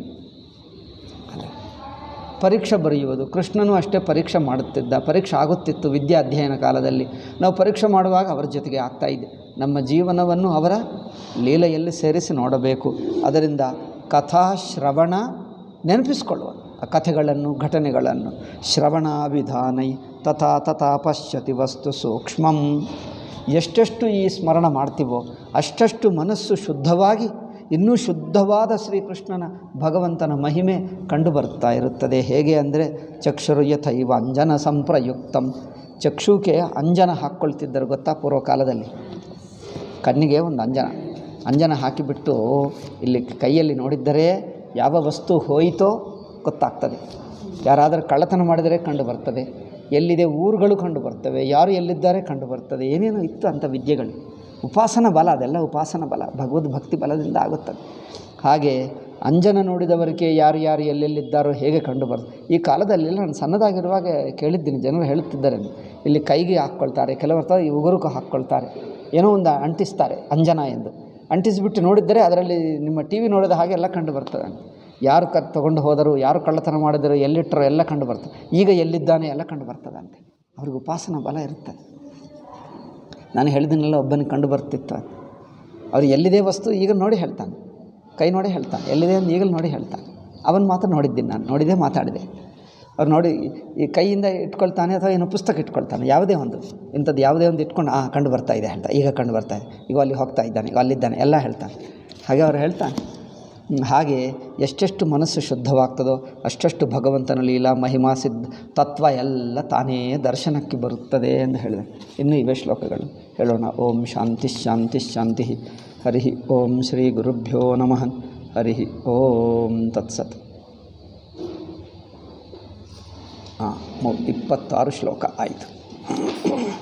ಪರೀಕ್ಷೆ ಬರೆಯುವುದು, ಕೃಷ್ಣನೂ ಅಷ್ಟೇ ಪರೀಕ್ಷೆ ಮಾಡುತ್ತಿದ್ದ, ಪರೀಕ್ಷೆ ಆಗುತ್ತಿತ್ತು ವಿದ್ಯಾ ಅಧ್ಯಯನ ಕಾಲದಲ್ಲಿ. ನಾವು ಪರೀಕ್ಷೆ ಮಾಡುವಾಗ ಅವರ ಜೊತೆಗೆ ಆಗ್ತಾಯಿದ್ದೆ. ನಮ್ಮ ಜೀವನವನ್ನು ಅವರ ಲೀಲೆಯಲ್ಲಿ ಸೇರಿಸಿ ನೋಡಬೇಕು. ಅದರಿಂದ ಕಥಾ ಶ್ರವಣ ನೆನಪಿಸಿಕೊಳ್ಳುವ, ಆ ಕಥೆಗಳನ್ನು, ಘಟನೆಗಳನ್ನು. ಶ್ರವಣಾಭಿಧಾನೈ ತಥಾ ತಥಾ ಪಶ್ಯತಿ ವಸ್ತು ಸೂಕ್ಷ್ಮಂ. ಎಷ್ಟೆಷ್ಟು ಈ ಸ್ಮರಣ ಮಾಡ್ತೀವೋ ಅಷ್ಟಷ್ಟು ಮನಸ್ಸು ಶುದ್ಧವಾಗಿ, ಇನ್ನೂ ಶುದ್ಧವಾದ ಶ್ರೀಕೃಷ್ಣನ ಭಗವಂತನ ಮಹಿಮೆ ಕಂಡು ಬರ್ತಾ ಇರುತ್ತದೆ. ಹೇಗೆ ಅಂದರೆ, ಚಕ್ಷುರು ಯಥೈವ ಅಂಜನ ಸಂಪ್ರಯುಕ್ತಂ. ಚಕ್ಷುಕ್ಕೆ ಅಂಜನ ಹಾಕ್ಕೊಳ್ತಿದ್ದರು ಗೊತ್ತಾ, ಪೂರ್ವಕಾಲದಲ್ಲಿ. ಕಣ್ಣಿಗೆ ಒಂದು ಅಂಜನ ಹಾಕಿಬಿಟ್ಟು ಇಲ್ಲಿ ಕೈಯಲ್ಲಿ ನೋಡಿದ್ದರೆ ಯಾವ ವಸ್ತು ಹೋಯಿತೋ ಗೊತ್ತಾಗ್ತದೆ. ಯಾರಾದರೂ ಕಳ್ಳತನ ಮಾಡಿದರೆ ಕಂಡು ಬರ್ತದೆ, ಎಲ್ಲಿದೆ ಊರುಗಳು ಕಂಡು ಬರ್ತವೆ, ಯಾರು ಎಲ್ಲಿದ್ದಾರೆ ಕಂಡು ಬರ್ತದೆ. ಏನೇನೋ ಇತ್ತು ಅಂಥ ವಿದ್ಯೆಗಳು. ಉಪಾಸನ ಬಲ, ಅದೆಲ್ಲ ಉಪಾಸನ ಬಲ, ಭಗವದ್ ಭಕ್ತಿ ಬಲದಿಂದ ಆಗುತ್ತದೆ. ಹಾಗೆ ಅಂಜನ ನೋಡಿದವರಿಗೆ ಯಾರು ಎಲ್ಲೆಲ್ಲಿದ್ದಾರೋ ಹೇಗೆ ಕಂಡು ಬರ್ತದೆ. ಈ ಕಾಲದಲ್ಲೆಲ್ಲ ನಾನು ಸಣ್ಣದಾಗಿರುವಾಗ ಕೇಳಿದ್ದೀನಿ, ಜನರು ಹೇಳುತ್ತಿದ್ದಾರೆ, ಇಲ್ಲಿ ಕೈಗೆ ಹಾಕ್ಕೊಳ್ತಾರೆ, ಕೆಲವರು ಈ ಉಗುರುಕು ಹಾಕ್ಕೊಳ್ತಾರೆ, ಏನೋ ಒಂದು ಅಂಟಿಸ್ತಾರೆ ಅಂಜನ ಎಂದು. ಅಂಟಿಸಿಬಿಟ್ಟು ನೋಡಿದರೆ ಅದರಲ್ಲಿ ನಿಮ್ಮ ಟಿ ವಿ ನೋಡಿದ ಹಾಗೆ ಎಲ್ಲ ಕಂಡು ಬರ್ತದೆ. ಯಾರು ತೊಗೊಂಡು ಹೋದರು, ಯಾರು ಕಳ್ಳತನ ಮಾಡಿದರು, ಎಲ್ಲಿಟ್ಟರು ಎಲ್ಲ ಕಂಡು ಬರ್ತದೆ. ಈಗ ಎಲ್ಲಿದ್ದಾನೆ ಎಲ್ಲ ಕಂಡು ಬರ್ತದಂತೆ. ಅವ್ರಿಗೆ ಉಪಾಸನ ಬಲ ಇರ್ತದೆ. ನಾನು ಹೇಳಿದ್ದನ್ನೆಲ್ಲ ಒಬ್ಬನಿಗೆ ಕಂಡು ಬರ್ತಿತ್ತು. ಅವ್ರು ಎಲ್ಲಿದೆ ವಸ್ತು ಈಗ ನೋಡಿ ಹೇಳ್ತಾನೆ, ಕೈ ನೋಡಿ ಹೇಳ್ತಾನೆ, ಎಲ್ಲಿದೆ ಅಂತ ಈಗಲೂ ನೋಡಿ ಹೇಳ್ತಾನೆ. ಅವನು ಮಾತ್ರ ನೋಡಿದ್ದೀನಿ, ನಾನು ನೋಡಿದೆ, ಮಾತಾಡಿದೆ. ಅವ್ರು ನೋಡಿ ಈ ಕೈಯಿಂದ ಇಟ್ಕೊಳ್ತಾನೆ ಅಥವಾ ಏನೋ ಪುಸ್ತಕ ಇಟ್ಕೊಳ್ತಾನೆ, ಯಾವುದೇ ಒಂದು ಇಂಥದ್ದು ಯಾವುದೇ ಒಂದು ಇಟ್ಕೊಂಡು ಕಂಡು ಬರ್ತಾ ಇದೆ ಹೇಳ್ತಾ, ಈಗ ಕಂಡು ಬರ್ತಾ ಇದೆ, ಈಗ ಅಲ್ಲಿ ಹೋಗ್ತಾ ಇದ್ದಾನೆ, ಈಗ ಅಲ್ಲಿದ್ದಾನೆ ಎಲ್ಲ ಹೇಳ್ತಾನೆ. ಹಾಗೆ ಅವ್ರು ಹೇಳ್ತಾನೆ. ಹಾಗೆ ಎಷ್ಟೆಷ್ಟು ಮನಸ್ಸು ಶುದ್ಧವಾಗ್ತದೋ ಅಷ್ಟಷ್ಟು ಭಗವಂತನ ಲೀಲಾ ಮಹಿಮಾ ಸಿದ್ಧ ತತ್ವ ಎಲ್ಲ ತಾನೇ ದರ್ಶನಕ್ಕೆ ಬರುತ್ತದೆ ಎಂದು ಹೇಳಿದೆ. ಇನ್ನು ಇವೇ ಶ್ಲೋಕಗಳು ಹೇಳೋಣ. ಓಂ ಶಾಂತಿ ಶಾಂತಿ ಶಾಂತಿ. ಹರಿ ಓಂ ಶ್ರೀ ಗುರುಭ್ಯೋ ನಮಃ. ಹರಿ ಓಂ ತತ್ಸತ್. 26 ಶ್ಲೋಕ ಆಯಿತು.